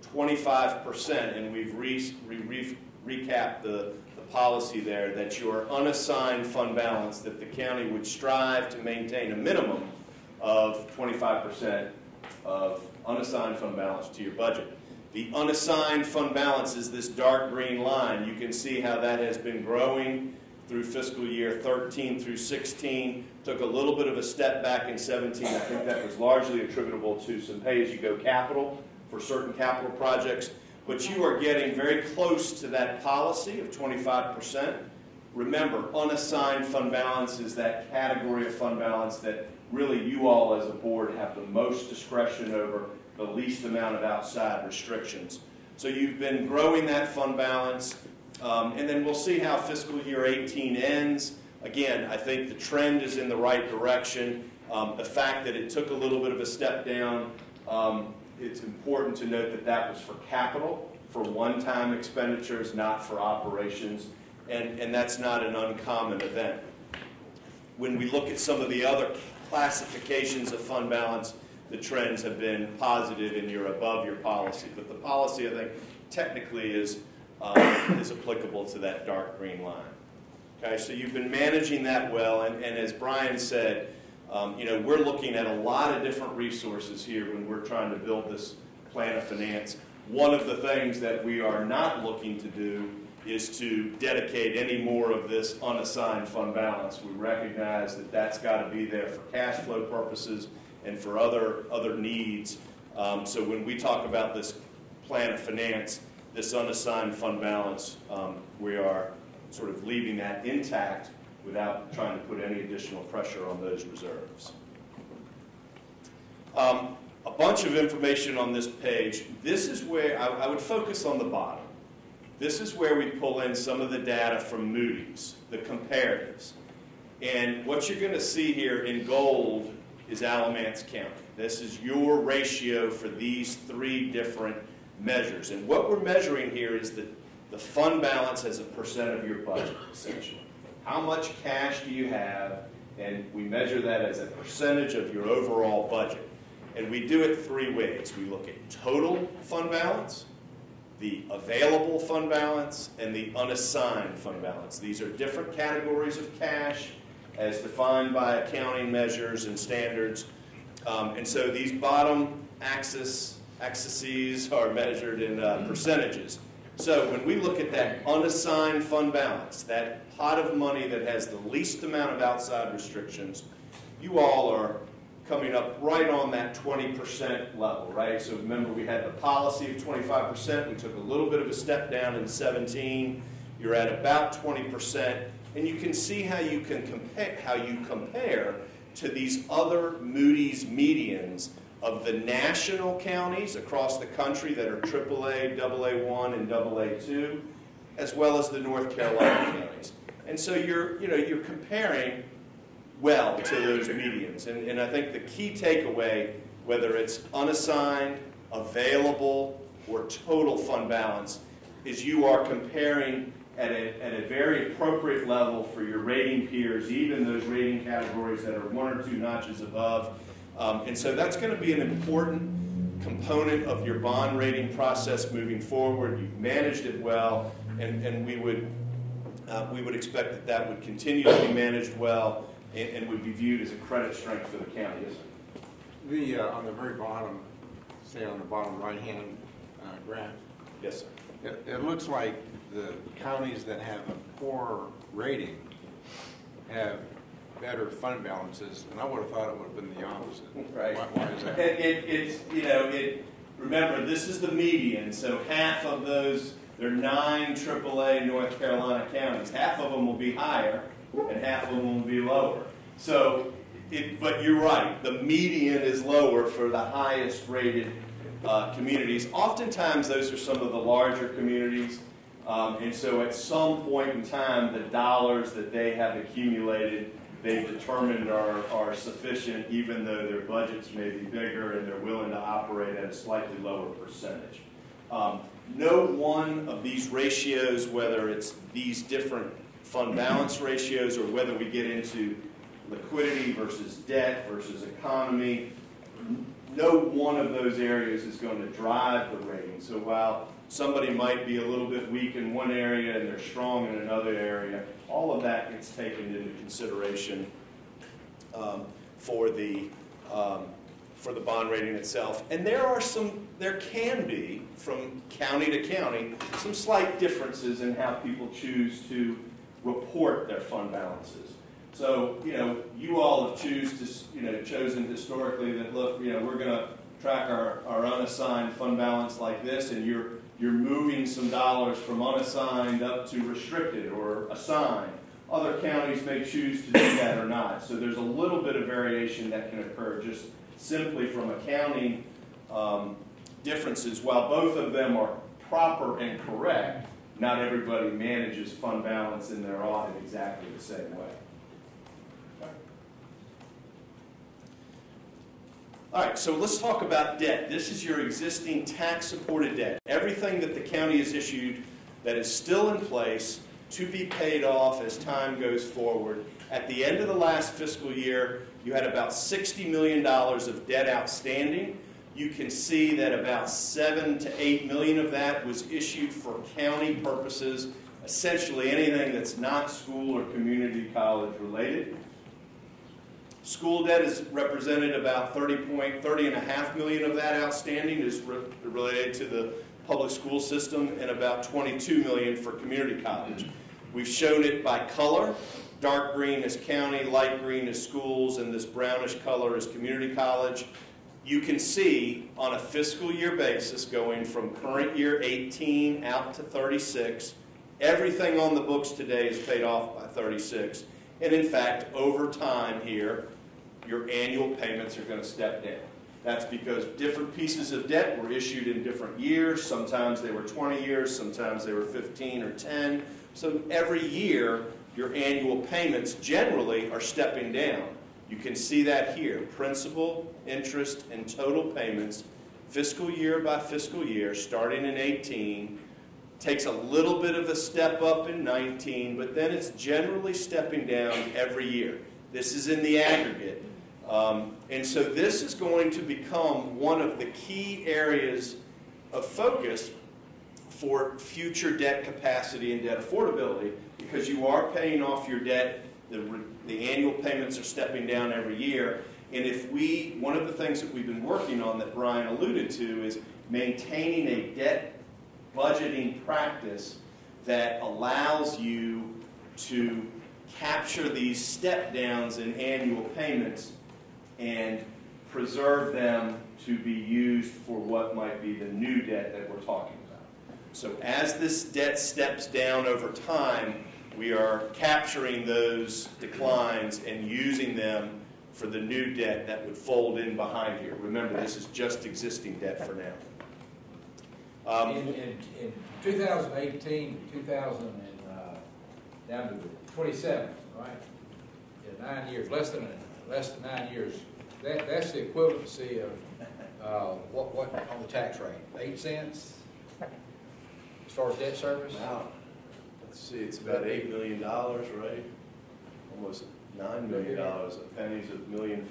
25%, and we've recapped the policy there, that your unassigned fund balance, that the county would strive to maintain a minimum of 25% of unassigned fund balance to your budget. The unassigned fund balance is this dark green line. You can see how that has been growing through fiscal year 13 through 16. Took a little bit of a step back in 17. I think that was largely attributable to some pay-as-you-go capital for certain capital projects. But you are getting very close to that policy of 25%. Remember, unassigned fund balance is that category of fund balance that really you all as a board have the most discretion over, the least amount of outside restrictions. So you've been growing that fund balance, and then we'll see how fiscal year 18 ends. Again, I think the trend is in the right direction. The fact that it took a little bit of a step down, it's important to note that that was for capital, for one-time expenditures, not for operations, and that's not an uncommon event. When we look at some of the other classifications of fund balance, the trends have been positive and you're above your policy. But the policy, I think, technically is applicable to that dark green line. Okay, so you've been managing that well, and as Brian said, we're looking at a lot of different resources here when we're trying to build this plan of finance. One of the things that we are not looking to do is to dedicate any more of this unassigned fund balance. We recognize that that's got to be there for cash flow purposes and for other needs. So when we talk about this plan of finance, this unassigned fund balance, we are sort of leaving that intact without trying to put any additional pressure on those reserves. A bunch of information on this page. This is where I would focus on the bottom. This is where we pull in some of the data from Moody's, the comparatives. And what you're going to see here in gold is Alamance County. This is your ratio for these three different measures. And what we're measuring here is the fund balance as a percent of your budget, essentially. How much cash do you have? And we measure that as a percentage of your overall budget. And we do it three ways. We look at total fund balance, the available fund balance, and the unassigned fund balance. These are different categories of cash as defined by accounting measures and standards. And so these bottom axes are measured in percentages. So when we look at that unassigned fund balance, that pot of money that has the least amount of outside restrictions, you all are coming up right on that 20% level, right? So remember, we had the policy of 25%. We took a little bit of a step down in 17. You're at about 20, and you can see how you can compare to these other Moody's medians of the national counties across the country that are AAA, AA1, and AA2, as well as the North Carolina counties. And so you're comparing well to those medians. And I think the key takeaway, whether it's unassigned, available, or total fund balance, is you are comparing at a very appropriate level for your rating peers, even those rating categories that are one or two notches above. And so that's going to be an important component of your bond rating process moving forward. You've managed it well, and we would expect that would continue to be managed well and would be viewed as a credit strength for the county. Yes, sir. On the very bottom, say on the bottom right-hand graph. Yes, sir. It looks like the counties that have a poor rating have better fund balances, and I would have thought it would have been the opposite. Right. Why is that? Remember, this is the median, so half of those, there are 9 AAA North Carolina counties. Half of them will be higher, and half of them will be lower. So, but you're right, the median is lower for the highest rated communities. Oftentimes, those are some of the larger communities, and so at some point in time, the dollars that they have accumulated, they've determined are sufficient, even though their budgets may be bigger and they're willing to operate at a slightly lower percentage. No one of these ratios, whether it's these different fund balance ratios or whether we get into liquidity versus debt versus economy, no one of those areas is going to drive the rating. So while somebody might be a little bit weak in one area and they're strong in another area, all of that gets taken into consideration for the bond rating itself. And there can be, from county to county, some slight differences in how people choose to report their fund balances. So, you all have chosen historically that, look, we're going to track our unassigned fund balance like this, and you're moving some dollars from unassigned up to restricted or assigned. Other counties may choose to do that or not. So there's a little bit of variation that can occur just simply from accounting differences. While both of them are proper and correct, not everybody manages fund balance in their audit exactly the same way. All right, so let's talk about debt. This is your existing tax-supported debt. Everything that the county has issued that is still in place to be paid off as time goes forward. At the end of the last fiscal year, you had about $60 million of debt outstanding. You can see that about $7 to $8 million of that was issued for county purposes, essentially anything that's not school or community college related. School debt is represented about $30.5 million of that outstanding is related to the public school system, and about $22 million for community college. We've shown it by color. Dark green is county, light green is schools, and this brownish color is community college. You can see on a fiscal year basis, going from current year 18 out to 36, everything on the books today is paid off by 36. And in fact, over time here, your annual payments are going to step down. That's because different pieces of debt were issued in different years. Sometimes they were 20 years, sometimes they were 15 or 10. So every year, your annual payments generally are stepping down. You can see that here. Principal, interest, and total payments, fiscal year by fiscal year, starting in 18, takes a little bit of a step up in 19, but then it's generally stepping down every year. This is in the aggregate. And so this is going to become one of the key areas of focus for future debt capacity and debt affordability, because you are paying off your debt, the annual payments are stepping down every year, and one of the things that we've been working on that Brian alluded to is maintaining a debt budgeting practice that allows you to capture these step downs in annual payments and preserve them to be used for what might be the new debt that we're talking about. So as this debt steps down over time, we are capturing those declines and using them for the new debt that would fold in behind here. Remember, this is just existing debt for now. In 2018, 2000 and down to the 27th, right? In 9 years, less than 9 years. That's the equivalency of what on the tax rate? 8 cents as far as debt service. Wow. Let's see, it's about $8 million, right? Almost $9 million. A penny's $1.5 million.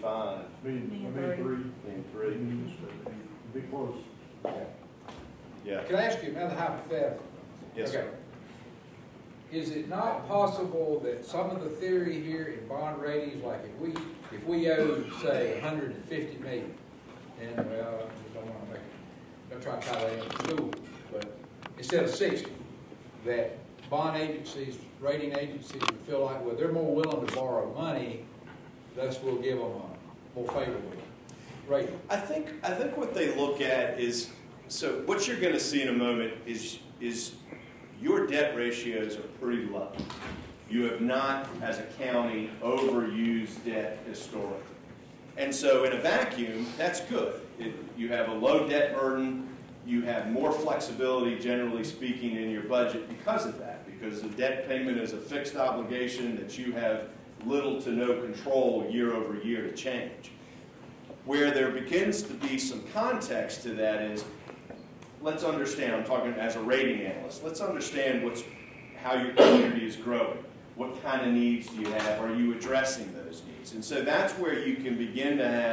$1.3 million. Be close. Yeah. Can I ask you another hypothetical? Yes, okay. sir. Is it not possible that some of the theory here in bond ratings, like if we owe, say, $150 million, and well, I don't want to try to tie that into school, but instead of 60, that bond agencies, rating agencies would feel like, well, they're more willing to borrow money, thus we'll give them a more favorable rating. I think what they look at is, so what you're going to see in a moment is your debt ratios are pretty low. You have not, as a county, overused debt historically. And so in a vacuum, that's good. You have a low debt burden. You have more flexibility, generally speaking, in your budget because of that, because the debt payment is a fixed obligation that you have little to no control year over year to change. Where there begins to be some context to that is, let's understand, I'm talking as a rating analyst, let's understand how your community is growing. What kind of needs do you have? Are you addressing those needs? And so that's where you can begin to have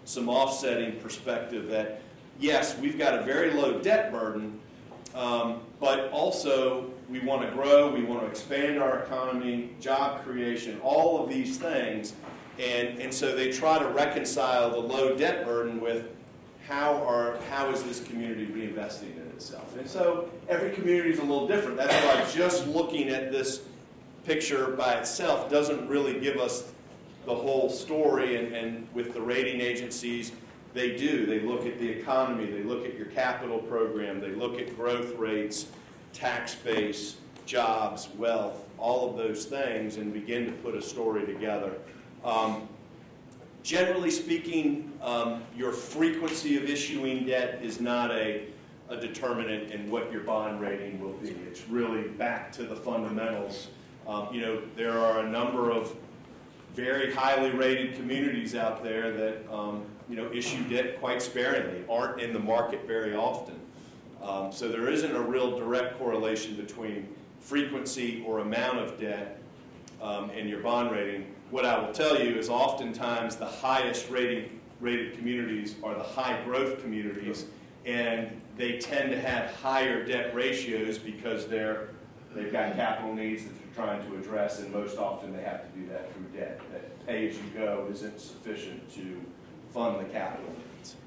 some offsetting perspective that, yes, we've got a very low debt burden, but also we want to grow, we want to expand our economy, job creation, all of these things. And so they try to reconcile the low debt burden with how is this community reinvesting in itself. And so every community is a little different. That's why just looking at this picture by itself doesn't really give us the whole story. And with the rating agencies, they do. They look at the economy, they look at your capital program, they look at growth rates, tax base, jobs, wealth, all of those things, and begin to put a story together. Generally speaking, your frequency of issuing debt is not a determinant in what your bond rating will be. It's really back to the fundamentals. There are a number of very highly rated communities out there that issue debt quite sparingly, aren't in the market very often. So there isn't a real direct correlation between frequency or amount of debt and your bond rating. What I will tell you is oftentimes the highest rated communities are the high growth communities, and they tend to have higher debt ratios because they've got capital needs that they're trying to address, and most often they have to do that through debt. That pay-as-you-go isn't sufficient to fund the capital needs.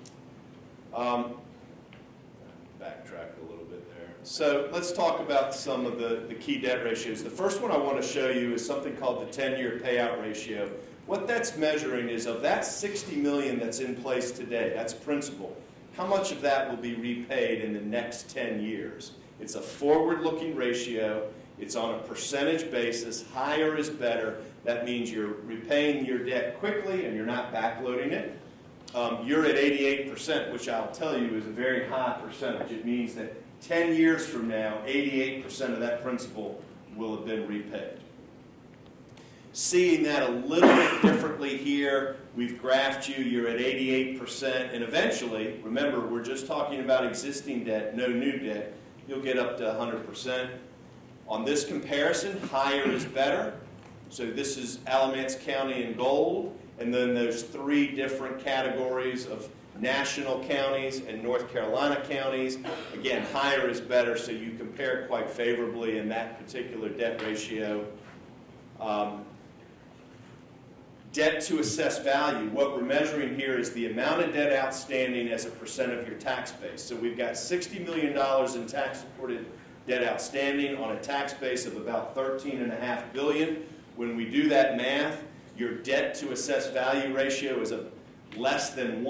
Backtrack a little bit there. So let's talk about some of the key debt ratios. The first one I want to show you is something called the 10-year payout ratio. What that's measuring is of that $60 million that's in place today, that's principal, how much of that will be repaid in the next 10 years? It's a forward-looking ratio. It's on a percentage basis. Higher is better. That means you're repaying your debt quickly and you're not backloading it. You're at 88%, which I'll tell you is a very high percentage. It means that 10 years from now, 88% of that principal will have been repaid. Seeing that a little bit differently here, we've graphed you, you're at 88%, and eventually, remember, we're just talking about existing debt, no new debt, you'll get up to 100%. On this comparison, higher is better. So this is Alamance County in gold, and then there's 3 different categories of national counties and North Carolina counties. Again, higher is better, so you compare quite favorably in that particular debt ratio. Debt to assessed value, what we're measuring here is the amount of debt outstanding as a percent of your tax base. So we've got $60 million in tax-supported debt outstanding on a tax base of about $13.5 billion. When we do that math, your debt to assessed value ratio is less than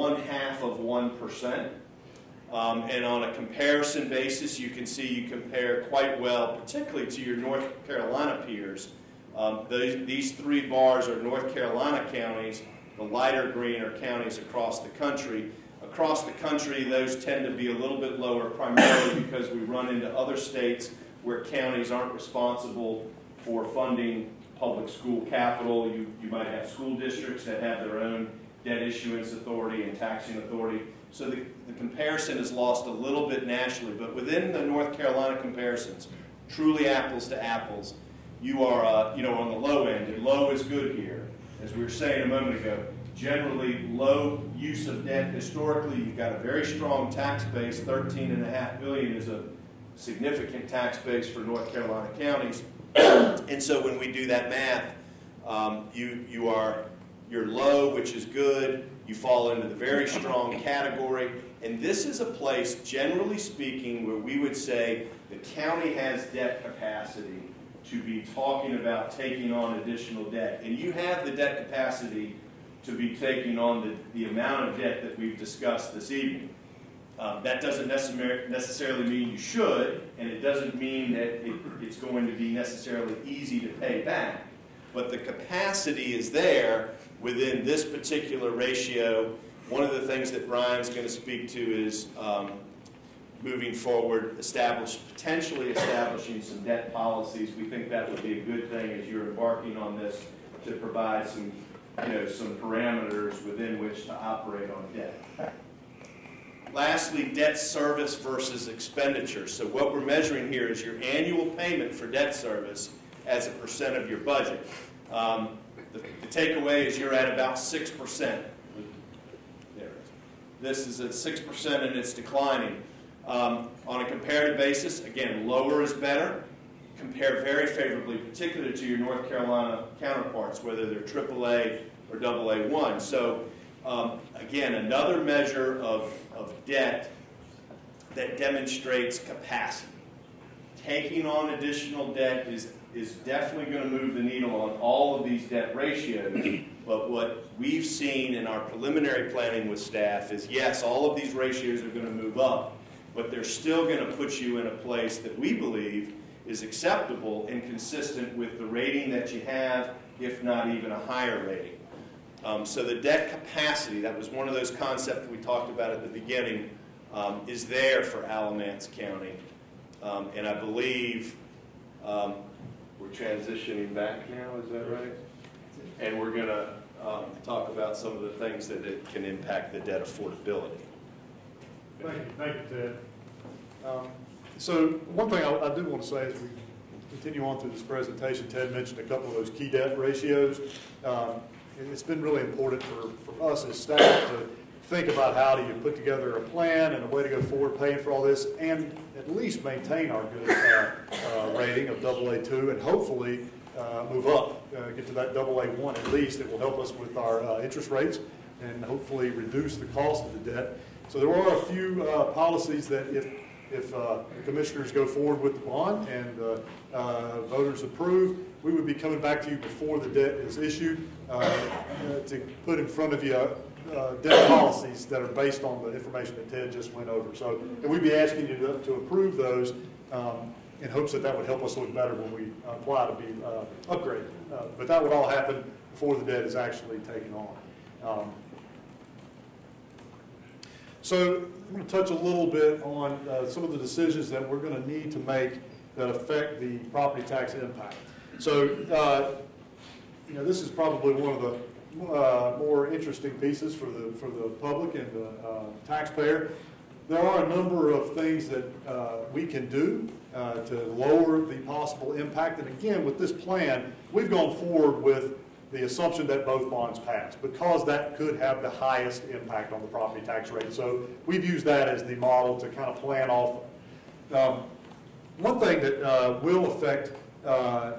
1/2%. And on a comparison basis, you can see you compare quite well, particularly to your North Carolina peers. These 3 bars are North Carolina counties. The lighter green are counties across the country. Across the country, those tend to be a little bit lower, primarily because we run into other states where counties aren't responsible for funding public school capital. You might have school districts that have their own debt issuance authority and taxing authority. So the comparison is lost a little bit nationally, but within the North Carolina comparisons, truly apples to apples, you are on the low end, and low is good here. As we were saying a moment ago, generally low use of debt historically. You've got a very strong tax base. $13.5 billion is a significant tax base for North Carolina counties. And so when we do that math, you're low, which is good. You fall into the very strong category. And this is a place, generally speaking, where we would say the county has debt capacity to be talking about taking on additional debt. And you have the debt capacity to be taking on the amount of debt that we've discussed this evening. That doesn't necessarily mean you should, and it doesn't mean that it's going to be necessarily easy to pay back. But the capacity is there within this particular ratio. One of the things that Brian's going to speak to is moving forward, potentially establishing some debt policies. We think that would be a good thing as you're embarking on this, to provide some parameters within which to operate on debt. Lastly, debt service versus expenditure. So what we're measuring here is your annual payment for debt service as a percent of your budget. The takeaway is you're at about 6%. This is at 6% and it's declining. On a comparative basis, again, lower is better. Compare very favorably, particularly to your North Carolina counterparts, whether they're AAA or AA1. So again, another measure of debt that demonstrates capacity. Taking on additional debt is definitely going to move the needle on all of these debt ratios. But what we've seen in our preliminary planning with staff is, yes, all of these ratios are going to move up, but they're still going to put you in a place that we believe is acceptable and consistent with the rating that you have, if not even a higher rating. So the debt capacity, that was one of those concepts we talked about at the beginning, is there for Alamance County. And I believe we're transitioning back now, is that right? And we're going to talk about some of the things that it can impact the debt affordability. Thank you, Ted. So one thing I do want to say as we continue on through this presentation, Ted mentioned a couple of those key debt ratios. It's been really important for us as staff to think about how do you put together a plan and a way to go forward paying for all this and at least maintain our good rating of AA2 and hopefully move up, get to that AA1 at least. It will help us with our interest rates and hopefully reduce the cost of the debt. So there are a few policies that if the commissioners go forward with the bond and voters approve, we would be coming back to you before the debt is issued to put in front of you debt policies that are based on the information that Ted just went over. So and we'd be asking you to approve those in hopes that that would help us look better when we apply to be upgraded. But that would all happen before the debt is actually taken on. So I'm going to touch a little bit on some of the decisions that we're going to need to make that affect the property tax impact. So, you know, this is probably one of the more interesting pieces for the public and the taxpayer. There are a number of things that we can do to lower the possible impact. And again, with this plan, we've gone forward with the assumption that both bonds pass, because that could have the highest impact on the property tax rate. So we've used that as the model to kind of plan off. One thing that will affect the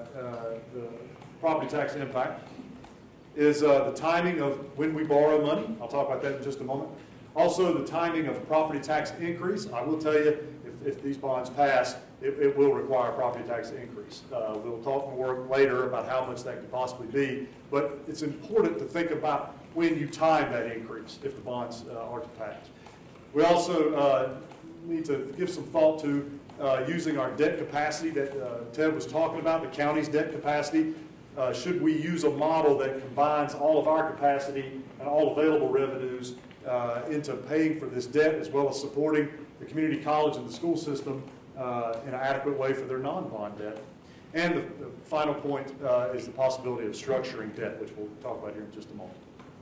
property tax impact is the timing of when we borrow money. I'll talk about that in just a moment. Also, the timing of property tax increase. I will tell you, if these bonds pass, it will require a property tax increase. We'll talk more later about how much that could possibly be, but it's important to think about when you time that increase if the bonds are to pass. We also need to give some thought to using our debt capacity that Ted was talking about, the county's debt capacity. Should we use a model that combines all of our capacity and all available revenues into paying for this debt, as well as supporting the community college and the school system in an adequate way for their non-bond debt? And the final point is the possibility of structuring debt, which we'll talk about here in just a moment.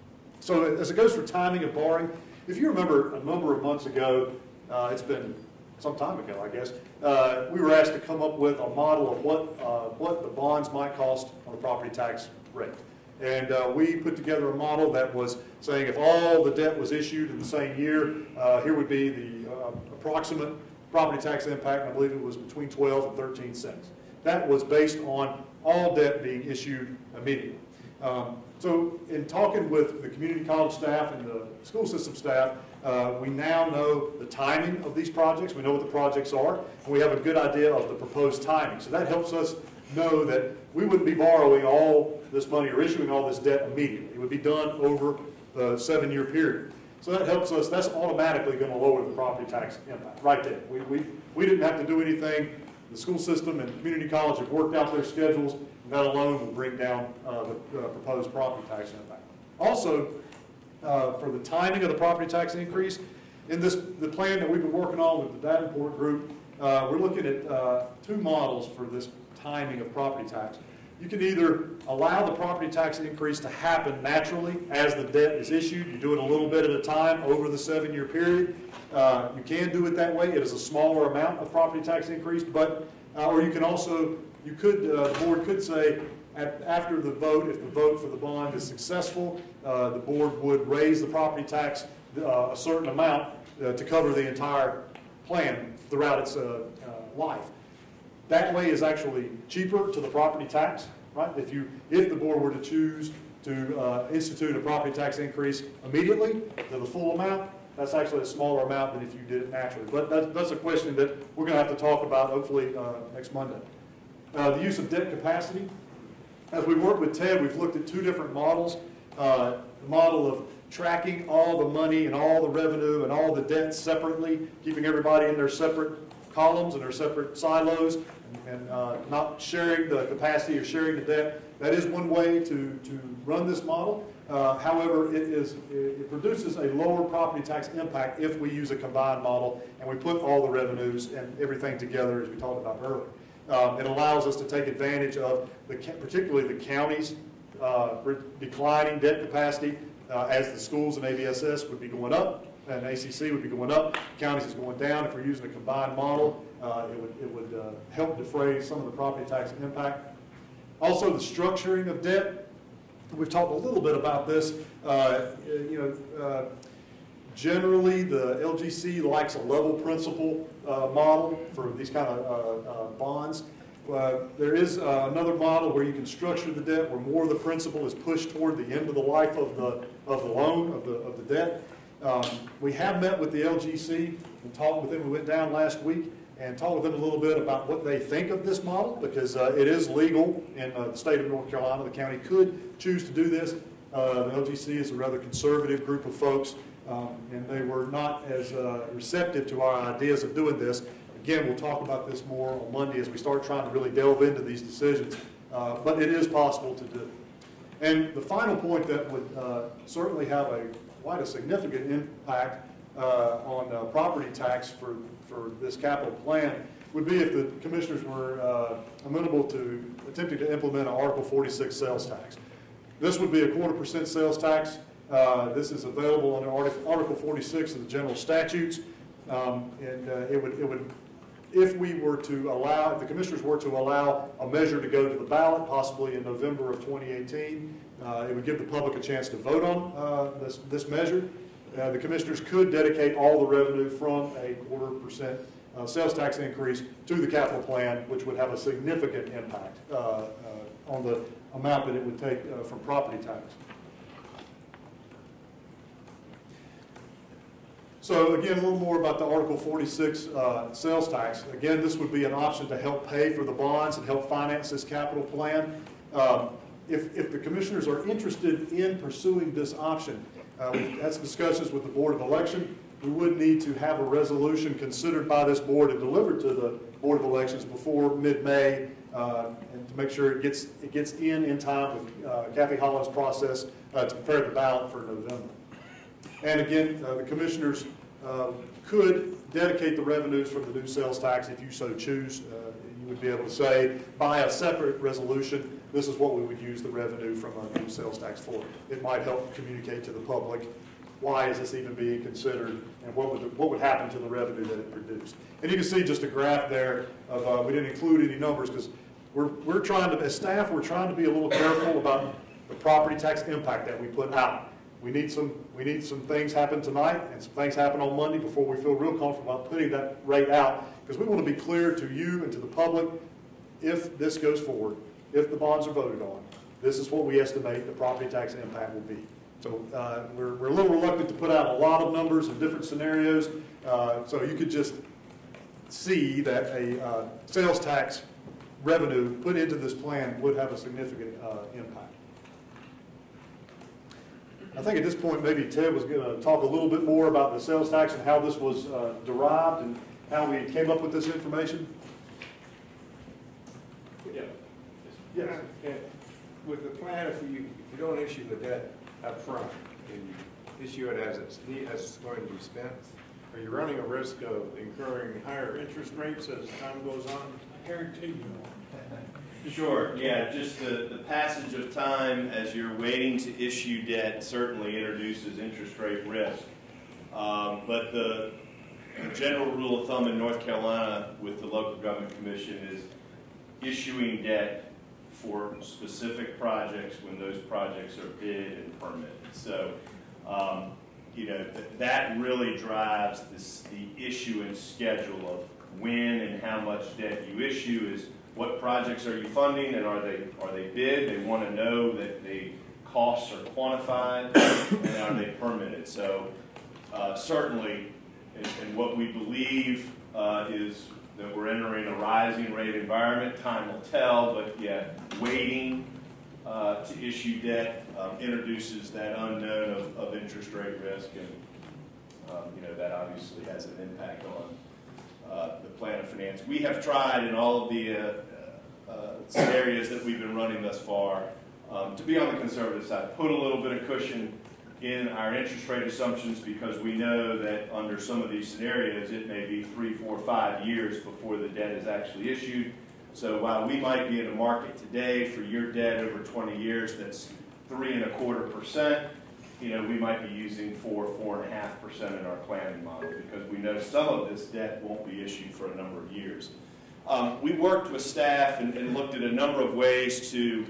So as it goes for timing of borrowing, if you remember a number of months ago, it's been some time ago, I guess, we were asked to come up with a model of what the bonds might cost on the property tax rate. And we put together a model that was saying if all the debt was issued in the same year, here would be the approximate property tax impact. I believe it was between 12 and 13 cents. That was based on all debt being issued immediately. So in talking with the community college staff and the school system staff, we now know the timing of these projects. We know what the projects are, and we have a good idea of the proposed timing. So that helps us know that we wouldn't be borrowing all this money or issuing all this debt immediately. It would be done over the 7-year period. So that helps us. That's automatically going to lower the property tax impact right there. We didn't have to do anything. The school system and community college have worked out their schedules, and that alone will bring down the proposed property tax impact. Also, for the timing of the property tax increase, in the plan that we've been working on with the Davenport group, we're looking at 2 models for this timing of property tax. You can either allow the property tax increase to happen naturally as the debt is issued. You do it a little bit at a time over the 7-year period. You can do it that way. It is a smaller amount of property tax increase, but or you can also, the board could say after the vote, if the vote for the bond is successful, the board would raise the property tax a certain amount to cover the entire plan throughout its life. That way is actually cheaper to the property tax, right? If the board were to choose to institute a property tax increase immediately to the full amount, that's actually a smaller amount than if you did it naturally. But that's a question that we're going to have to talk about hopefully next Monday. The use of debt capacity. As we work with Ted, we've looked at two different models. The model of tracking all the money and all the revenue and all the debt separately, keeping everybody in their separate columns and their separate silos, and not sharing the capacity or sharing the debt. That is one way to run this model. However, it produces a lower property tax impact if we use a combined model and we put all the revenues and everything together as we talked about earlier. It allows us to take advantage of, particularly the county's declining debt capacity as the schools and ABSS would be going up and ACC would be going up, counties is going down. If we're using a combined model, it would help defray some of the property tax impact. Also, the structuring of debt. We've talked a little bit about this. Generally, the LGC likes a level principal model for these kind of bonds. There is another model where you can structure the debt where more of the principal is pushed toward the end of the life of the loan, of the debt. We have met with the LGC and talked with them. We went down last week and talked with them a little bit about what they think of this model, because it is legal in the state of North Carolina. The county could choose to do this. The LGC is a rather conservative group of folks, and they were not as receptive to our ideas of doing this. Again, we'll talk about this more on Monday as we start trying to really delve into these decisions, but it is possible to do. And the final point that would certainly have quite a significant impact on property tax for this capital plan would be if the commissioners were amenable to attempting to implement an Article 46 sales tax. This would be a 0.25% sales tax. This is available under Article 46 of the general statutes, and it would, if we were to allow, if the commissioners were to allow a measure to go to the ballot, possibly in November of 2018, it would give the public a chance to vote on this measure. The commissioners could dedicate all the revenue from a 0.25% sales tax increase to the capital plan, which would have a significant impact on the amount that it would take from property tax. So again, a little more about the Article 46 sales tax. Again, this would be an option to help pay for the bonds and help finance this capital plan. If the commissioners are interested in pursuing this option, we've had some discussions with the Board of Election. We would need to have a resolution considered by this board and delivered to the Board of Elections before mid-May, and to make sure it gets in time with Kathy Holland's process to prepare the ballot for November. And again, the commissioners could dedicate the revenues from the new sales tax if you so choose. You would be able to say, by a separate resolution, this is what we would use the revenue from a new sales tax for. It might help communicate to the public, why is this even being considered, and what would happen to the revenue that it produced. And you can see just a graph there of, we didn't include any numbers because we're trying to, as staff, we're trying to be a little careful about the property tax impact that we put out. We need some things happen tonight and some things happen on Monday before we feel real comfortable about putting that rate out, because we want to be clear to you and to the public, if this goes forward, if the bonds are voted on, this is what we estimate the property tax impact will be. So we're a little reluctant to put out a lot of numbers in different scenarios, so you could just see that a sales tax revenue put into this plan would have a significant impact. I think at this point maybe Ted was going to talk a little bit more about the sales tax and how this was derived and how we came up with this information. Yeah. Yes. And with the plan, if you don't issue the debt up front and you issue it as it's going to be spent, are you running a risk of incurring higher interest rates as time goes on? I guarantee you. Sure, yeah, just the passage of time as you're waiting to issue debt certainly introduces interest rate risk. But the general rule of thumb in North Carolina with the local government commission is issuing debt for specific projects when those projects are bid and permitted. So that really drives the issuance schedule of when and how much debt you issue. Is what projects are you funding, and are they bid? They want to know that the costs are quantified and are they permitted. So certainly, and what we believe is that we're entering a rising rate environment. Time will tell, but yeah, waiting to issue debt introduces that unknown of interest rate risk, and that obviously has an impact on the plan of finance. We have tried in all of the scenarios that we've been running thus far to be on the conservative side, put a little bit of cushion in our interest rate assumptions, because we know that under some of these scenarios it may be 3, 4, 5 years before the debt is actually issued. So while we might be in a market today for your debt over 20 years that's 3.25%, we might be using 4.5% in our planning model, because we know some of this debt won't be issued for a number of years. We worked with staff and looked at a number of ways to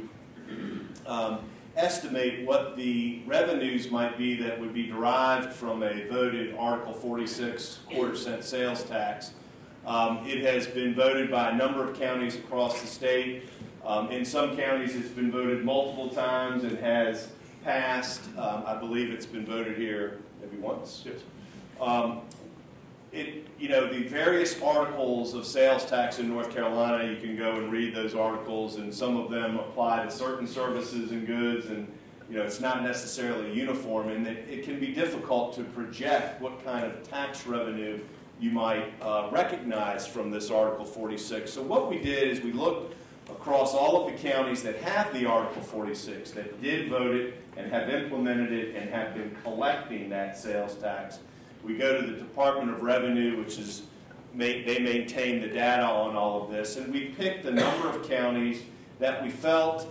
estimate what the revenues might be that would be derived from a voted Article 46 quarter-cent sales tax. It has been voted by a number of counties across the state. In some counties it's been voted multiple times and has passed. I believe it's been voted here maybe once. Yes. The various articles of sales tax in North Carolina, you can go and read those articles, and some of them apply to certain services and goods, and it's not necessarily uniform, and it can be difficult to project what kind of tax revenue you might recognize from this Article 46. So what we did is we looked across all of the counties that have the Article 46, that did vote it and have implemented it and have been collecting that sales tax. We go to the Department of Revenue, which is, they maintain the data on all of this, and we picked a number of counties that we felt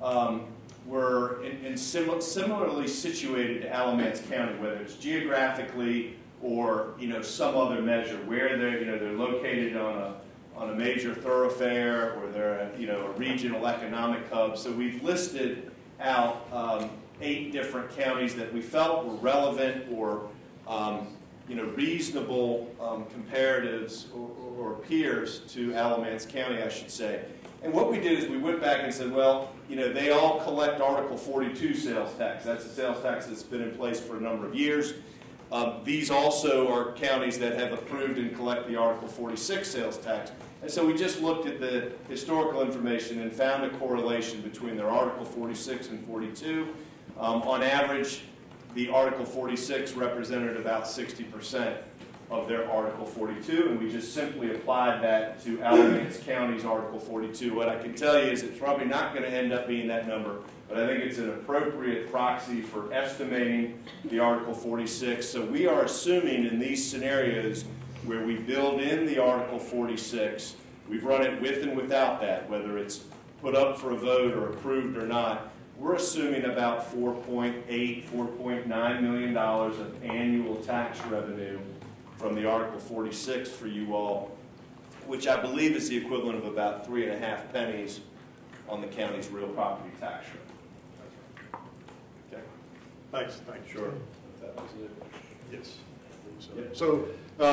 were similarly situated to Alamance County, whether it's geographically or some other measure, where they're located on a major thoroughfare, or they're a regional economic hub. So we've listed out 8 different counties that we felt were relevant or reasonable comparatives or peers to Alamance County, I should say. And what we did is we went back and said, well, they all collect Article 42 sales tax. That's a sales tax that's been in place for a number of years. These also are counties that have approved and collect the Article 46 sales tax. And so we just looked at the historical information and found a correlation between their Article 46 and 42. On average, the Article 46 represented about 60% of their Article 42, and we just simply applied that to Alamance County's Article 42. What I can tell you is it's probably not going to end up being that number, but I think it's an appropriate proxy for estimating the Article 46. So we are assuming in these scenarios where we build in the Article 46, we've run it with and without that, whether it's put up for a vote or approved or not, we're assuming about $4.8, $4.9 million of annual tax revenue from the Article 46 for you all, which I believe is the equivalent of about 3.5 pennies on the county's real property tax rate. Okay. Thanks. Sure. That was it. Yes. Yep. So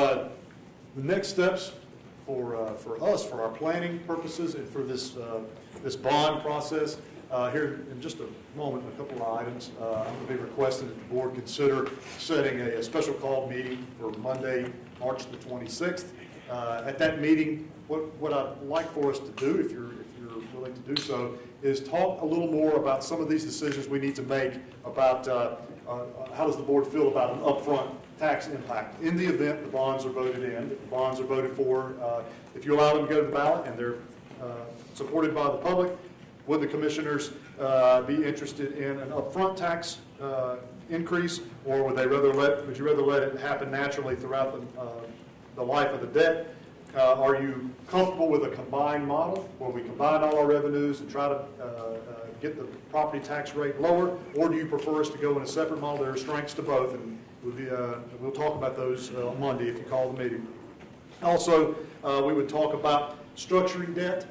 the next steps for us, for our planning purposes, and for this bond process. Here in just a moment, a couple of items. I'm going to be requesting that the board consider setting a special call meeting for Monday, March the 26th. At that meeting, what I'd like for us to do, if you're willing to do so, is talk a little more about some of these decisions we need to make about how does the board feel about an upfront tax impact in the event the bonds are voted in, if the bonds are voted for, if you allow them to go to the ballot and they're supported by the public. Would the commissioners be interested in an upfront tax increase, or would you rather let it happen naturally throughout the life of the debt? Are you comfortable with a combined model where we combine all our revenues and try to get the property tax rate lower, or do you prefer us to go in a separate model? There are strengths to both, and we'll talk about those on Monday if you call the meeting. Also, we would talk about structuring debt.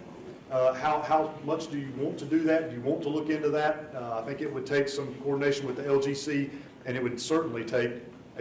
How much do you want to do that? Do you want to look into that? I think it would take some coordination with the LGC, and it would certainly take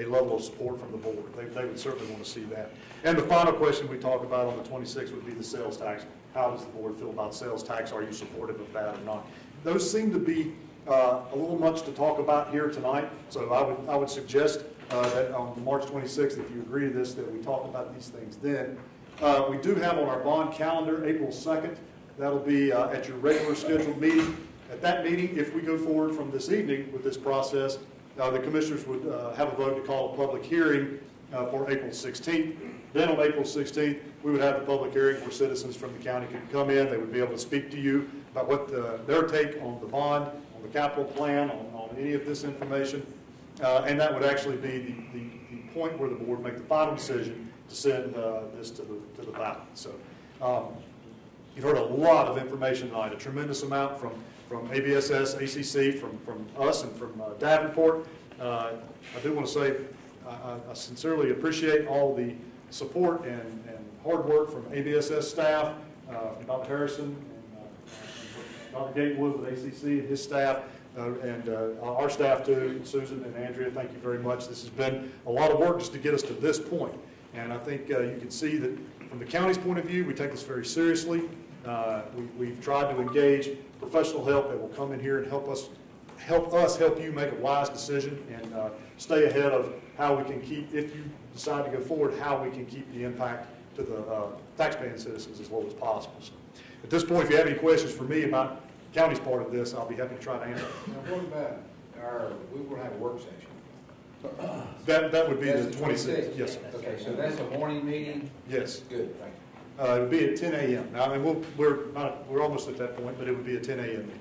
a level of support from the board. They would certainly want to see that. And the final question we talk about on the 26th would be the sales tax. How does the board feel about sales tax? Are you supportive of that or not? Those seem to be a little much to talk about here tonight, so I would suggest that on March 26th, if you agree to this, that we talk about these things then. We do have on our bond calendar April 2nd. That'll be at your regular scheduled meeting. At that meeting, if we go forward from this evening with this process, the commissioners would have a vote to call a public hearing for April 16th. Then on April 16th, we would have the public hearing where citizens from the county could come in. They would be able to speak to you about what their take on the bond, on the capital plan, on any of this information. And that would actually be the point where the board would make the final decision to send this to the ballot. So you've heard a lot of information tonight, a tremendous amount from ABSS, ACC, from us, and from Davenport. I do want to say I sincerely appreciate all the support and hard work from ABSS staff, from Dr. Harrison and Dr. Gatewood with ACC and his staff, and our staff too, Susan and Andrea, thank you very much. This has been a lot of work just to get us to this point. And I think you can see that from the county's point of view, we take this very seriously. We've tried to engage professional help that will come in here and help you make a wise decision and stay ahead of how we can keep, if you decide to go forward, how we can keep the impact to the taxpaying citizens as low as possible. So at this point, if you have any questions for me about the county's part of this, I'll be happy to try to answer. Now, what about we will have a work session? That would be That's the 26th. Yes, sir. Okay, so that's a morning meeting? Yes. Good, thank you. It would be at 10 a.m. Now, I mean, we're almost at that point, but it would be at 10 a.m. meeting.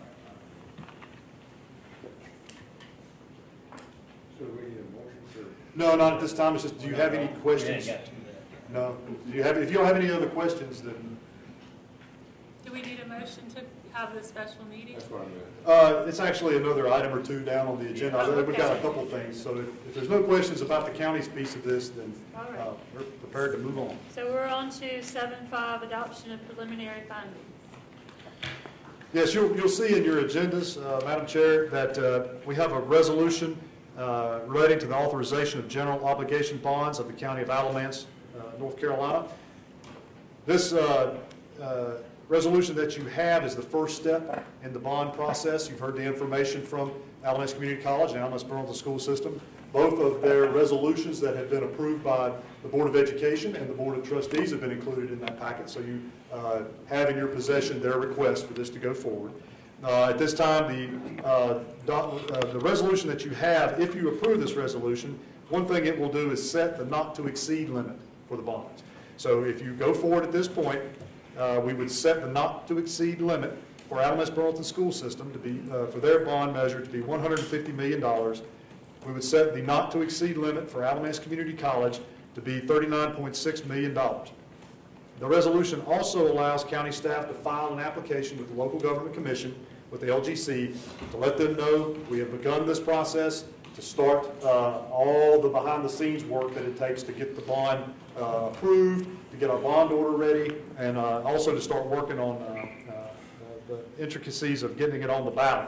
So we need a motion for... No, not at this time. It's just, do you have any questions? No. If you don't have any other questions, then... Do we need a motion to have the special meeting? That's what I'm doing. It's actually another item or two down on the agenda. Oh, okay. We've got a couple of things. So if there's no questions about the county's piece of this, then All right. we're prepared to move on. So we're on to 7.5, adoption of preliminary findings. Yes, you'll see in your agendas, Madam Chair, that we have a resolution relating to the authorization of general obligation bonds of the County of Alamance, North Carolina. This resolution that you have is the first step in the bond process. You've heard the information from Alamance Community College and Alamance Burlington School System. Both of their resolutions that have been approved by the Board of Education and the Board of Trustees have been included in that packet. So you have in your possession their request for this to go forward. At this time, the resolution that you have, if you approve this resolution, one thing it will do is set the not-to-exceed limit for the bonds. So if you go forward at this point, we would set the not-to-exceed limit for Alamance Burlington School System to be, for their bond measure to be $150 million. We would set the not-to-exceed limit for Alamance Community College to be $39.6 million. The resolution also allows county staff to file an application with the Local Government Commission, with the LGC, to let them know we have begun this process, to start all the behind-the-scenes work that it takes to get the bond approved, to get our bond order ready, and also to start working on the intricacies of getting it on the ballot.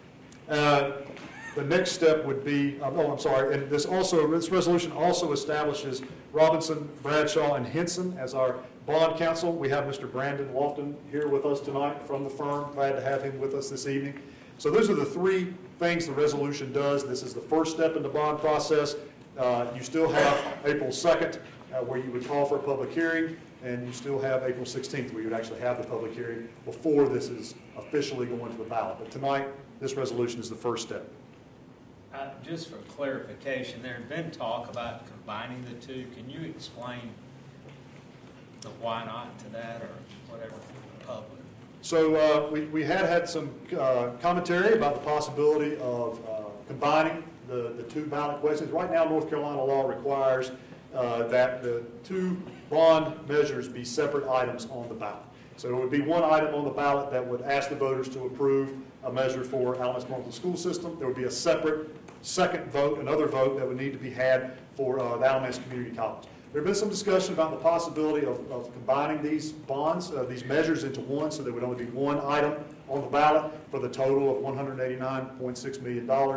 The next step would be, and this resolution also establishes Robinson, Bradshaw, and Henson as our bond counsel. We have Mr. Brandon Lofton here with us tonight from the firm. Glad to have him with us this evening. So those are the three things the resolution does. This is the first step in the bond process. You still have April 2nd where you would call for a public hearing, and you still have April 16th where you would actually have the public hearing before this is officially going to the ballot. But tonight, this resolution is the first step. Just for clarification, there had been talk about combining the two. Can you explain the why not to that or whatever for the public? So we had some commentary about the possibility of combining the two ballot questions. Right now, North Carolina law requires that the two bond measures be separate items on the ballot. So it would be one item on the ballot that would ask the voters to approve a measure for Alamance Burlington School System. There would be a separate second vote, another vote that would need to be had for the Alamance Community College. There had been some discussion about the possibility of combining these bonds, these measures into one, so there would only be one item on the ballot for the total of $189.6 million.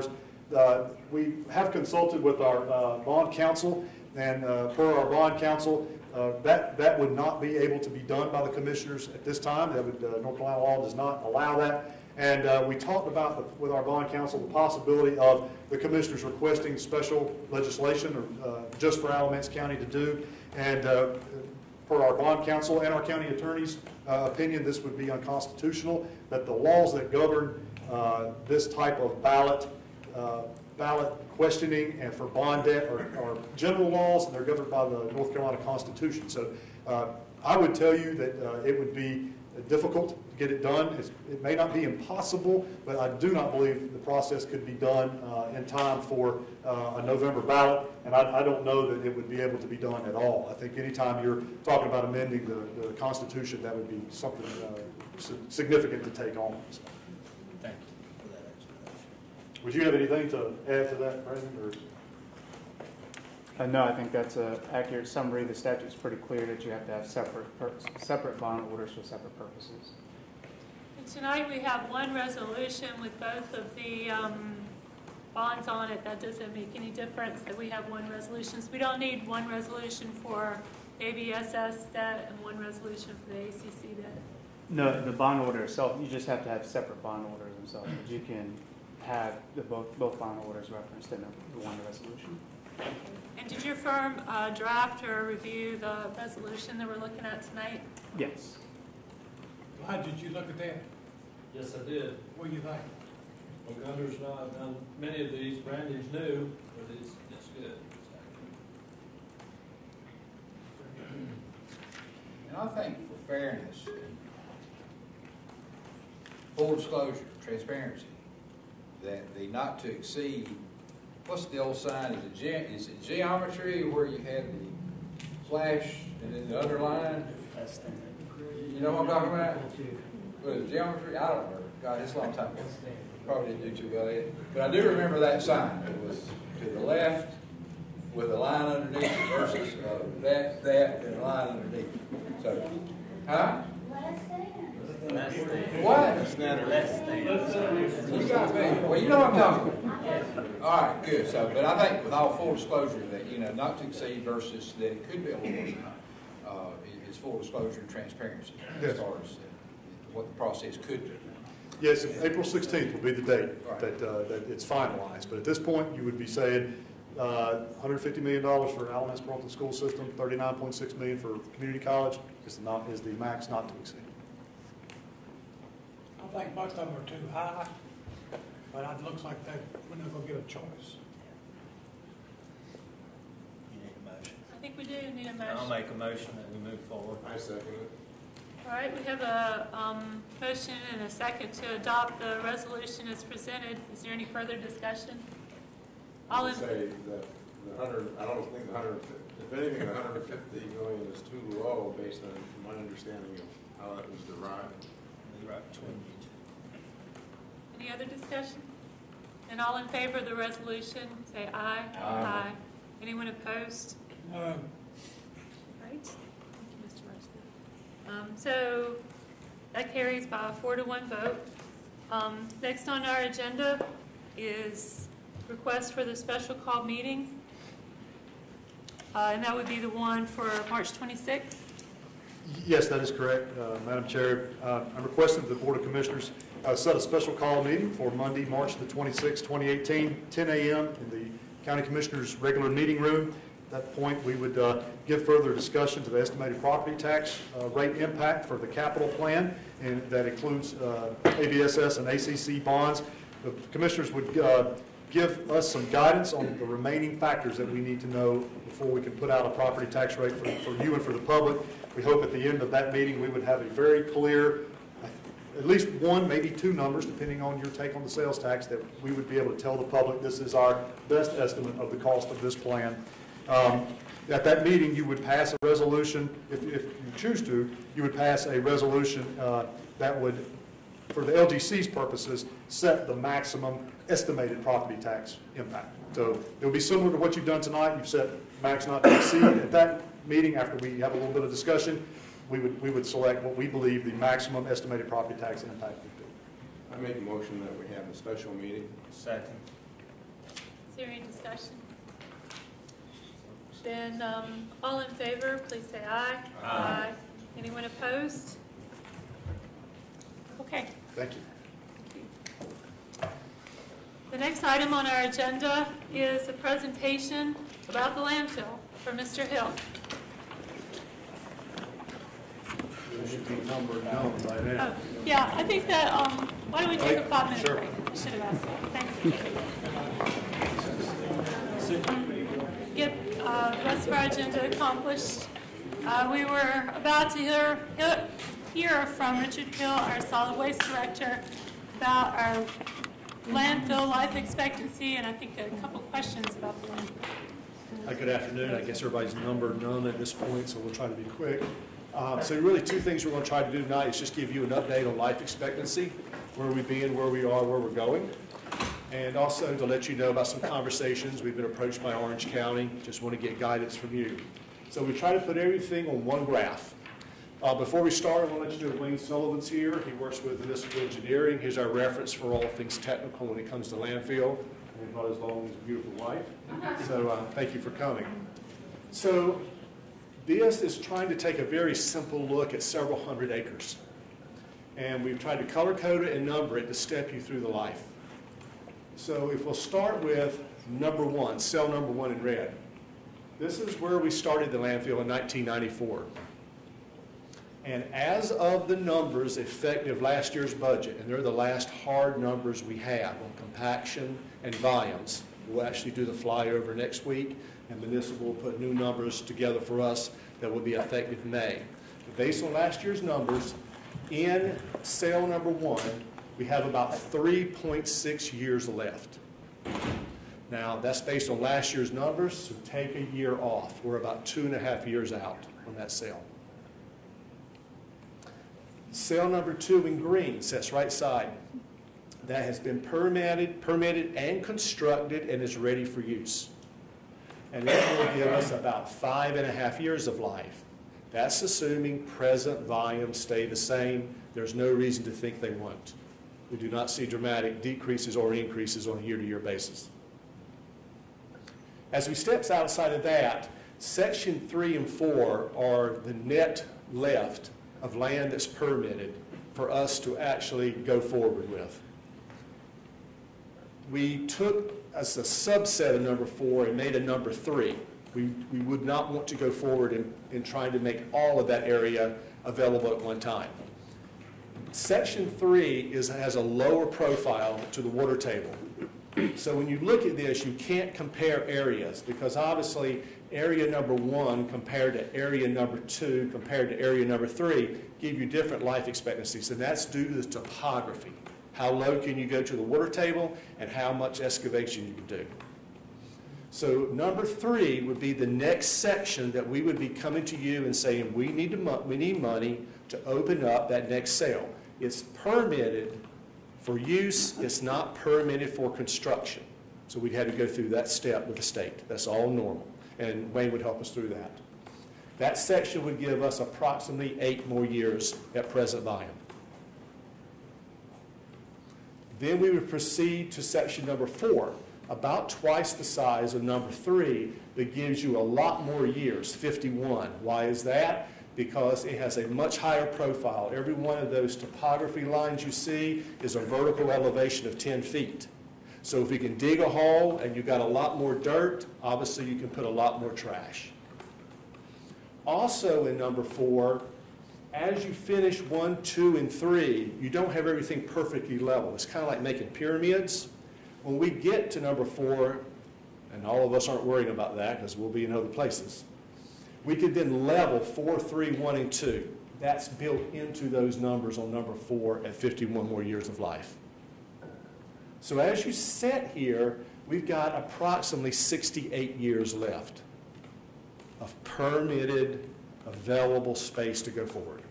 we have consulted with our bond counsel, and per our bond counsel, that would not be able to be done by the commissioners at this time. That would, North Carolina law does not allow that. And we talked about with our bond counsel the possibility of the commissioners requesting special legislation just for Alamance County to do. And per our bond counsel and our county attorney's opinion, this would be unconstitutional, that the laws that govern this type of ballot questioning and for bond debt are general laws, and they're governed by the North Carolina Constitution. So I would tell you that it would be difficult to get it done. It may not be impossible, but I do not believe the process could be done in time for a November ballot, and I don't know that it would be able to be done at all. I think anytime you're talking about amending the Constitution, that would be something significant to take on. So. Thank you for that explanation. Would you have anything to add to that, Brandon? Or? No, I think that's an accurate summary. The statute's pretty clear that you have to have separate bond orders for separate purposes. And tonight we have one resolution with both of the bonds on it. That doesn't make any difference that we have one resolution. So we don't need one resolution for ABSS debt and one resolution for the ACC debt. No, the bond order itself, you just have to have separate bond orders themselves. But you can have both bond orders referenced in the one resolution. And did your firm draft or review the resolution that we're looking at tonight? Yes. How did you look at that? Yes, I did. What do you think? Well, Gunner's not done many of these. Brandon's new, but it's good. And I think for fairness, full disclosure, transparency, that the not to exceed, what's the old sign? Is it geometry where you had the slash and then the underline? You know what I'm talking about? What is it, geometry? I don't remember. God, it's a long time ago. Probably didn't do too well at it. But I do remember that sign. It was to the left with a line underneath it versus that, and a line underneath. So, huh? What? You got me. Well, you know what I'm talking about. All right, good. So, but I think with all full disclosure that, not to exceed versus that it could be a little is full disclosure and transparency as far as what the process could be. Yes, April 16th will be the date that it's finalized. But at this point, you would be saying $150 million for Alamance Burlington School System, $39.6 million for community college is the max not to exceed. I think most of them are too high, but it looks like we're not going to get a choice. You need a motion. I think we do need a motion. I'll make a motion that we move forward. I second it. All right, we have a motion and a second to adopt the resolution as presented. Is there any further discussion? I would say that I don't think the 150, if anything, the 150 million is too low based on my understanding of how that was derived. Any other discussion? And all in favor of the resolution, say aye. Aye. Anyone opposed? No. Right. Thank you, Mr. Marsden. So that carries by a 4-to-1 vote. Next on our agenda is request for the special call meeting. And that would be the one for March 26th. Yes, that is correct, Madam Chair. I'm requesting that the Board of Commissioners set a special call meeting for Monday, March the 26th, 2018, 10 a.m. in the County Commissioners' regular meeting room. At that point, we would give further discussion to the estimated property tax rate impact for the capital plan, and that includes ABSS and ACC bonds. The Commissioners would give us some guidance on the remaining factors that we need to know before we can put out a property tax rate for you and for the public. We hope at the end of that meeting we would have a very clear, at least one, maybe two numbers, depending on your take on the sales tax, that we would be able to tell the public this is our best estimate of the cost of this plan. At that meeting, you would pass a resolution, if you choose to, you would pass a resolution that would, for the LGC's purposes, set the maximum estimated property tax impact. So it will be similar to what you've done tonight. You've set max not to exceed. At that meeting, after we have a little bit of discussion, we would select what we believe the maximum estimated property tax impact would be. I make a motion that we have a special meeting. Second. there any discussion? Then, all in favor, please say aye. Aye. Anyone opposed? Okay. Thank you. The next item on our agenda is a presentation about the landfill for Mr. Hill. There should be numbered known by now. Oh, yeah, I think that, why don't we take a 5-minute Sure. break? I should have asked that. Thank you. Get the rest of our agenda accomplished. We were about to hear from Richard Hill, our solid waste director, about our landfill life expectancy, and I think a couple questions about the landfill. Good afternoon. I guess everybody's numbered none at this point, so we'll try to be quick. So really two things we're going to try to do tonight is just give you an update on life expectancy, where we've been, where we are, where we're going, and also to let you know about some conversations. We've been approached by Orange County, just want to get guidance from you. So we try to put everything on one graph. Before we start, I want to let you know Wayne Sullivan's here. He works with municipal engineering. Here's our reference for all things technical when it comes to landfill. And not as long as a beautiful wife. So thank you for coming. So this is trying to take a very simple look at several hundred acres. And we've tried to color code it and number it to step you through the life. So if we'll start with number one, cell number one in red. This is where we started the landfill in 1994. And as of the numbers effective last year's budget, and they're the last hard numbers we have on compaction and volumes, we'll actually do the flyover next week, and municipal will put new numbers together for us that will be effective May. But based on last year's numbers, in cell number one, we have about 3.6 years left. Now, that's based on last year's numbers, so take a year off. We're about 2.5 years out on that cell. Cell number two in green, sets right side. That has been permitted and constructed and is ready for use. And that will give us about 5.5 years of life. That's assuming present volumes stay the same. There's no reason to think they won't. We do not see dramatic decreases or increases on a year-to-year basis. As we step outside of that, section 3 and 4 are the net left of land that's permitted for us to actually go forward with. We took as a subset of number 4 and made a number 3. We would not want to go forward in trying to make all of that area available at one time. Section 3 has a lower profile to the water table. So when you look at this, you can't compare areas because obviously area number 1 compared to area number 2 compared to area number 3 give you different life expectancies, and that's due to the topography. How low can you go to the water table and how much excavation you can do. So number 3 would be the next section that we would be coming to you and saying we need money to open up that next cell. It's permitted for use, it's not permitted for construction. So we had to go through that step with the state. That's all normal. And Wayne would help us through that. That section would give us approximately 8 more years at present volume. Then we would proceed to section number 4, about twice the size of number 3, that gives you a lot more years, 51. Why is that? Because it has a much higher profile. Every one of those topography lines you see is a vertical elevation of 10 feet. So if you can dig a hole and you've got a lot more dirt, obviously you can put a lot more trash. Also in number 4, as you finish 1, 2, and 3, you don't have everything perfectly level. It's kind of like making pyramids. When we get to number 4, and all of us aren't worrying about that because we'll be in other places, we could then level 4, 3, 1, and 2. That's built into those numbers on number 4 at 51 more years of life. So as you sit here, we've got approximately 68 years left of permitted, available space to go forward.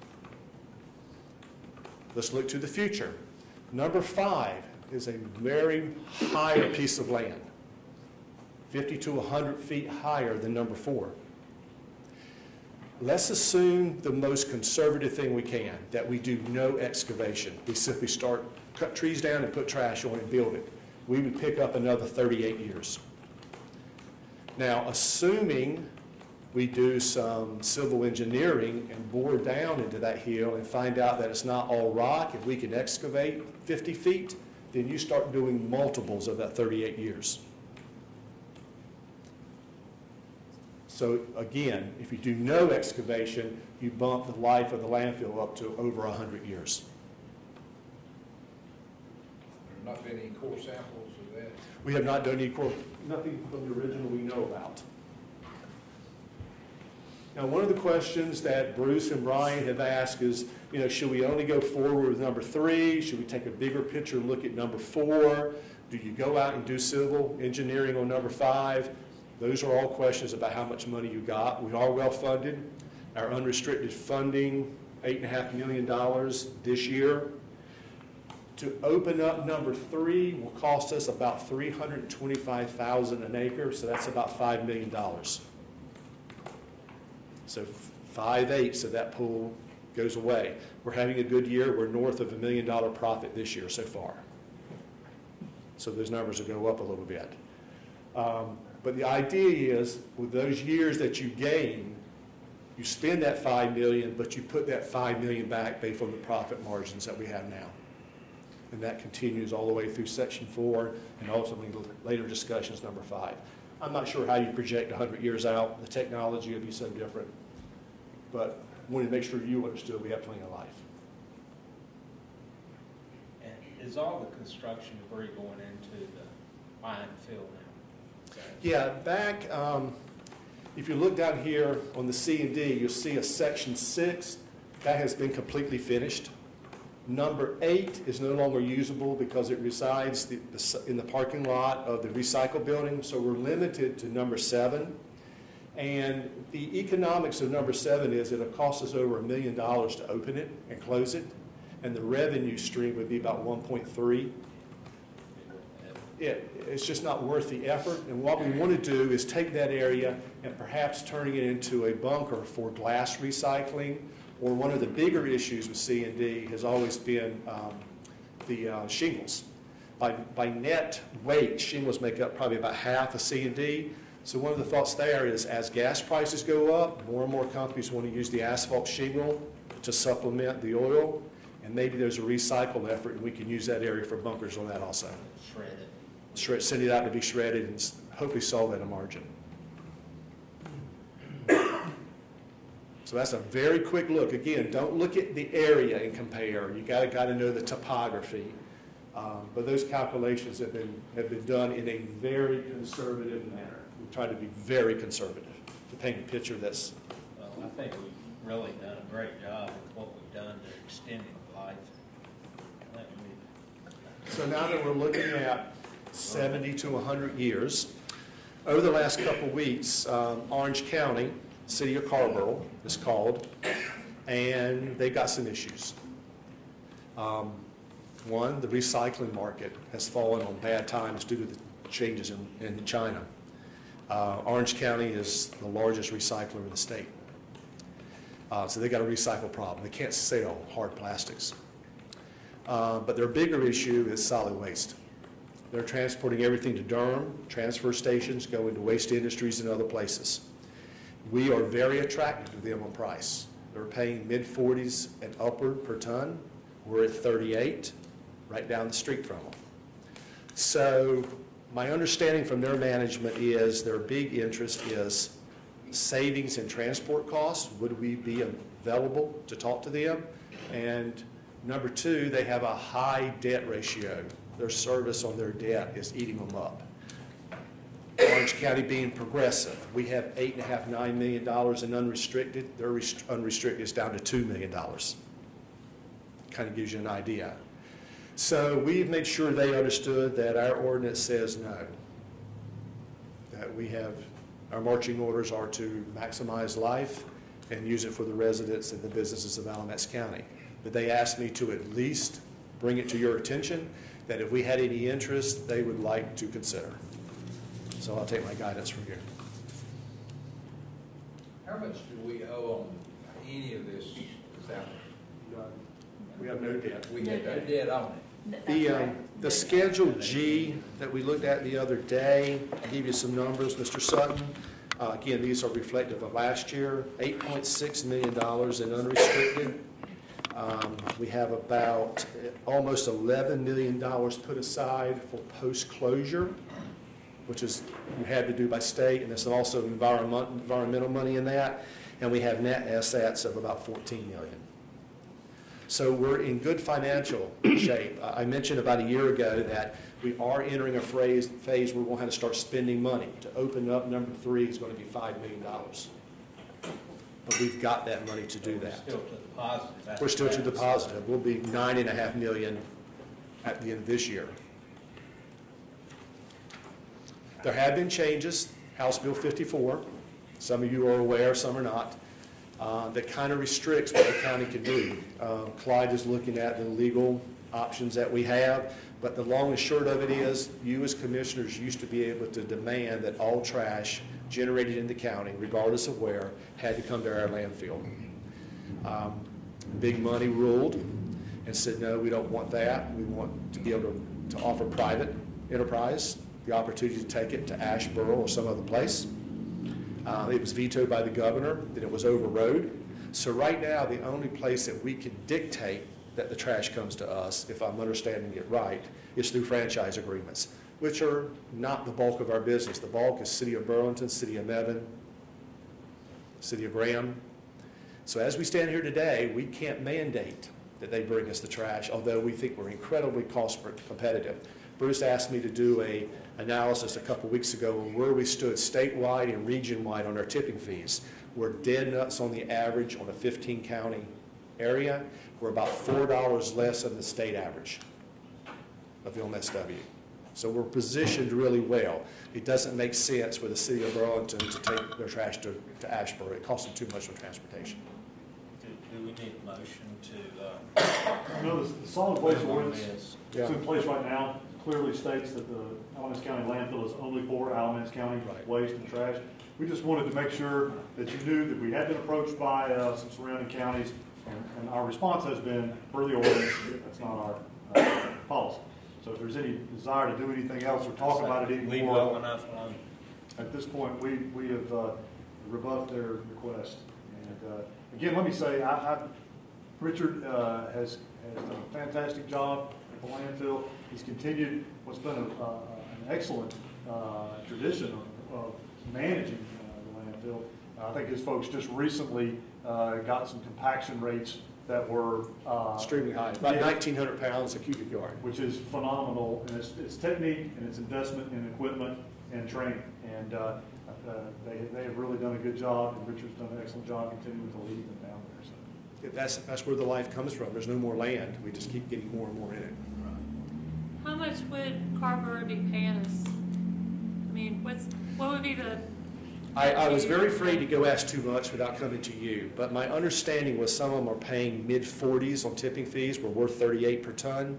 Let's look to the future. Number 5 is a very higher piece of land, 50 to 100 feet higher than number 4. Let's assume the most conservative thing we can, that we do no excavation. We simply cut trees down and put trash on and build it. we would pick up another 38 years. Now, assuming we do some civil engineering and bore down into that hill and find out that it's not all rock, if we can excavate 50 feet, then you start doing multiples of that 38 years. So again, if you do no excavation, you bump the life of the landfill up to over 100 years. There have not been any core samples of that? We have not done any core, nothing from the original we know about. Now, one of the questions that Bruce and Brian have asked is, should we only go forward with number 3? Should we take a bigger picture and look at number 4? Do you go out and do civil engineering on number 5? Those are all questions about how much money you got. We are well funded. Our unrestricted funding, $8.5 million this year. To open up number 3 will cost us about $325,000 an acre, so that's about $5 million. So 5/8 of that pool goes away. We're having a good year. We're north of $1 million profit this year so far. So those numbers will go up a little bit. But the idea is, with those years that you gain, you spend that $5 million, but you put that $5 million back based on the profit margins that we have now. And that continues all the way through Section 4 and ultimately later discussions number 5. I'm not sure how you project 100 years out. The technology will be so different. But I wanted to make sure you understood we have plenty of life. And is all the construction debris going into the mine field now? Yeah, back, if you look down here on the C&D, you'll see a Section 6. That has been completely finished. Number 8 is no longer usable because it resides in the parking lot of the recycle building, so we're limited to number 7. And the economics of number 7 is it'll cost us over $1 million to open it and close it, and the revenue stream would be about 1.3. It's just not worth the effort, and what we want to do is take that area and perhaps turning it into a bunker for glass recycling. Or one of the bigger issues with C&D has always been the shingles. By net weight, shingles make up probably about half of C&D. So one of the thoughts there is as gas prices go up, more and more companies want to use the asphalt shingle to supplement the oil. And maybe there's a recycle effort, and we can use that area for bunkers on that also. Shredded. Send it out to be shredded and hopefully solve at a margin. So that's a very quick look. Again, don't look at the area and compare. You got to know the topography. But those calculations have been done in a very conservative manner. We try to be very conservative to paint a picture that's. Well, I think we've really done a great job with what we've done to extending life. So now that we're looking at 70 to 100 years, over the last couple of weeks, Orange County, City of Carrboro is called, and they've got some issues. One, the recycling market has fallen on bad times due to the changes in China. Orange County is the largest recycler in the state. So they've got a recycle problem. They can't sell hard plastics. But their bigger issue is solid waste. They're transporting everything to Durham, transfer stations, go into waste industries and other places. We are very attractive to them on price. They're paying mid-40s and upward per ton. We're at 38, right down the street from them. So my understanding from their management is their big interest is savings in transport costs. Would we be available to talk to them? And number 2, they have a high debt ratio. Their service on their debt is eating them up. Orange County being progressive, we have $8.5, $9 million in unrestricted. Their unrestricted is down to $2 million. Kind of gives you an idea. So we've made sure they understood that our ordinance says no. That we have, our marching orders are to maximize life and use it for the residents and the businesses of Alamance County. But they asked me to at least bring it to your attention that if we had any interest, they would like to consider. So I'll take my guidance from here. How much do we owe on any of this? We have no debt. We have no debt on it. The Schedule G that we looked at the other day, I'll give you some numbers, Mr. Sutton. Again, these are reflective of last year, $8.6 million in unrestricted. We have about almost $11 million put aside for post-closure, which is you had to do by state, and there's also environmental money in that. And we have net assets of about $14 million. So we're in good financial shape. I mentioned about a year ago that we are entering a phase where we're going to have to start spending money. To open up number 3 is going to be $5 million. But we've got that money to do that. Still to the positive. We're still to the positive. We'll be $9.5 million at the end of this year. There have been changes. House Bill 54, some of you are aware, some are not, that kind of restricts what the county can do. Clyde is looking at the legal options that we have, but the long and short of it is, you as commissioners used to be able to demand that all trash generated in the county, regardless of where, had to come to our landfill. Big Money ruled and said, no, we don't want that. We want to be able to offer private enterprise the opportunity to take it to Asheboro or some other place. It was vetoed by the governor, then it was overrode. So right now, the only place that we can dictate that the trash comes to us, if I'm understanding it right, is through franchise agreements, which are not the bulk of our business. The bulk is City of Burlington, City of Mebane, City of Graham. So as we stand here today, we can't mandate that they bring us the trash, although we think we're incredibly cost competitive. Bruce asked me to do an analysis a couple weeks ago on where we stood statewide and region-wide on our tipping fees. We're dead nuts on the average on a 15-county area. We're about $4 less than the state average of the MSW. So we're positioned really well. It doesn't make sense for the City of Burlington to take their trash to Asheboro. It costs them too much for transportation. Do we need a motion to? No, the solid waste ordinance that's in place right now clearly states that the Alamance County landfill is only for Alamance County waste and trash. We just wanted to make sure that you knew that we had been approached by some surrounding counties, and our response has been, per the ordinance, that's not our policy. So if there's any desire to do anything else or talk about it anymore, leave well enough alone. At this point, we have rebuffed their request. And again, let me say, Richard has done a fantastic job at the landfill. He's continued what's been an excellent tradition of managing the landfill. I think his folks just recently got some compaction rates that were extremely high, about 1,900 pounds a cubic yard, which is phenomenal. And it's technique and it's investment in equipment and training. And they have really done a good job, and Richard's done an excellent job continuing to lead them down there. So that's where the life comes from. There's no more land. We just keep getting more and more in it. How much would Carver be paying us? I mean, what would be the? I was very afraid to go ask too much without coming to you, but my understanding was some of them are paying mid-40s on tipping fees. We're worth 38 per ton.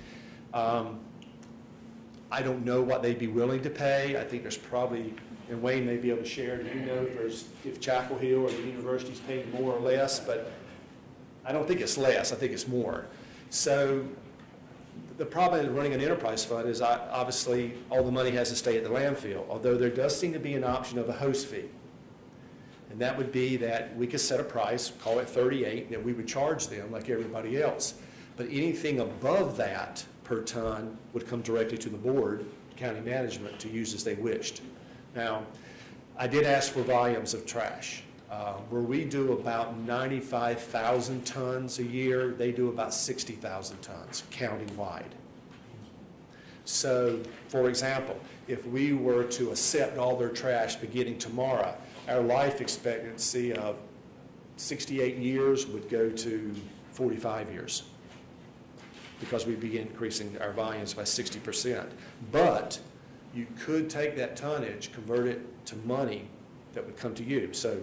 I don't know what they'd be willing to pay. I think there's probably, and Wayne may be able to share, do you know if Chapel Hill or the university's paying more or less? But I don't think it's less. I think it's more. So the problem in running an enterprise fund is obviously all the money has to stay at the landfill, although there does seem to be an option of a host fee. And that would be that we could set a price, call it 38, that we would charge them like everybody else. But anything above that per ton would come directly to the board, county management, to use as they wished. Now, I did ask for volumes of trash. Where we do about 95,000 tons a year, they do about 60,000 tons county-wide. So, for example, if we were to accept all their trash beginning tomorrow, our life expectancy of 68 years would go to 45 years because we'd be increasing our volumes by 60%. But you could take that tonnage, convert it to money that would come to you. So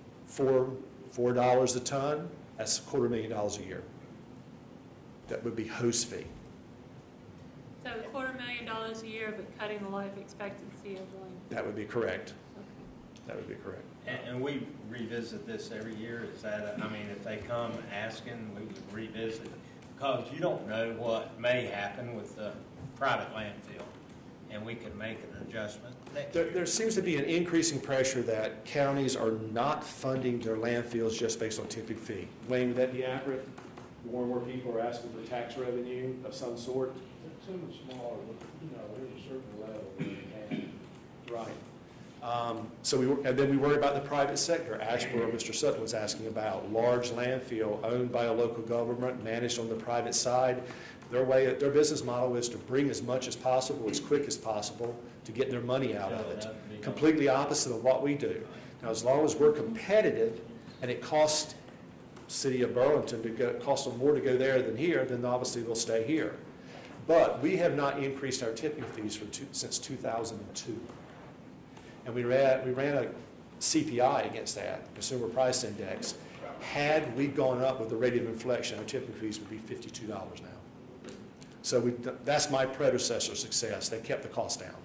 $4 a ton, that's $250,000 a year. That would be host fee. So $250,000 a year, but cutting the life expectancy of the land. That would be correct. Okay. That would be correct. And we revisit this every year. Is that, I mean, if they come asking, we would revisit because you don't know what may happen with the private landfill, and we could make an adjustment. There seems to be an increasing pressure that counties are not funding their landfills just based on tipping fee. Wayne, would that be accurate? More and more people are asking for tax revenue of some sort? Some are smaller, but, you know, there's a certain level where you can. Right. And then we worry about the private sector. Ashboro, Mr. Sutton was asking about large landfill owned by a local government, managed on the private side. Their business model is to bring as much as possible, as quick as possible, to get their money out of it. Completely opposite of what we do. Now, as long as we're competitive and it costs City of Burlington costs them more to go there than here, then obviously they'll stay here. But we have not increased our tipping fees since 2002. And we ran a CPI against that, Consumer Price Index. Had we gone up with the rate of inflation, our tipping fees would be $52 now. So that's my predecessor's success. They kept the cost down.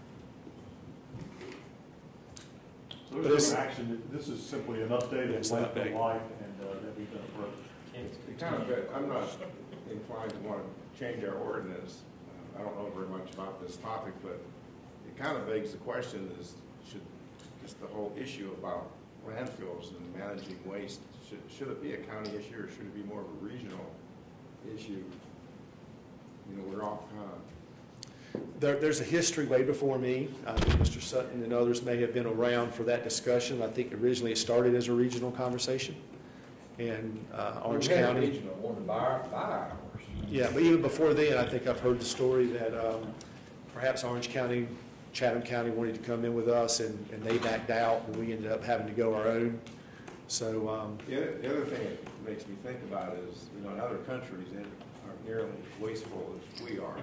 So there's no action. This is simply an update of landfill life and that we've been approached. I'm not inclined to want to change our ordinance. I don't know very much about this topic, but it kind of begs the question: should just the whole issue about landfills and managing waste, should it be a county issue or should it be more of a regional issue? You know, we're all kind of... There's a history way before me. Mr. Sutton and others may have been around for that discussion. I think originally it started as a regional conversation in Orange County. Regional, wanted to buy ours. Yeah, but even before then, I think I've heard the story that perhaps Orange County, Chatham County wanted to come in with us, and they backed out, and we ended up having to go our own. So the other thing it makes me think about is, you know, in other countries, they aren't nearly as wasteful as we are.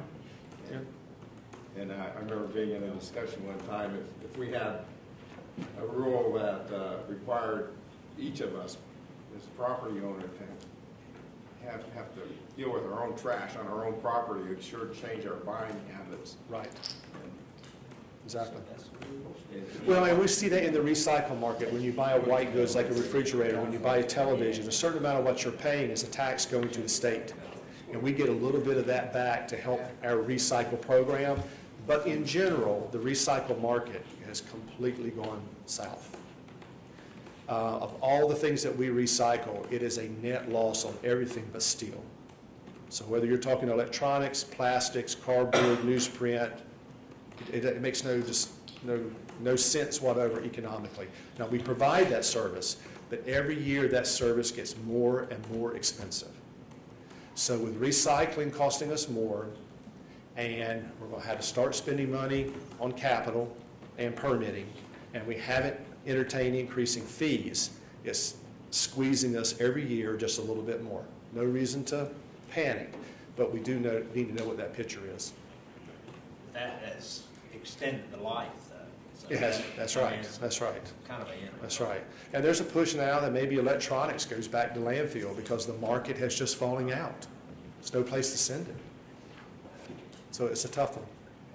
And I remember being in a discussion one time, if we had a rule that required each of us as a property owner to have to deal with our own trash on our own property, it would sure change our buying habits. Right. Exactly. Well, and we see that in the recycle market. When you buy a white goods like a refrigerator, when you buy a television, a certain amount of what you're paying is a tax going to the state. And we get a little bit of that back to help our recycle program. But in general, the recycle market has completely gone south. Of all the things that we recycle, it is a net loss on everything but steel. So whether you're talking electronics, plastics, cardboard, newsprint, it makes no sense whatever economically. Now, we provide that service, but every year that service gets more and more expensive. So with recycling costing us more, and we're going to have to start spending money on capital and permitting, and we haven't entertained increasing fees, it's squeezing us every year just a little bit more. No reason to panic, but we do need to know what that picture is. That has extended the life, though. So It has. That's right. That's right. Kind of a That's right. And there's a push now that maybe electronics goes back to landfill because the market has just falling out. There's no place to send it. So it's a tough one.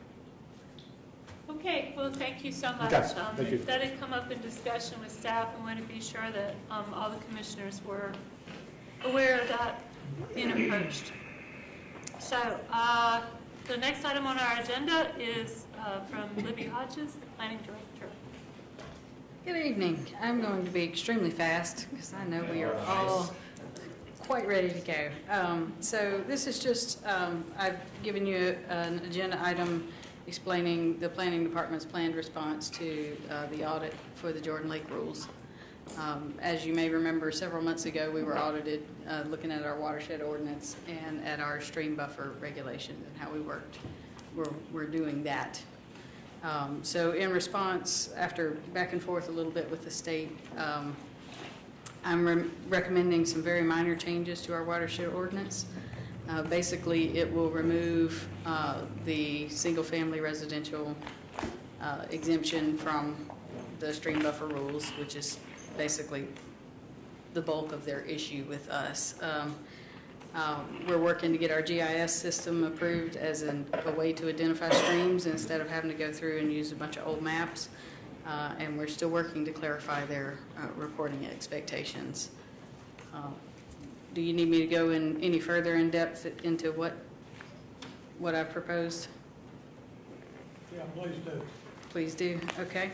Okay, well, thank you so much. Okay, thank you. That had come up in discussion with staff, and want to be sure that all the commissioners were aware of that being approached. So the next item on our agenda is from Libby Hodges, the Planning Director. Good evening. I'm going to be extremely fast because I know we are all quite ready to go. So this is just, I've given you an agenda item explaining the Planning Department's planned response to the audit for the Jordan Lake rules. As you may remember, several months ago we were audited looking at our watershed ordinance and at our stream buffer regulations and how we worked. We're doing that. So in response, after back and forth a little bit with the state, I'm recommending some very minor changes to our watershed ordinance. Basically, it will remove the single-family residential exemption from the stream buffer rules, which is basically the bulk of their issue with us. We're working to get our GIS system approved as a way to identify streams instead of having to go through and use a bunch of old maps. And we're still working to clarify their reporting expectations. do you need me to go in any further in depth into what I've proposed? Yeah, please do. Please do, okay.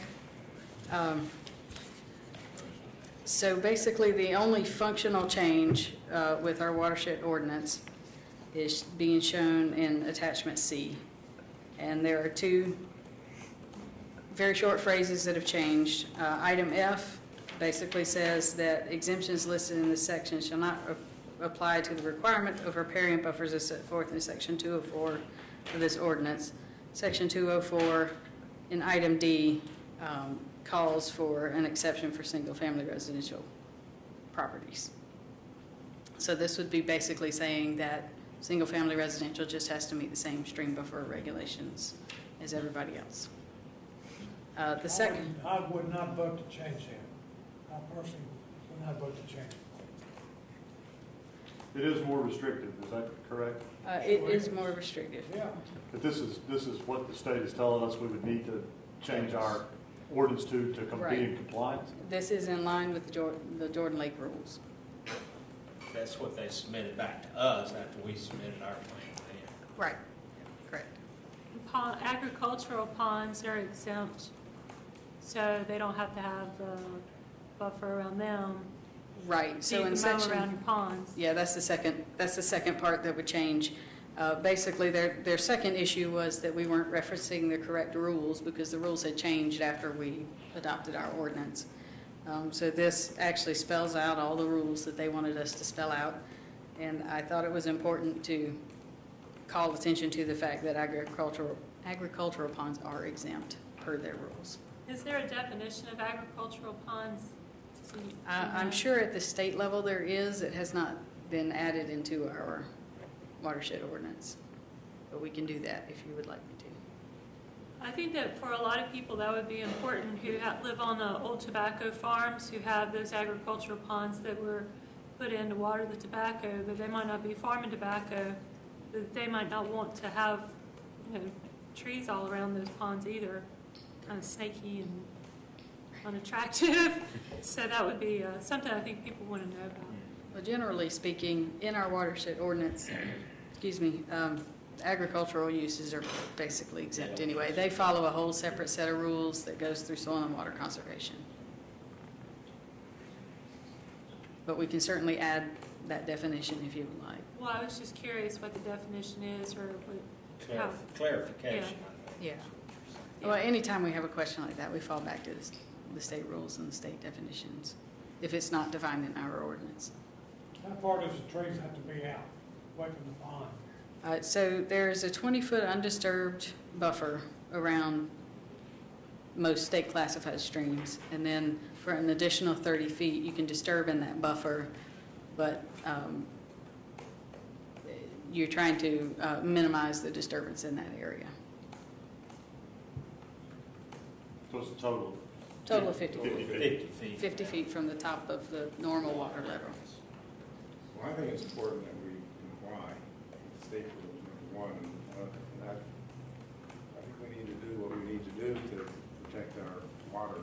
So basically, the only functional change with our watershed ordinance is being shown in attachment C. And there are two very short phrases that have changed. Item F basically says that exemptions listed in this section shall not apply to the requirement of riparian buffers as set forth in section 204 of this ordinance. Section 204 in item D calls for an exception for single-family residential properties. So this would be basically saying that single-family residential just has to meet the same stream buffer regulations as everybody else. The second, I would not vote to change him. I personally would not vote to change him. It is more restrictive, is that correct? it is more restrictive. Yeah. But this is what the state is telling us we would need to change our ordinance to be in compliance? This is in line with the Jordan Lake rules. That's what they submitted back to us after we submitted our plan to them. Right, correct. Agricultural ponds are exempt, so they don't have to have the buffer around them. Right, So so you in can mow section, around your ponds. yeah, that's the second part that would change. Basically, their second issue was that we weren't referencing the correct rules because the rules had changed after we adopted our ordinance. So this actually spells out all the rules that they wanted us to spell out. And I thought it was important to call attention to the fact that agricultural ponds are exempt per their rules. Is there a definition of agricultural ponds? I'm sure at the state level there is. It has not been added into our watershed ordinance, but we can do that if you would like me to. I think that for a lot of people that would be important who live on the old tobacco farms, who have those agricultural ponds that were put in to water the tobacco, but they might not be farming tobacco, that they might not want to have, trees all around those ponds either, kind of snaky and unattractive. So that would be something I think people want to know about. Well, generally speaking, in our watershed ordinance, agricultural uses are basically exempt anyway. They follow a whole separate set of rules that goes through soil and water conservation. But we can certainly add that definition if you would like. Well, I was just curious what the definition is or what, Clarification. Yeah. Well, anytime we have a question like that, we fall back to the state rules and the state definitions, if it's not defined in our ordinance. How far does the trees have to be out, away from the pond? So there's a 20-foot undisturbed buffer around most state classified streams, and then for an additional 30 feet, you can disturb in that buffer, but you're trying to minimize the disturbance in that area. So it's a total? Total of 50 feet. 50 feet. 50 feet from the top of the normal water level. Well, I think it's important that we comply with state rules, number one, and I think we need to do what we need to do to protect our water.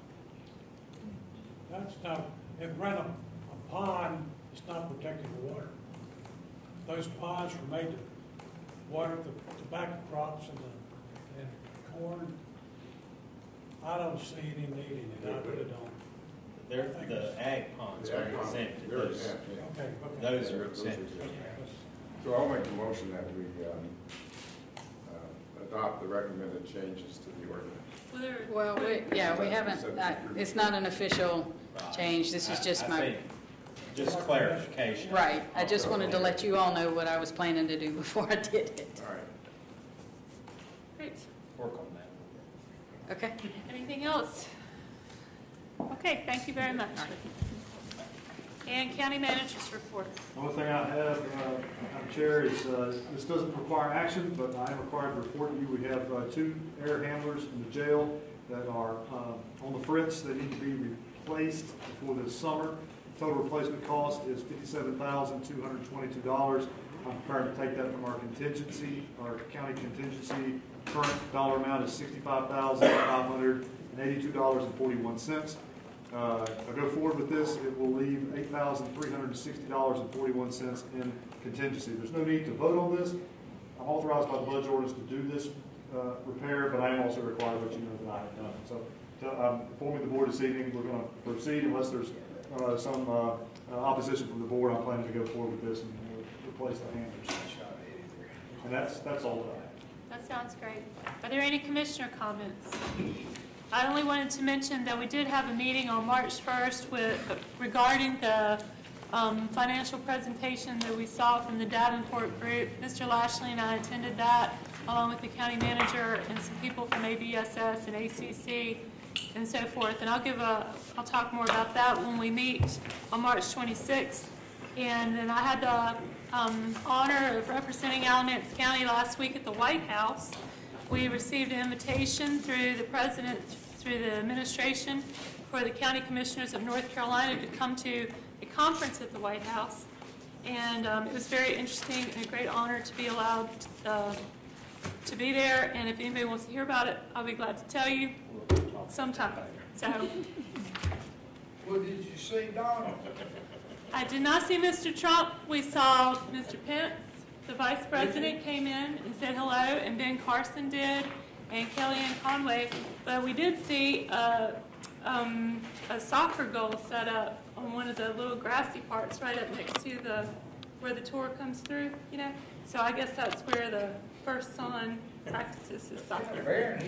That's not, if run a pond, it's not protecting the water. Those ponds were made to water the tobacco crops and corn. I don't see any need in it, I really don't. The ag ponds are exempted. They're exempt, yeah. Okay. Those are exempted. So I'll make the motion that we adopt the recommended changes to the ordinance. Well, we haven't, it's not an official change, this is just I think just clarification. Right, I just wanted to let you all know what I was planning to do before I did it. All right. Great. Work on that. Okay. Anything else? Okay, thank you very much. And county manager's report. The only thing I have, Madam Chair, is this doesn't require action, but I am required to report to you. We have 2 air handlers in the jail that are on the fritz. They need to be replaced before this summer. Total replacement cost is $57,222. I'm prepared to take that from our contingency, our county contingency. Current dollar amount is $65,582.41. I go forward with this, it will leave $8,360.41 in contingency. There's no need to vote on this. I'm authorized by the budget ordinance to do this repair, but I am also required to let you know that I have done it. So, informing the board this evening, we're going to proceed unless there's some opposition from the board. I'm planning to go forward with this and replace the handers. And that's all that I have. That sounds great. Are there any commissioner comments? I only wanted to mention that we did have a meeting on March 1st regarding the financial presentation that we saw from the Davenport group. Mr. Lashley and I attended that, along with the county manager and some people from ABSS and ACC and so forth. And I'll talk more about that when we meet on March 26th. And then I had the honor of representing Alamance County last week at the White House. We received an invitation through the president, through the administration, for the county commissioners of North Carolina to come to a conference at the White House. And it was very interesting and a great honor to be allowed to be there. And if anybody wants to hear about it, I'll be glad to tell you sometime. So, Well, did you see Donald? I did not see Mr. Trump. We saw Mr. Pence. The vice president came in and said hello, and Ben Carson did, and Kellyanne Conway. But we did see a soccer goal set up on one of the little grassy parts right up next to where the tour comes through, you know. So I guess that's where the first son practices his soccer.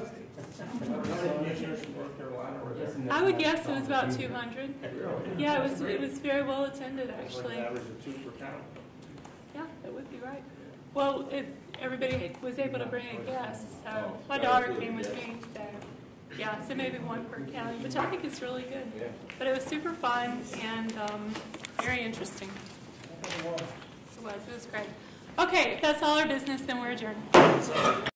I would guess it was about 200. Yeah, it was very well attended, actually. Average of 2 per county. Yeah, that would be right. Well, if everybody was able to bring a guest, so my daughter came with me, so yeah, so maybe 1 per county, which I think is really good. But it was super fun and very interesting. It was great. Okay, if that's all our business, then we're adjourned.